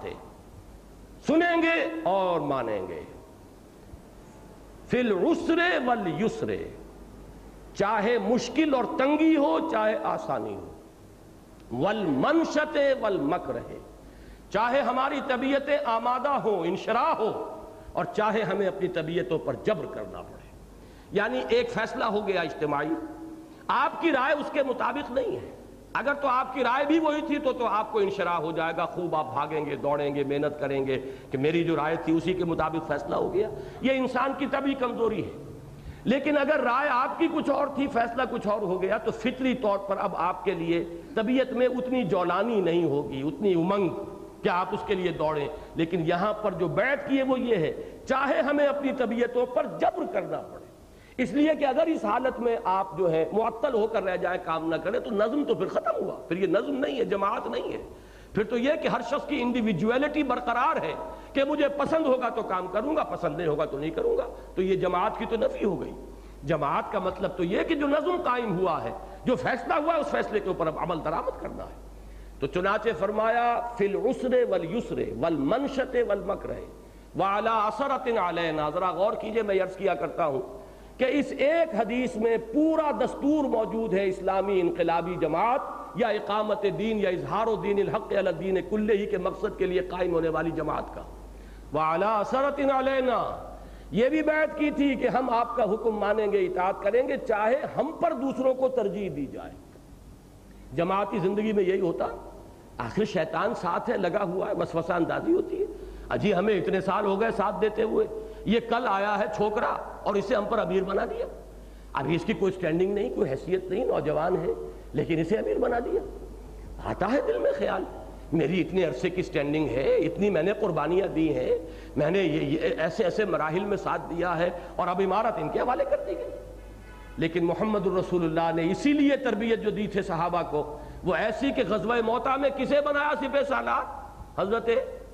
سنیں گے اور مانیں گے، فی العسر والیسر، چاہے مشکل اور تنگی ہو چاہے آسانی ہو، والمنشط والمکرہ، چاہے ہماری طبیعتیں آمادہ ہو، انشراح ہو، اور چاہے ہمیں اپنی طبیعتوں پر جبر کرنا پڑے۔ یعنی ایک فیصلہ ہو گیا اجتماعی، آپ کی رائے اس کے مطابق نہیں ہے، اگر تو آپ کی رائے بھی وہی تھی تو تو آپ کو انشراح ہو جائے گا، خوب آپ بھاگیں گے، دوڑیں گے، محنت کریں گے کہ میری جو رائے تھی اسی کے مطابق فیصلہ ہو گیا۔ یہ انسان کی طبعی کمزوری ہے۔ لیکن اگر رائے آپ کی کچھ اور تھی، فیصلہ کچھ اور ہو گیا، تو فطری طور پر اب آپ کے لیے طبیعت میں اتنی جولانی نہیں ہوگی، اتنی امنگ کہ آپ اس کے لیے دوڑیں۔ لیکن یہاں پر جو بیعت کی ہے وہ یہ ہے، چاہے ہمیں اپنی طبیعتوں پر جبر کرنا پڑے، اس لیے کہ اگر اس حالت میں آپ جو ہے معطل ہو کر رہ جائیں، کام نہ کریں، تو نظم تو پھر ختم ہوا، پھر یہ نظم نہیں ہے، جماعت نہیں ہے، پھر تو یہ کہ ہر شخص کی انڈیویجویلٹی برقرار ہے کہ مجھے پسند ہوگا تو کام کروں گا، پسند نہیں ہوگا تو نہیں کروں گا، تو یہ جماعت کی تو نفی ہو گئی۔ جماعت کا مطلب تو یہ کہ جو نظم قائم ہوا ہے، جو فیصلہ ہوا ہے، اس فیصلے کے اوپر اب عمل درآمد کرنا ہے۔ تو چنانچہ فرمایا فی العسر والیسر والمنشط والمکرہ وعلی اثرۃ علینا۔ ذرا غور کیجئے، میں عرض کیا کرتا ہوں کہ اس ایک حدیث میں پورا دستور موجود ہے اسلامی انقلابی جماعت یا اقامت دین یا اظہار دین الحق علی الدین کلہ کے مقصد کے لیے قائم ہونے والی جماعت کا۔ وعلی اثرۃ علینا، یہ بھی بیعت کی تھی کہ ہم آپ کا حکم مانیں گے، اطاعت کریں گے، چاہے ہم پر دوسروں کو ترجیح دی جائے۔ جماعتی زندگی میں یہی ہوتا، آخر شیطان ساتھ ہے، لگا ہوا ہے، وسوسہ اندازی ہوتی ہے۔ اجی ہمیں اتنے سال ہو گئے ساتھ دیتے ہوئے، یہ کل آیا ہے چھوکرا اور اسے ہم پر امیر بنا دیا۔ ابھی اس کی کوئی سٹینڈنگ نہیں، کوئی حیثیت نہیں، نوجوان ہے، لیکن اسے امیر بنا دیا۔ آتا ہے دل میں خیال، میری اتنے عرصے کی سٹینڈنگ ہے، اتنی میں نے قربانیاں دی ہیں، میں نے یہ ایسے ایسے مراحل میں ساتھ دیا ہے، اور اب عمارت ان کے حوالے کر دی گئی۔ لیکن محمد الرسول اللہ نے اسی لیے تربیت جو دی تھے صحابہ کو، وہ ایسی کہ غزوہ موطا میں کسے بنایا سپہ سالار؟ حضرت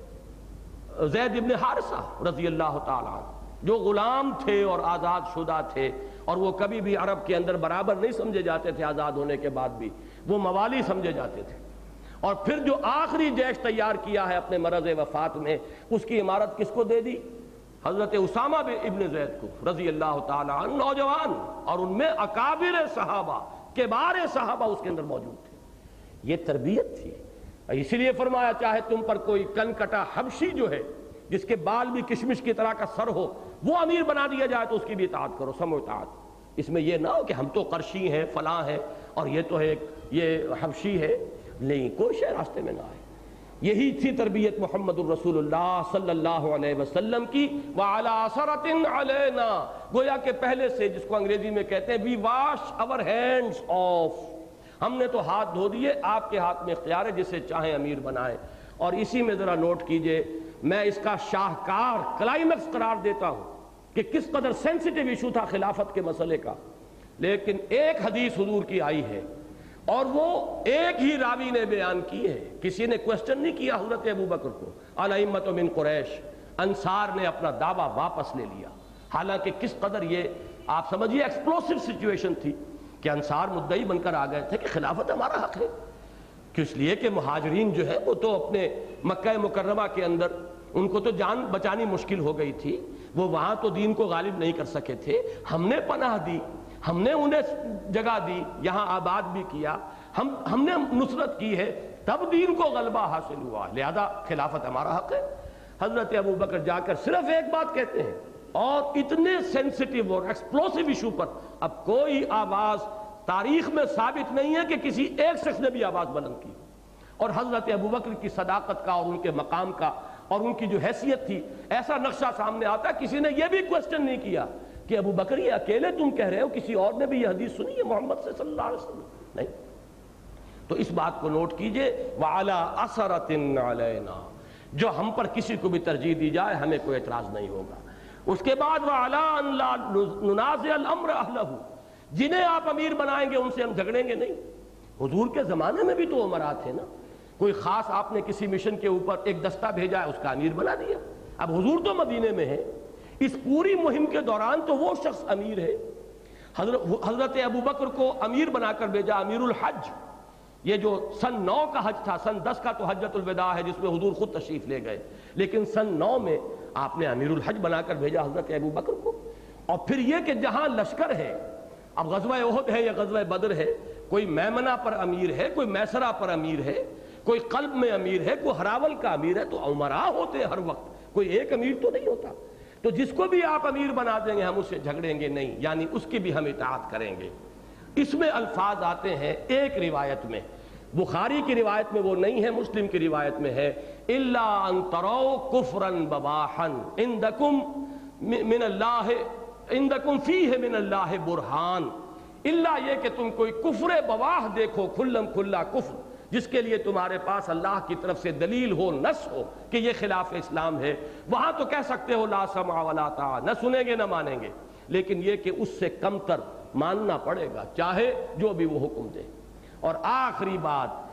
زید ابن حارثہ رضی اللہ تعالیٰ عنہ، جو غلام تھے اور آزاد شدہ تھے، اور وہ کبھی بھی عرب کے اندر برابر نہیں سمجھے جاتے تھے، آزاد ہونے کے بعد بھی وہ موالی سمجھے جاتے تھے۔ اور پھر جو آخری جیش تیار کیا ہے اپنے مرض وفات میں، اس کی عمارت کس کو دے دی؟ حضرت اسامہ ابن زید کو رضی اللہ تعالیٰ عنہ، نوجوان، اور ان میں اکابر صحابہ، کبار صحابہ اس کے اندر موجود تھے۔ یہ تربیت تھی۔ اسی لیے فرمایا چاہے تم پر کوئی کن کٹا حبشی جو ہے، جس کے بال بھی کشمش کی طرح کا سر ہو، وہ امیر بنا دیا جائے تو اس کی بھی اطاعت کرو، سمو اطاعت۔ اس میں یہ نہ ہو کہ ہم تو قرشی ہیں، فلاں ہیں، اور یہ تو ہے یہ حبشی ہے، نہیں، کوئی شے راستے میں نہ آئے۔ یہی تھی تربیت محمد الرسول اللہ صلی اللہ علیہ وسلم کی۔ وعلی اثرۃ علینا، گویا کہ پہلے سے، جس کو انگریزی میں کہتے ہیں we wash our hands off, ہم نے تو ہاتھ دھو دیے، آپ کے ہاتھ میں اختیار ہے، جسے چاہیں امیر بنائیں۔ اور اسی میں ذرا نوٹ کیجئے، میں اس کا شاہکار کلائمیکس قرار دیتا ہوں کہ کس قدر سینسیٹیو ایشو تھا خلافت کے مسئلے کا، لیکن ایک حدیث حضور کی آئی ہے اور وہ ایک ہی راوی نے بیان کی ہے، کسی نے کوسچن نہیں کیا حضرت ابو بکر کو۔ الائمۃ من قریش، انصار نے اپنا دعویٰ واپس لے لیا، حالانکہ کس قدر یہ آپ سمجھیے ایکسپلوسیو سچویشن تھی کہ انصار مدعی بن کر آ گئے تھے کہ خلافت ہمارا حق ہے، کہ اس لیے کہ مہاجرین جو ہے وہ تو اپنے مکہ مکرمہ کے اندر ان کو تو جان بچانی مشکل ہو گئی تھی، وہ وہاں تو دین کو غالب نہیں کر سکے تھے، ہم نے پناہ دی، ہم نے انہیں جگہ دی، یہاں آباد بھی کیا، ہم ہم نے نصرت کی ہے، تب دین کو غلبہ حاصل ہوا، لہذا خلافت ہمارا حق ہے۔ حضرت ابو بکر جا کر صرف ایک بات کہتے ہیں، اور اتنے سینسیٹیو اور ایکسپلوسیو ایشو پر اب کوئی آواز تاریخ میں ثابت نہیں ہے کہ کسی ایک شخص نے بھی آواز بلند کی۔ اور حضرت ابو بکر کی صداقت کا اور ان کے مقام کا اور ان کی جو حیثیت تھی، ایسا نقشہ سامنے آتا ہے، کسی نے یہ بھی کوسچن نہیں کیا کہ ابو بکر یہ اکیلے تم کہہ رہے ہو، کسی اور نے بھی یہ حدیث سنی ہے محمد سے صلی اللہ علیہ وسلم؟ نہیں۔ تو اس بات کو نوٹ کیجئے، وَعَلَىٰ أَثَرَةٍ عَلَيْنَا، جو ہم پر کسی کو بھی ترجیح دی جائے ہمیں کوئی اعتراض نہیں ہوگا۔ اس کے بعد وَعَلَىٰ أَن لَا نُنَازِعَ الْأَمْرَ أَهْلَهُ، جنہیں آپ امیر بنائیں گے ان سے ہم جھگڑیں گے نہیں۔ حضور کے زمانے میں بھی تو امراء تھے نا، کوئی خاص آپ نے کسی مشن کے اوپر ایک دستہ بھیجا ہے، اس کا امیر بنا دیا۔ اب حضور تو مدینے میں ہے، اس پوری مہم کے دوران تو وہ شخص امیر ہے۔ حضرت حضرت ابو بکر کو امیر بنا کر بھیجا، امیر الحج، یہ جو سن نو کا حج تھا، سن دس کا تو حجۃ الوداع ہے جس میں حضور خود تشریف لے گئے، لیکن سن نو میں آپ نے امیر الحج بنا کر بھیجا حضرت ابو بکر کو۔ اور پھر یہ کہ جہاں لشکر ہے، اب غزوہ احد ہے یا غزوہ بدر ہے، کوئی میمنہ پر امیر ہے، کوئی میسرہ پر امیر ہے، کوئی قلب میں امیر ہے، کوئی ہراول کا امیر ہے، تو امراء ہوتے ہیں ہر وقت، کوئی ایک امیر تو نہیں ہوتا۔ تو جس کو بھی آپ امیر بنا دیں گے ہم اس سے جھگڑیں گے نہیں، یعنی اس کی بھی ہم اطاعت کریں گے۔ اس میں الفاظ آتے ہیں ایک روایت میں، بخاری کی روایت میں وہ نہیں ہے، مسلم کی روایت میں ہے، الا ان تروا کفرا بواحا عندکم من اللہ عندکم فیہ من اللہ برہان، الا یہ کہ تم کوئی کفر بواح دیکھو، کھلم کھلا کفر جس کے لیے تمہارے پاس اللہ کی طرف سے دلیل ہو، نص ہو کہ یہ خلاف اسلام ہے، وہاں تو کہہ سکتے ہو لا سمع ولا طاعہ، نہ سنیں گے نہ مانیں گے، لیکن یہ کہ اس سے کم تر ماننا پڑے گا چاہے جو بھی وہ حکم دے۔ اور آخری بات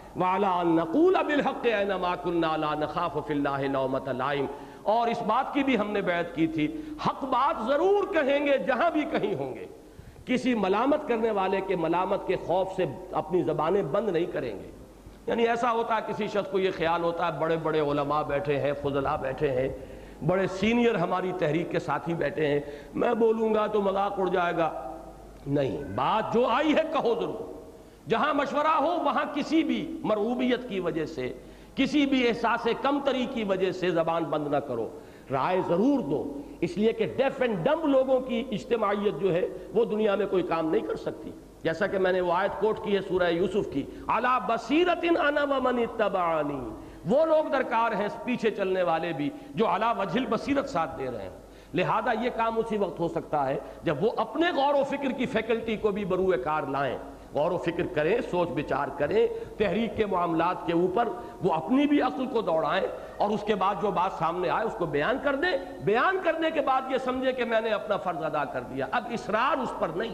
وعلی ان نقول بالحق اینما کنا لا نخاف فی اللہ لومۃ لائم، اور اس بات کی بھی ہم نے بیعت کی تھی حق بات ضرور کہیں گے جہاں بھی کہیں ہوں گے، کسی ملامت کرنے والے کے ملامت کے خوف سے اپنی زبانیں بند نہیں کریں گے۔ یعنی ایسا ہوتا ہے کسی شخص کو یہ خیال ہوتا ہے بڑے بڑے علماء بیٹھے ہیں، فضلاء بیٹھے ہیں، بڑے سینئر ہماری تحریک کے ساتھی بیٹھے ہیں، میں بولوں گا تو مذاق اڑ جائے گا۔ نہیں، بات جو آئی ہے کہو ضرور، جہاں مشورہ ہو وہاں کسی بھی مرعوبیت کی وجہ سے، کسی بھی احساس کمتری کی وجہ سے زبان بند نہ کرو، رائے ضرور دو، اس لیے کہ ڈیف اینڈ ڈمب لوگوں کی اجتماعیت جو ہے وہ دنیا میں کوئی کام نہیں کر سکتی۔ جیسا کہ میں نے وہ آیت کوٹ کی ہے سورہ یوسف کی، علی بصیرۃ انا ومن اتبعنی، وہ لوگ درکار ہیں پیچھے چلنے والے بھی جو علی وجہ البصیرت ساتھ دے رہے ہیں۔ لہذا یہ کام اسی وقت ہو سکتا ہے جب وہ اپنے غور و فکر کی فیکلٹی کو بھی بروئے کار لائیں، غور و فکر کریں، سوچ بچار کریں تحریک کے معاملات کے اوپر، وہ اپنی بھی عقل کو دوڑائیں اور اس کے بعد جو بات سامنے آئے اس کو بیان کر دیں، بیان کرنے کے بعد یہ سمجھے کہ میں نے اپنا فرض ادا کر دیا، اب اصرار اس پر نہیں،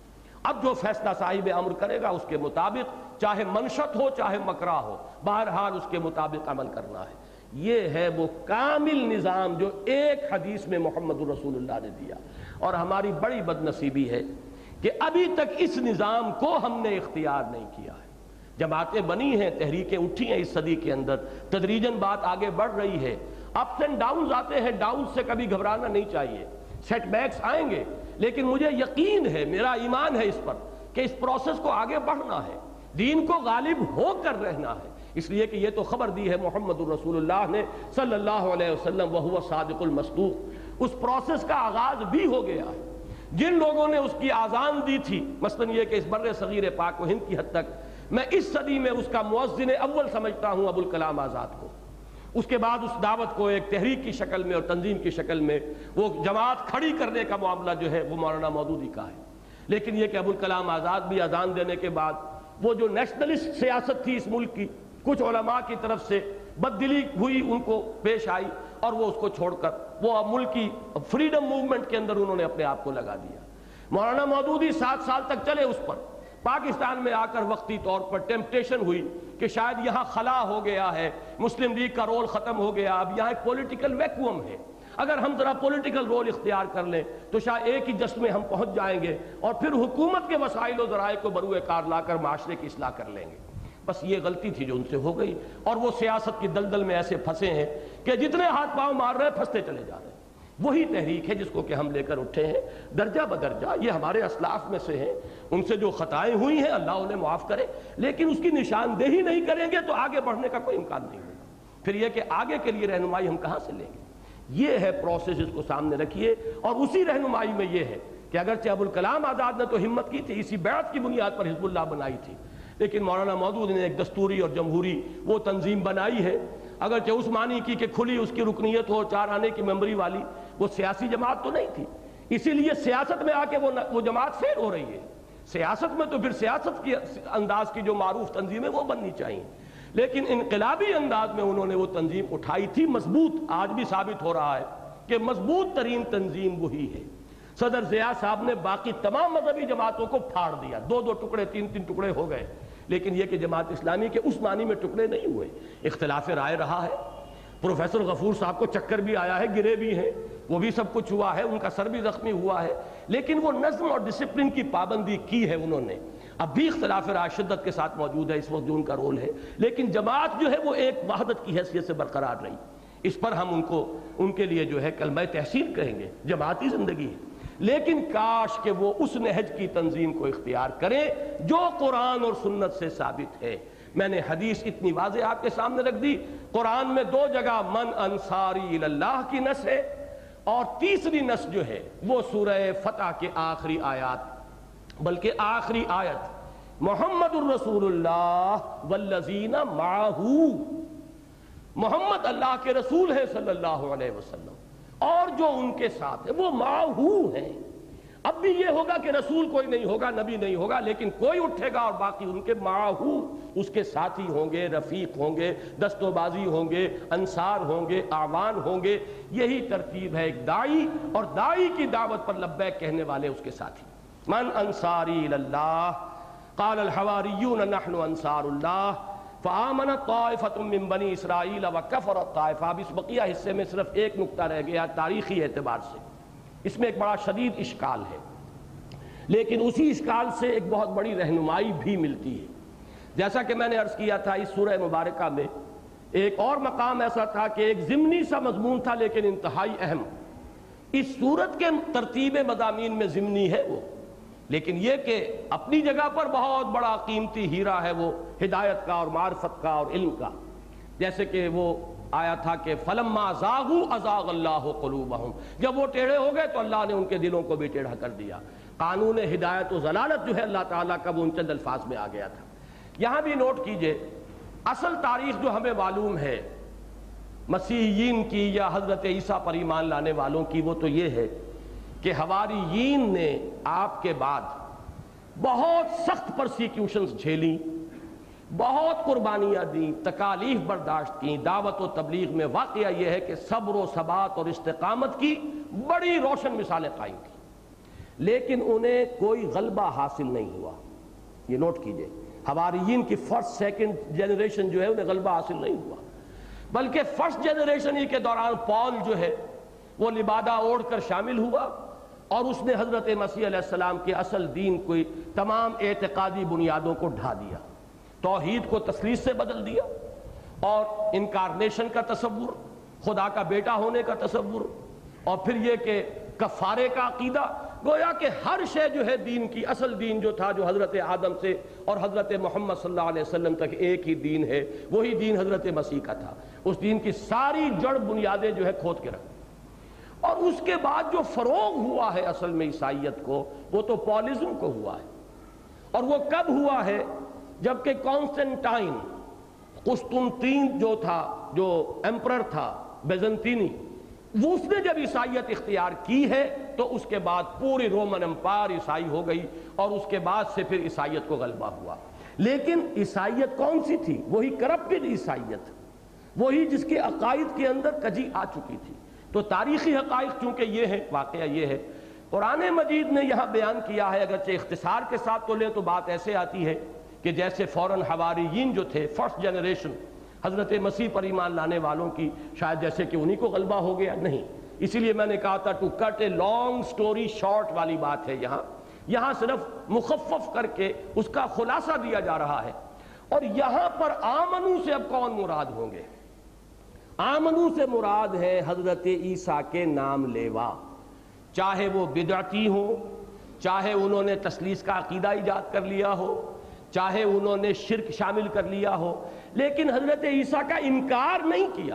اب جو فیصلہ صاحب امر کرے گا اس کے مطابق، چاہے منشط ہو چاہے مکرہ ہو، بہرحال اس کے مطابق عمل کرنا ہے۔ یہ ہے وہ کامل نظام جو ایک حدیث میں محمد رسول اللہ نے دیا، اور ہماری بڑی بد نصیبی ہے کہ ابھی تک اس نظام کو ہم نے اختیار نہیں کیا ہے۔ جماعتیں بنی ہیں، تحریکیں اٹھی ہیں اس صدی کے اندر، تدریجاً بات آگے بڑھ رہی ہے، اپس اینڈ ڈاؤنز آتے ہیں، ڈاؤنز سے کبھی گھبرانا نہیں چاہیے، سیٹ بیکس آئیں گے، لیکن مجھے یقین ہے، میرا ایمان ہے اس پر کہ اس پروسیس کو آگے بڑھنا ہے، دین کو غالب ہو کر رہنا ہے، اس لیے کہ یہ تو خبر دی ہے محمد الرسول اللہ نے صلی اللہ علیہ وسلم وہو صادق المصدوق، اس پروسیس کا آغاز بھی ہو گیا ہے۔ جن لوگوں نے اس کی آذان دی تھی، مثلاً یہ کہ اس بر صغیر پاک و ہند کی حد تک میں اس صدی میں اس کا مؤذن اول سمجھتا ہوں ابوالکلام آزاد کو، اس کے بعد اس دعوت کو ایک تحریک کی شکل میں اور تنظیم کی شکل میں وہ جماعت کھڑی کرنے کا معاملہ جو ہے وہ مولانا مودودی کا ہے۔ لیکن یہ کہ ابوالکلام آزاد بھی اذان دینے کے بعد وہ جو نیشنلسٹ سیاست تھی اس ملک کی، کچھ علماء کی طرف سے بددلی ہوئی، ان کو پیش آئی، اور وہ اس کو چھوڑ کر وہ ملک کی فریڈم موومنٹ کے اندر انہوں نے اپنے آپ کو لگا دیا۔ مولانا مودودی سات سال تک چلے اس پر، پاکستان میں آ کر وقتی طور پر ٹیمپٹیشن ہوئی کہ شاید یہاں خلا ہو گیا ہے، مسلم لیگ کا رول ختم ہو گیا، اب یہاں ایک پولیٹیکل ویکوم ہے، اگر ہم ذرا پولیٹیکل رول اختیار کر لیں تو شاید ایک ہی جس میں ہم پہنچ جائیں گے اور پھر حکومت کے وسائل و ذرائع کو بروئے کار لا کر معاشرے کی اصلاح کر لیں گے۔ بس یہ غلطی تھی جو ان سے ہو گئی، اور وہ سیاست کی دلدل میں ایسے پھنسے ہیں کہ جتنے ہاتھ پاؤں مار رہے ہیں پھنستے چلے جا رہے ہیں۔ وہی تحریک ہے جس کو کہ ہم لے کر اٹھے ہیں درجہ بدرجہ، یہ ہمارے اسلاف میں سے ہیں، ان سے جو خطائیں ہوئی ہیں اللہ انہیں معاف کرے، لیکن اس کی نشاندہی نہیں کریں گے تو آگے بڑھنے کا کوئی امکان نہیں ہوگا۔ پھر یہ کہ آگے کے لیے رہنمائی ہم کہاں سے لیں گے؟ یہ ہے پروسیس، اس کو سامنے رکھیے، اور اسی رہنمائی میں یہ ہے کہ اگرچہ ابوالکلام آزاد نے تو ہمت کی تھی، اسی بیعت کی بنیاد پر حزب اللہ بنائی تھی، لیکن مولانا مودود نے ایک دستوری اور جمہوری وہ تنظیم بنائی ہے، اگرچہ اس معنی کی کہ کھلی اس کی رکنیت ہو، چار آنے کی ممبری والی، وہ سیاسی جماعت تو نہیں تھی، اسی لیے سیاست میں آ کے وہ وہ جماعت فیل ہو رہی ہے۔ سیاست میں تو پھر سیاست کی انداز کی جو معروف تنظیمیں وہ بننی چاہیے، لیکن انقلابی انداز میں انہوں نے وہ تنظیم اٹھائی تھی، مضبوط، آج بھی ثابت ہو رہا ہے کہ مضبوط ترین تنظیم وہی ہے۔ صدر ضیاء صاحب نے باقی تمام مذہبی جماعتوں کو پھاڑ دیا، دو دو ٹکڑے تین تین ٹکڑے ہو گئے، لیکن یہ کہ جماعت اسلامی کے اس معنی میں ٹکڑے نہیں ہوئے، اختلاف رائے رہا ہے، پروفیسر غفور صاحب کو چکر بھی آیا ہے، گرے بھی ہیں، وہ بھی سب کچھ ہوا ہے، ان کا سر بھی زخمی ہوا ہے، لیکن وہ نظم اور ڈسپلن کی پابندی کی ہے انہوں نے۔ اب بھی اختلاف رائے شدت کے ساتھ موجود ہے اس وقت جو ان کا رول ہے، لیکن جماعت جو ہے وہ ایک وحدت کی حیثیت سے برقرار رہی۔ اس پر ہم ان کو ان کے لیے جو ہے کلمہ تحسین کہیں گے، جماعتی زندگی ہے، لیکن کاش کہ وہ اس نہج کی تنظیم کو اختیار کریں جو قرآن اور سنت سے ثابت ہے۔ میں نے حدیث اتنی واضح آپ کے سامنے رکھ دی، قرآن میں دو جگہ من انصاری اللہ کی نص ہے، اور تیسری نص جو ہے وہ سورہ فتح کے آخری آیات، بلکہ آخری آیت محمد الرسول اللہ والذین معہ، محمد اللہ کے رسول ہے صلی اللہ علیہ وسلم، اور جو ان کے ساتھ ہے وہ معہو ہیں۔ اب بھی یہ ہوگا کہ رسول کوئی نہیں ہوگا، نبی نہیں ہوگا، لیکن کوئی اٹھے گا اور باقی ان کے معہو، اس کے ساتھی ہوں گے، رفیق ہوں گے، دست و بازی ہوں گے، انصار ہوں گے، اعوان ہوں گے۔ یہی ترتیب ہے ایک داعی، اور داعی کی دعوت پر لبیک کہنے والے اس کے ساتھی۔ من انصاری اللہ قال الحواریون نحن انصار اللہ، فآمنت طائفۃ من بنی اسرائیل وکفرت طائفہ. اب اس بقیہ حصے میں صرف ایک نقطہ رہ گیا تاریخی اعتبار سے، اس میں ایک بڑا شدید اشکال ہے، لیکن اسی اشکال سے ایک بہت بڑی رہنمائی بھی ملتی ہے. جیسا کہ میں نے عرض کیا تھا، اس سورہ مبارکہ میں ایک اور مقام ایسا تھا کہ ایک ضمنی سا مضمون تھا لیکن انتہائی اہم. اس سورت کے ترتیب مضامین میں ضمنی ہے وہ، لیکن یہ کہ اپنی جگہ پر بہت بڑا قیمتی ہیرا ہے وہ ہدایت کا اور معرفت کا اور علم کا. جیسے کہ وہ آیا تھا کہ فلما زاغوا ازاغ اللہ قلوبہم، جب وہ ٹیڑھے ہو گئے تو اللہ نے ان کے دلوں کو بھی ٹیڑھا کر دیا. قانون ہدایت و ضلالت جو ہے اللہ تعالیٰ کا وہ ان چند الفاظ میں آ گیا تھا. یہاں بھی نوٹ کیجئے، اصل تاریخ جو ہمیں معلوم ہے مسیحیین کی یا حضرت عیسیٰ پر ایمان لانے والوں کی، وہ تو یہ ہے کہ حواریین نے آپ کے بعد بہت سخت پرسیکیوشنز جھیلیں، بہت قربانیاں دیں، تکالیف برداشت کیں. دعوت و تبلیغ میں واقعہ یہ ہے کہ صبر و ثبات اور استقامت کی بڑی روشن مثالیں قائم کی، لیکن انہیں کوئی غلبہ حاصل نہیں ہوا. یہ نوٹ کیجئے، حواریین کی فرسٹ سیکنڈ جنریشن جو ہے انہیں غلبہ حاصل نہیں ہوا، بلکہ فرسٹ جنریشن ہی کے دوران پال جو ہے وہ لبادہ اوڑھ کر شامل ہوا اور اس نے حضرت مسیح علیہ السلام کے اصل دین کو تمام اعتقادی بنیادوں کو ڈھا دیا، توحید کو تثلیث سے بدل دیا، اور انکارنیشن کا تصور، خدا کا بیٹا ہونے کا تصور، اور پھر یہ کہ کفارے کا عقیدہ. گویا کہ ہر شے جو ہے دین کی، اصل دین جو تھا جو حضرت آدم سے اور حضرت محمد صلی اللہ علیہ وسلم تک ایک ہی دین ہے، وہی دین حضرت مسیح کا تھا. اس دین کی ساری جڑ بنیادیں جو ہے کھود کے رکھ. اور اس کے بعد جو فروغ ہوا ہے اصل میں عیسائیت کو، وہ تو پالزم کو ہوا ہے. اور وہ کب ہوا ہے؟ جبکہ کانسٹنٹائن قسطنطین جو تھا، جو ایمپرر تھا بیزنطینی، وہ اس نے جب عیسائیت اختیار کی ہے تو اس کے بعد پوری رومن امپائر عیسائی ہو گئی، اور اس کے بعد سے پھر عیسائیت کو غلبہ ہوا. لیکن عیسائیت کون سی تھی؟ وہی کرپٹڈ عیسائیت، وہی جس کے عقائد کے اندر کجی آ چکی تھی. تو تاریخی حقائق چونکہ یہ ہے، واقعہ یہ ہے، قرآن مجید نے یہاں بیان کیا ہے، اگرچہ اختصار کے ساتھ تو لیں تو بات ایسے آتی ہے کہ جیسے فوراً حواریین جو تھے، فرسٹ جنریشن حضرت مسیح پر ایمان لانے والوں کی، شاید جیسے کہ انہی کو غلبہ ہو گیا. نہیں، اسی لیے میں نے کہا تھا to cut a long story short والی بات ہے. یہاں یہاں صرف مخفف کر کے اس کا خلاصہ دیا جا رہا ہے. اور یہاں پر آمنو سے اب کون مراد ہوں گے؟ آمنو سے مراد ہے حضرت عیسیٰ کے نام لیوا، چاہے وہ بدعتی ہو، چاہے انہوں نے تثلیث کا عقیدہ ایجاد کر لیا ہو، چاہے انہوں نے شرک شامل کر لیا ہو، لیکن حضرت عیسیٰ کا انکار نہیں کیا.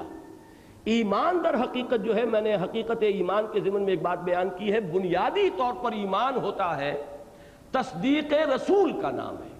ایمان در حقیقت جو ہے، میں نے حقیقت ایمان کے ضمن میں ایک بات بیان کی ہے، بنیادی طور پر ایمان ہوتا ہے تصدیق رسول کا نام ہے.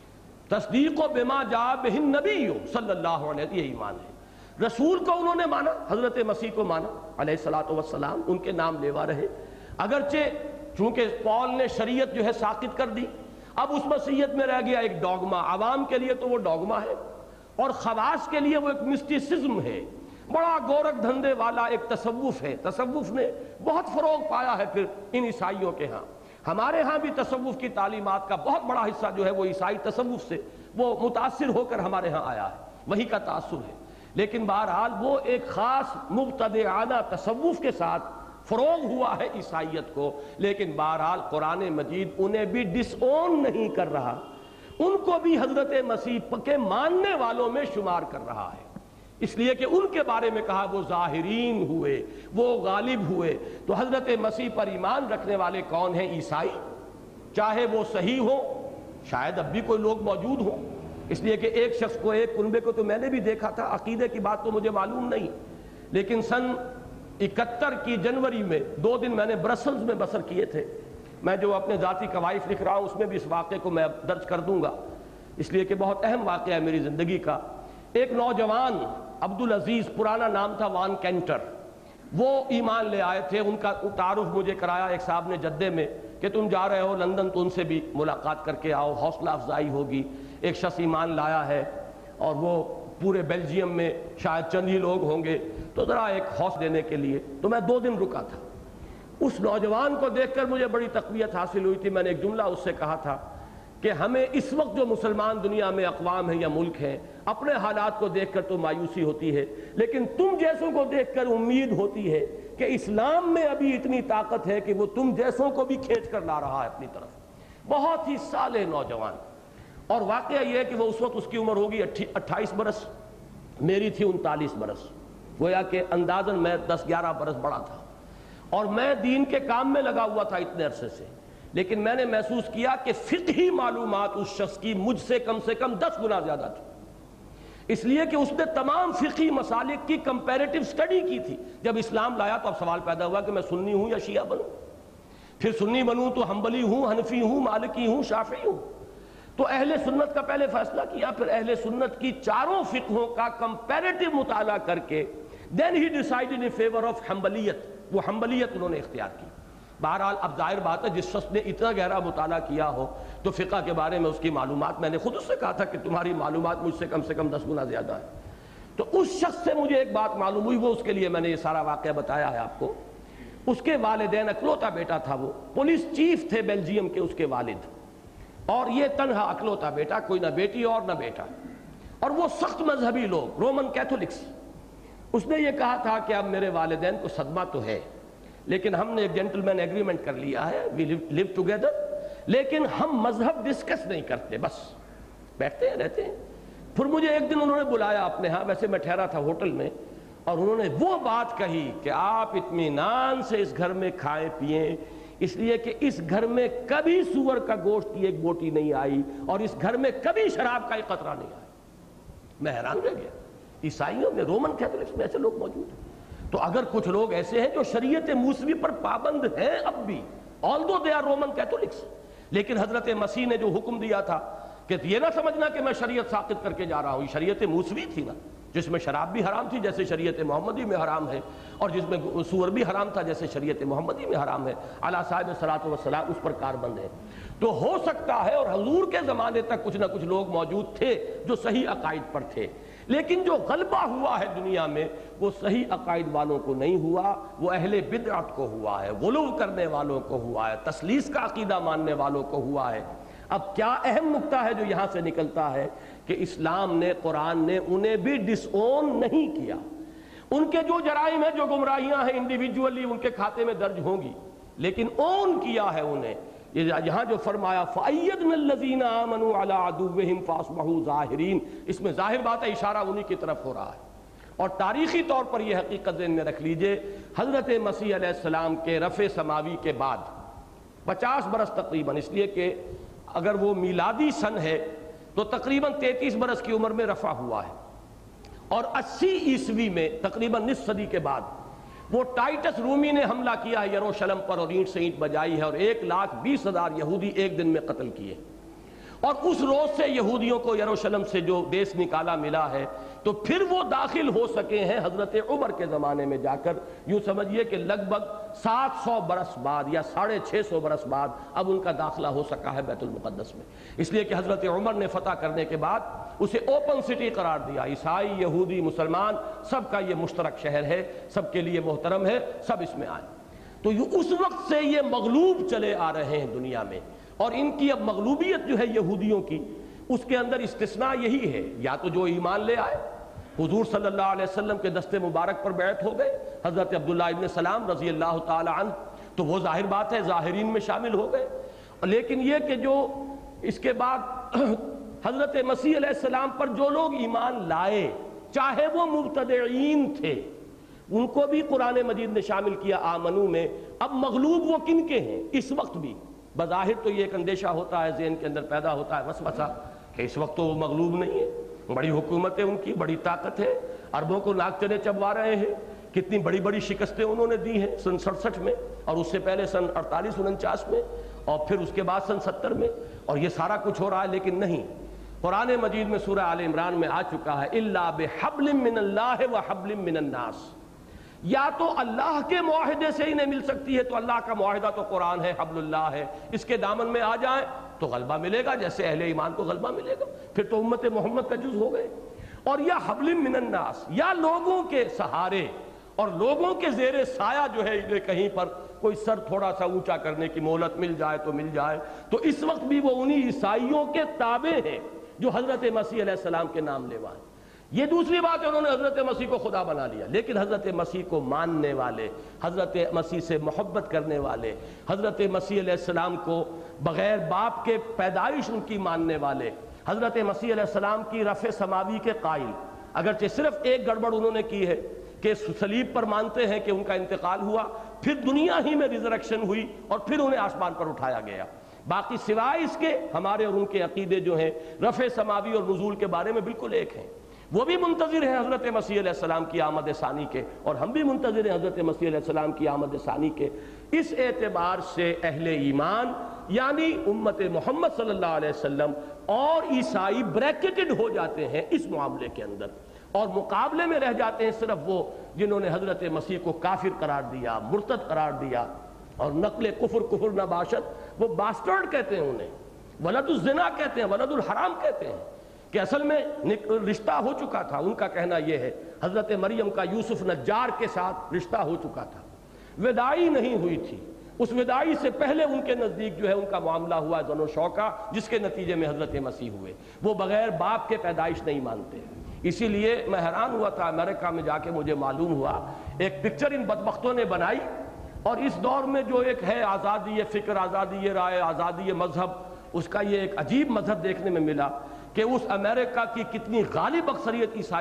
تصدیق بما جاء بہ النبی صلی اللہ علیہ وسلم، یہ ایمان ہے. رسول کو انہوں نے مانا، حضرت مسیح کو مانا علیہ الصلوۃ والسلام، ان کے نام لیوا رہے. اگرچہ چونکہ پال نے شریعت جو ہے ساقط کر دی، اب اس مسیحیت میں رہ گیا ایک ڈوگما. عوام کے لیے تو وہ ڈوگما ہے، اور خواص کے لیے وہ ایک مسٹیسزم ہے، بڑا گورکھ دھندے والا ایک تصوف ہے. تصوف نے بہت فروغ پایا ہے پھر ان عیسائیوں کے ہاں. ہمارے ہاں بھی تصوف کی تعلیمات کا بہت بڑا حصہ جو ہے وہ عیسائی تصوف سے وہ متاثر ہو کر ہمارے ہاں آیا ہے، وہی کا تاثر ہے. لیکن بہرحال وہ ایک خاص مبتدعانہ تصوف کے ساتھ فروغ ہوا ہے عیسائیت کو. لیکن بہرحال قرآن مجید انہیں بھی ڈس اون نہیں کر رہا، ان کو بھی حضرت مسیح کے ماننے والوں میں شمار کر رہا ہے، اس لیے کہ ان کے بارے میں کہا وہ ظاہرین ہوئے، وہ غالب ہوئے. تو حضرت مسیح پر ایمان رکھنے والے کون ہیں؟ عیسائی، چاہے وہ صحیح ہو، شاید اب بھی کوئی لوگ موجود ہوں، اس لیے کہ ایک شخص کو، ایک کنبے کو تو میں نے بھی دیکھا تھا، عقیدے کی بات تو مجھے معلوم نہیں، لیکن سن اکہتر کی جنوری میں دو دن میں نے برسلز میں بسر کیے تھے. میں جو اپنے ذاتی کوائف لکھ رہا ہوں اس میں بھی اس واقعے کو میں درج کر دوں گا، اس لیے کہ بہت اہم واقعہ ہے میری زندگی کا. ایک نوجوان عبدالعزیز، پرانا نام تھا وان کینٹر، وہ ایمان لے آئے تھے. ان کا تعارف مجھے کرایا ایک صاحب نے جدے میں کہ تم جا رہے ہو لندن تو ان سے بھی ملاقات کر کے آؤ، حوصلہ افزائی ہوگی. ایک شخص ایمان لایا ہے اور وہ پورے بیلجیم میں شاید چند ہی لوگ ہوں گے، تو ذرا ایک حوصلہ دینے کے لیے تو میں دو دن رکا تھا. اس نوجوان کو دیکھ کر مجھے بڑی تقویت حاصل ہوئی تھی. میں نے ایک جملہ اس سے کہا تھا کہ ہمیں اس وقت جو مسلمان دنیا میں اقوام ہیں یا ملک ہیں اپنے حالات کو دیکھ کر تو مایوسی ہوتی ہے، لیکن تم جیسوں کو دیکھ کر امید ہوتی ہے کہ اسلام میں ابھی اتنی طاقت ہے کہ وہ تم جیسوں کو بھی کھینچ کر لا رہا ہے اپنی طرف، بہت ہی صالح نوجوان۔ اور واقعہ یہ ہے کہ وہ اس وقت اس کی عمر ہوگی اٹھائیس برس، میری تھی انتالیس برس، گویا کہ اندازاً میں دس گیارہ برس بڑا تھا، اور میں دین کے کام میں لگا ہوا تھا اتنے عرصے سے، لیکن میں نے محسوس کیا کہ فقہی معلومات اس شخص کی مجھ سے کم سے کم دس گنا زیادہ تھی، اس لیے کہ اس نے تمام فقہی مسالک کی کمپیریٹیو سٹڈی کی تھی۔ جب اسلام لایا تو اب سوال پیدا ہوا کہ میں سنی ہوں یا شیعہ بنوں، پھر سنی بنوں تو حنبلی ہوں، حنفی ہوں، مالکی ہوں، شافعی ہوں، تو اہل سنت کا پہلے فیصلہ کیا، پھر اہل سنت کی چاروں فقہوں کا کمپیریٹیو مطالعہ کر کے then he decided in favor of حنبلیت، وہ حنبلیت انہوں نے اختیار کی۔ بہرحال اب ظاہر بات ہے جس شخص نے اتنا گہرا مطالعہ کیا ہو تو فقہ کے بارے میں اس کی معلومات، میں نے خود اس سے کہا تھا کہ تمہاری معلومات مجھ سے کم سے کم دس گنا زیادہ ہے، تو اس شخص سے مجھے ایک بات معلوم ہوئی، وہ اس کے لیے میں نے یہ سارا واقعہ بتایا ہے آپ کو۔ اس کے والدین، اکلوتا بیٹا تھا، وہ پولیس چیف تھے بیلجیم کے اس کے والد، اور یہ تنہا اکلوتا بیٹا، کوئی نہ بیٹی اور نہ بیٹا، اور وہ سخت مذہبی لوگ، رومن کیتھولکس۔ اس نے یہ کہا تھا کہ اب میرے والدین کو صدمہ تو ہے، لیکن ہم نے ایک جنٹل مین ایگریمنٹ کر لیا ہے، وی لیو ٹوگیدر، لیکن ہم مذہب ڈسکس نہیں کرتے، بس بیٹھتے ہیں رہتے ہیں۔ پھر مجھے ایک دن انہوں نے بلایا اپنے ہاں، ویسے میں ٹھہرا تھا ہوٹل میں، اور انہوں نے وہ بات کہی کہ آپ اطمینان سے اس گھر میں کھائیں پیئیں، اس لیے کہ اس گھر میں کبھی سور کا گوشت کی ایک بوٹی نہیں آئی، اور اس گھر میں کبھی شراب کا ایک قطرہ نہیں آیا۔ میں حیران رہ گیا، عیسائیوں میں، رومن کیتھولکس میں ایسے لوگ موجود ہیں، تو اگر کچھ لوگ ایسے ہیں جو شریعت موسوی پر پابند ہیں اب بھی، although they are Roman Catholics, لیکن حضرت مسیح نے جو حکم دیا تھا کہ یہ نہ سمجھنا کہ میں شریعت ساقط کر کے جا رہا ہوں، یہ شریعت موسوی تھی نا، جس میں شراب بھی حرام تھی جیسے شریعت محمدی میں حرام ہے، اور جس میں سور بھی حرام تھا جیسے شریعت محمدی میں حرام ہے، اعلیٰ صاحب صلاۃ والسلام اس پر کاربند ہے۔ تو ہو سکتا ہے، اور حضور کے زمانے تک کچھ نہ کچھ لوگ موجود تھے جو صحیح عقائد پر تھے، لیکن جو غلبہ ہوا ہے دنیا میں وہ صحیح عقائد والوں کو نہیں ہوا، وہ اہل بدعت کو ہوا ہے، غلو کرنے والوں کو ہوا ہے، تثلیث کا عقیدہ ماننے والوں کو ہوا ہے۔ اب کیا اہم نکتہ ہے جو یہاں سے نکلتا ہے کہ اسلام نے، قرآن نے انہیں بھی ڈس اون نہیں کیا، ان کے جو جرائم ہیں، جو گمراہیاں ہیں انڈیویجولی ان کے کھاتے میں درج ہوں گی، لیکن اون کیا ہے انہیں۔ یہاں جو فرمایا فَأَيَّدْنَا الَّذِينَ آمَنُوا عَلَىٰ عَدُوِّهِمْ فَأَصْبَحُوا ظَاهِرِينَ، اس میں ظاہر بات ہے اشارہ انہی کی طرف ہو رہا ہے، اور تاریخی طور پر یہ حقیقت ذہن میں رکھ لیجئے، حضرت مسیح علیہ السلام کے رفع سماوی کے بعد پچاس برس تقریباً، اس لیے کہ اگر وہ میلادی سن ہے تو تقریباً تینتیس برس کی عمر میں رفع ہوا ہے، اور اسی عیسوی میں تقریباً نصف صدی کے بعد وہ ٹائٹس رومی نے حملہ کیا ہے یروشلم پر، اور اینٹ سے اینٹ بجائی ہے، اور ایک لاکھ بیس ہزار یہودی ایک دن میں قتل کیے، اور اس روز سے یہودیوں کو یروشلم سے جو دیس نکالا ملا ہے، تو پھر وہ داخل ہو سکے ہیں حضرت عمر کے زمانے میں جا کر، یوں سمجھیے کہ لگ بھگ سات سو برس بعد یا ساڑھے چھ سو برس بعد اب ان کا داخلہ ہو سکا ہے بیت المقدس میں، اس لیے کہ حضرت عمر نے فتح کرنے کے بعد اسے اوپن سٹی قرار دیا، عیسائی، یہودی، مسلمان، سب کا یہ مشترک شہر ہے، سب کے لیے محترم ہے، سب اس میں آئیں۔ تو اس وقت سے یہ مغلوب چلے آ رہے ہیں دنیا میں، اور ان کی اب مغلوبیت جو ہے یہودیوں کی، اس کے اندر استثناء یہی ہے، یا تو جو ایمان لے آئے، حضور صلی اللہ علیہ وسلم کے دست مبارک پر بیعت ہو گئے، حضرت عبداللہ ابن سلام رضی اللہ تعالی عنہ، تو وہ ظاہر بات ہے ظاہرین میں شامل ہو گئے، لیکن یہ کہ جو اس کے بعد حضرت مسیح علیہ السلام پر جو لوگ ایمان لائے، چاہے وہ مبتدعین تھے، ان کو بھی قرآن مجید نے شامل کیا آمنو میں۔ اب مغلوب وہ کن کے ہیں اس وقت بھی؟ بظاہر تو یہ ایک اندیشہ ہوتا ہے، ذہن کے اندر پیدا ہوتا ہے وسوسہ کہ اس وقت تو وہ مغلوب نہیں ہے، بڑی حکومت ہے ان کی، بڑی طاقت ہے، عربوں کو ناک چنے چبوا رہے ہیں، کتنی بڑی بڑی شکستیں انہوں نے دی ہیں سن سڑسٹھ میں، اور اس سے پہلے سن اڑتالیس انچاس میں، اور پھر اس کے بعد سن ستر میں، اور یہ سارا کچھ ہو رہا ہے، لیکن نہیں۔ قرآن مجید میں سورہ آل عمران میں آ چکا ہے الا بحبل من اللہ وحبل من الناس، یا تو اللہ کے معاہدے سے انہیں مل سکتی ہے، تو اللہ کا معاہدہ تو قرآن ہے، حبل اللہ ہے، اس کے دامن میں آ جائیں تو غلبہ ملے گا، جیسے اہل ایمان کو غلبہ ملے گا، پھر تو امت محمد کا جز ہو گئے، اور یا حبل من الناس، یا لوگوں کے سہارے اور لوگوں کے زیر سایہ جو ہے انہیں کہیں پر کوئی سر تھوڑا سا اونچا کرنے کی مہلت مل جائے تو مل جائے، تو اس وقت بھی وہ انہی عیسائیوں کے تابع ہیں جو حضرت مسیح علیہ السلام کے نام لیوا ہیں۔ یہ دوسری بات ہے، انہوں نے حضرت مسیح کو خدا بنا لیا، لیکن حضرت مسیح کو ماننے والے، حضرت مسیح سے محبت کرنے والے، حضرت مسیح علیہ السلام کو بغیر باپ کے پیدائش ان کی ماننے والے، حضرت مسیح علیہ السلام کی رفع سماوی کے قائل، اگرچہ صرف ایک گڑبڑ انہوں نے کی ہے کہ صلیب پر مانتے ہیں کہ ان کا انتقال ہوا، پھر دنیا ہی میں ریزریکشن ہوئی اور پھر انہیں آسمان پر اٹھایا گیا، باقی سوائے اس کے ہمارے اور ان کے عقیدے جو ہیں رفع سماوی اور نزول کے بارے میں بالکل ایک ہیں۔ وہ بھی منتظر ہیں حضرت مسیح علیہ السلام کی آمد ثانی کے، اور ہم بھی منتظر ہیں حضرت مسیح علیہ السلام کی آمد ثانی کے۔ اس اعتبار سے اہل ایمان یعنی امت محمد صلی اللہ علیہ وسلم اور عیسائی بریکٹڈ ہو جاتے ہیں اس معاملے کے اندر، اور مقابلے میں رہ جاتے ہیں صرف وہ جنہوں نے حضرت مسیح کو کافر قرار دیا، مرتد قرار دیا، اور نقل کفر کفر نباشت، وہ باسٹرڈ کہتے ہیں انہیں، ولد الزنا کہتے ہیں، ولد الحرام کہتے ہیں، کہ اصل میں رشتہ ہو چکا تھا۔ ان کا کہنا یہ ہے حضرت مریم کا یوسف نجار کے ساتھ رشتہ ہو چکا تھا، وداعی نہیں ہوئی تھی، اس وداعی سے پہلے ان کے نزدیک جو ہے ان کا معاملہ ہوا زن و شوکہ، جس کے نتیجے میں حضرت مسیح ہوئے۔ وہ بغیر باپ کے پیدائش نہیں مانتے، اسی لیے میں حیران ہوا تھا امریکہ میں جا کے مجھے معلوم ہوا ایک پکچر ان بدبختوں نے بنائی، اور اس دور میں جو ایک ہے آزادی فکر، آزادی رائے، آزادی مذہب، اس کا یہ ایک عجیب مذہب دیکھنے میں ملا کہ اس امریکہ کی کتنی غالب اکثریت عیسائی،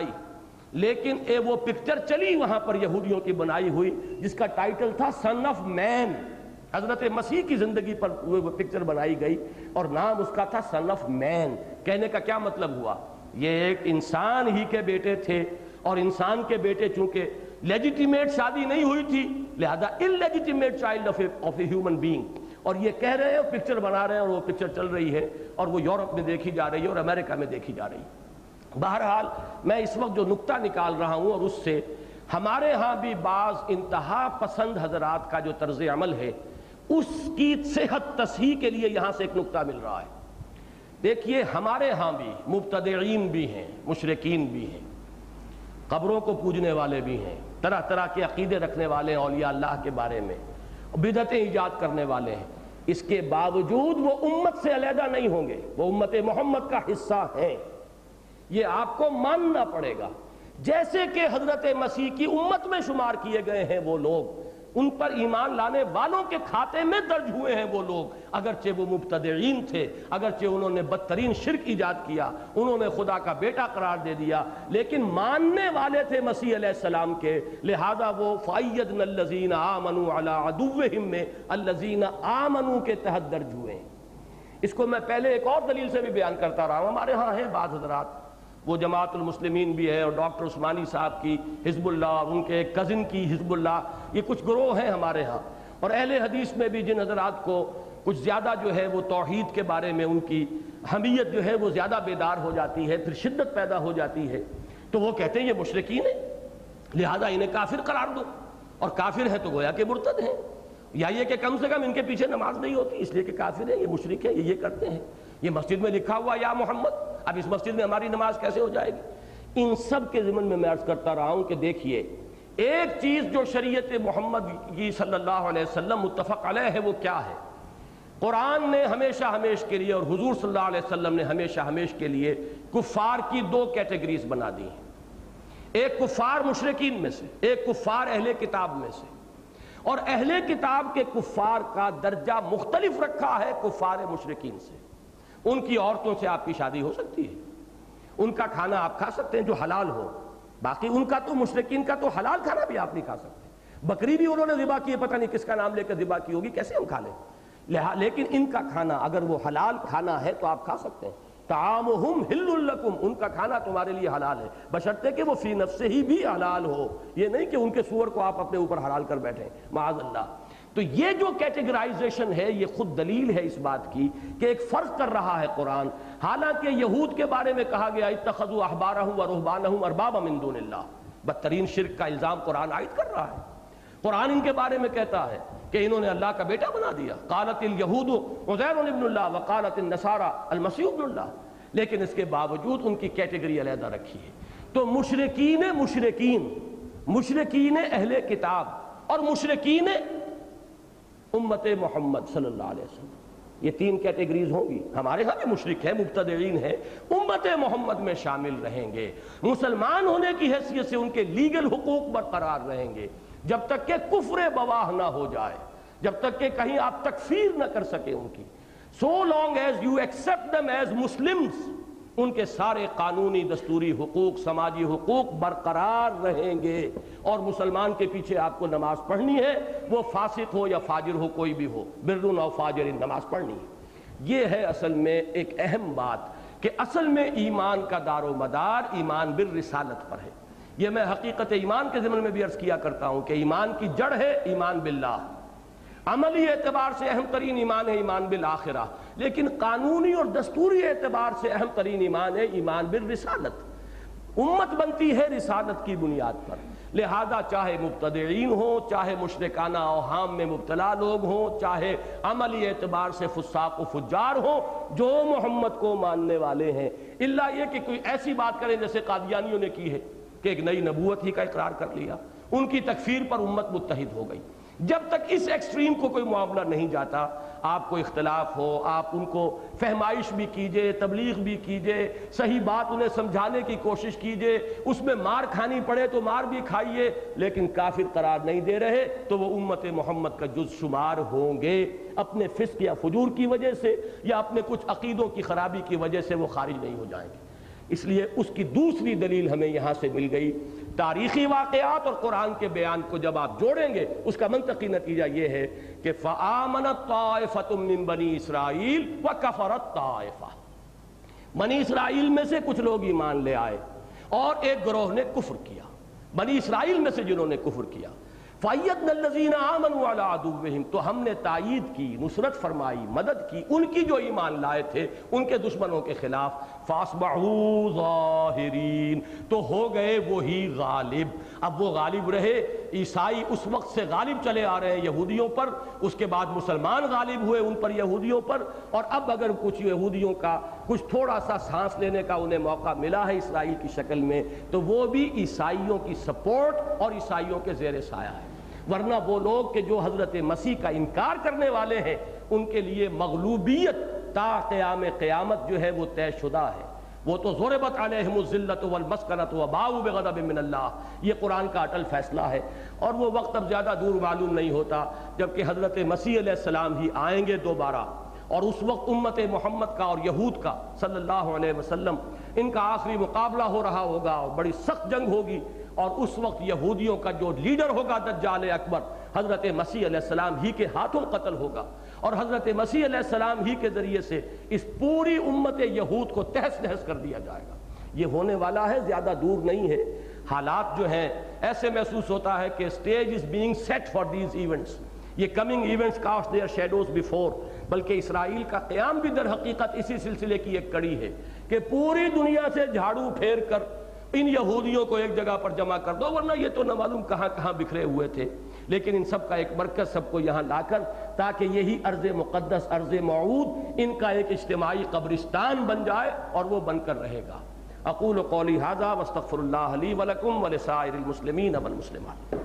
لیکن اے وہ پکچر چلی وہاں پر یہودیوں کی بنائی ہوئی جس کا ٹائٹل تھا سن آف مین، حضرت مسیح کی زندگی پر وہ پکچر بنائی گئی اور نام اس کا تھا سن آف مین۔ کہنے کا کیا مطلب ہوا؟ یہ ایک انسان ہی کے بیٹے تھے، اور انسان کے بیٹے چونکہ لیجیٹیمیٹ شادی نہیں ہوئی تھی لہذا illegitimate child of a human being, اور یہ کہہ رہے ہیں اور پکچر بنا رہے ہیں، اور وہ پکچر چل رہی ہے اور وہ یورپ میں دیکھی جا رہی ہے اور امریکہ میں دیکھی جا رہی ہے۔ بہرحال میں اس وقت جو نقطہ نکال رہا ہوں، اور اس سے ہمارے ہاں بھی بعض انتہا پسند حضرات کا جو طرز عمل ہے اس کی صحت تصحیح کے لیے یہاں سے ایک نقطہ مل رہا ہے۔ دیکھیے ہمارے ہاں بھی مبتدعین بھی ہیں، مشرکین بھی ہیں، قبروں کو پوجنے والے بھی ہیں، طرح طرح کے عقیدے رکھنے والے ہیں اولیاء اللہ کے بارے میں، بدعتیں ایجاد کرنے والے ہیں، اس کے باوجود وہ امت سے علیحدہ نہیں ہوں گے، وہ امت محمد کا حصہ ہیں، یہ آپ کو ماننا پڑے گا۔ جیسے کہ حضرت مسیح کی امت میں شمار کیے گئے ہیں وہ لوگ، ان پر ایمان لانے والوں کے کھاتے میں درج ہوئے ہیں وہ لوگ، اگرچہ وہ مبتدعین تھے، اگرچہ انہوں نے بدترین شرک ایجاد کیا، انہوں نے خدا کا بیٹا قرار دے دیا، لیکن ماننے والے تھے مسیح علیہ السلام کے، لہذا وہ فَأَيَّدْنَا الَّذِينَ آمَنُوا عَلَىٰ عَدُوِّهِمْ میں الَّذِينَ آمَنُوا کے تحت درج ہوئے ہیں۔ اس کو میں پہلے ایک اور دلیل سے بھی بیان کرتا رہا ہوں، ہمارے ہاں ہیں بعض حضرات، وہ جماعت المسلمین بھی ہے اور ڈاکٹر عثمانی صاحب کی حزب اللہ اور ان کے ایک کزن کی حزب اللہ، یہ کچھ گروہ ہیں ہمارے ہاں، اور اہل حدیث میں بھی جن حضرات کو کچھ زیادہ جو ہے وہ توحید کے بارے میں ان کی حمیت جو ہے وہ زیادہ بیدار ہو جاتی ہے، پھر شدت پیدا ہو جاتی ہے، تو وہ کہتے ہیں یہ مشرکین ہیں لہذا انہیں کافر قرار دو، اور کافر ہیں تو گویا کہ مرتد ہیں، یا یہ کہ کم سے کم ان کے پیچھے نماز نہیں ہوتی اس لیے کہ کافر ہیں، یہ مشرک ہیں، یہ یہ کرتے ہیں، یہ مسجد میں لکھا ہوا یا محمد، اب اس مسجد میں ہماری نماز کیسے ہو جائے گی؟ ان سب کے ضمن میں میں عرض کرتا رہا ہوں کہ دیکھیے ایک چیز جو شریعت محمد کی صلی اللہ علیہ وسلم متفق علیہ ہے وہ کیا ہے؟ قرآن نے ہمیشہ ہمیش کے لیے اور حضور صلی اللہ علیہ وسلم نے ہمیشہ ہمیش کے لیے کفار کی دو کیٹیگریز بنا دی ہیں، ایک کفار مشرکین میں سے، ایک کفار اہل کتاب میں سے، اور اہل کتاب کے کفار کا درجہ مختلف رکھا ہے کفار مشرکین سے۔ ان کی عورتوں سے آپ کی شادی ہو سکتی ہے، ان کا کھانا آپ کھا سکتے ہیں جو حلال ہو، باقی ان کا تو مشرکین کا تو حلال کھانا بھی آپ نہیں کھا سکتے، بکری بھی انہوں نے ذبح کی ہے، پتہ نہیں کس کا نام لے کر ذبح کی ہوگی، کیسے ہم کھا لیں؟ لیکن ان کا کھانا اگر وہ حلال کھانا ہے تو آپ کھا سکتے ہیں، طعامہم حل لکم، ان کا کھانا تمہارے لیے حلال ہے، بشرطے کہ وہ فی نفسہ ہی بھی حلال ہو، یہ نہیں کہ ان کے سور کو آپ اپنے اوپر حلال کر بیٹھیں معاذ اللہ۔ تو یہ جو کیٹیگرائزیشن ہے یہ خود دلیل ہے اس بات کی کہ ایک فرق کر رہا ہے قرآن، حالانکہ یہود کے بارے میں کہا گیا اتخذوا احبارہم ورہبانہم اربابا من دون اللہ، بدترین شرک کا الزام قرآن عائد کر رہا ہے۔ قرآن ان کے بارے میں کہتا ہے کہ انہوں نے اللہ کا بیٹا بنا دیا، قالت الیہود عزیر ابن اللہ وقالت النصارى المسیح ابن اللہ، لیکن اس کے باوجود ان کی کیٹیگری علیحدہ رکھی ہے۔ تو مشرکین مشرکین مشرکین اہل کتاب اور مشرکین امت محمد صلی اللہ علیہ وسلم، یہ تین کیٹیگریز ہوں گی. ہمارے ہاں بھی مشرک ہیں، مبتدعین ہیں، امت محمد میں شامل رہیں گے. مسلمان ہونے کی حیثیت سے ان کے لیگل حقوق برقرار رہیں گے جب تک کہ کفر بواہ نہ ہو جائے، جب تک کہ کہیں آپ تکفیر نہ کر سکیں ان کی. so long as you accept them as Muslims، ان کے سارے قانونی دستوری حقوق، سماجی حقوق برقرار رہیں گے. اور مسلمان کے پیچھے آپ کو نماز پڑھنی ہے، وہ فاسق ہو یا فاجر ہو، کوئی بھی ہو، برٌ او فاجر، نماز پڑھنی ہے. یہ ہے اصل میں ایک اہم بات کہ اصل میں ایمان کا دار و مدار ایمان بالرسالت پر ہے. یہ میں حقیقت ایمان کے ضمن میں بھی عرض کیا کرتا ہوں کہ ایمان کی جڑ ہے ایمان باللہ. عملی اعتبار سے اہم ترین ایمان ہے ایمان بالآخرہ، لیکن قانونی اور دستوری اعتبار سے اہم ترین ایمان ہے ایمان بالرسالت. امت بنتی ہے رسالت کی بنیاد پر، لہذا چاہے مبتدعین ہوں، چاہے مشرکانہ اوہام میں مبتلا لوگ ہوں، چاہے عملی اعتبار سے فساق و فجار ہوں، جو محمد کو ماننے والے ہیں، الا یہ کہ کوئی ایسی بات کریں جیسے قادیانیوں نے کی ہے کہ ایک نئی نبوت ہی کا اقرار کر لیا، ان کی تکفیر پر امت متحد ہو گئی. جب تک اس ایکسٹریم کو کوئی معاملہ نہیں جاتا، آپ کو اختلاف ہو، آپ ان کو فہمائش بھی کیجئے، تبلیغ بھی کیجئے، صحیح بات انہیں سمجھانے کی کوشش کیجئے، اس میں مار کھانی پڑے تو مار بھی کھائیے، لیکن کافر قرار نہیں دے رہے تو وہ امت محمد کا جز شمار ہوں گے. اپنے فسق یا فجور کی وجہ سے یا اپنے کچھ عقیدوں کی خرابی کی وجہ سے وہ خارج نہیں ہو جائیں گے. اس لیے اس کی دوسری دلیل ہمیں یہاں سے مل گئی. تاریخی واقعات اور قرآن کے بیان کو جب آپ جوڑیں گے، اس کا منطقی نتیجہ یہ ہے کہ فآمنت طائفۃ من بنی اسرائیل وکفرت طائفہ، بنی اسرائیل میں سے کچھ لوگ ایمان لے آئے اور ایک گروہ نے کفر کیا. بنی اسرائیل میں سے جنہوں نے کفر کیا، فَأَيَّدْنَا الَّذِينَ آمَنُوا عَلَىٰ عَدُوِّهِمْ، تو ہم نے تائید کی، نصرت فرمائی، مدد کی ان کی جو ایمان لائے تھے ان کے دشمنوں کے خلاف. فَأَصْبَحُوا ظَاهِرِينَ، تو ہو گئے وہی غالب. اب وہ غالب رہے. عیسائی اس وقت سے غالب چلے آ رہے ہیں یہودیوں پر، اس کے بعد مسلمان غالب ہوئے ان پر یہودیوں پر، اور اب اگر کچھ یہودیوں کا کچھ تھوڑا سا سانس لینے کا انہیں موقع ملا ہے اسرائیل کی شکل میں، تو وہ بھی عیسائیوں کی سپورٹ اور عیسائیوں کے زیر سایہ ہے. ورنہ وہ لوگ کہ جو حضرت مسیح کا انکار کرنے والے ہیں، ان کے لیے مغلوبیت تا قیام قیامت جو ہے وہ طے شدہ ہے. وہ تو ضربت علیہم الذلۃ والمسکنۃ وباؤوا بغضب من اللہ، یہ قرآن کا اٹل فیصلہ ہے. اور وہ وقت اب زیادہ دور معلوم نہیں ہوتا جبکہ حضرت مسیح علیہ السلام ہی آئیں گے دوبارہ، اور اس وقت امت محمد کا اور یہود کا صلی اللہ علیہ وسلم ان کا آخری مقابلہ ہو رہا ہوگا اور بڑی سخت جنگ ہوگی. اور اس وقت یہودیوں کا جو لیڈر ہوگا دجال اکبر، حضرت مسیح علیہ السلام ہی کے ہاتھوں قتل ہوگا، اور حضرت مسیح علیہ السلام ہی کے ذریعے سے اس پوری امت یہود کو تہس نہس کر دیا جائے گا. یہ ہونے والا ہے، زیادہ دور نہیں ہے. حالات جو ہیں ایسے محسوس ہوتا ہے کہ stage is being set for these events. یہ coming events cast their shadows before. بلکہ اسرائیل کا قیام بھی در حقیقت اسی سلسلے کی ایک کڑی ہے کہ پوری دنیا سے جھاڑو پھیر کر ان یہودیوں کو ایک جگہ پر جمع کر دو، ورنہ یہ تو نہ معلوم کہاں کہاں بکھرے ہوئے تھے. لیکن ان سب کا ایک مرکز سب کو یہاں لا کر، تاکہ یہی ارض مقدس، ارض موعود، ان کا ایک اجتماعی قبرستان بن جائے، اور وہ بن کر رہے گا. اقول قولی ھذا واستغفر اللہ لی ولکم ولسائر المسلمین والمسلمات.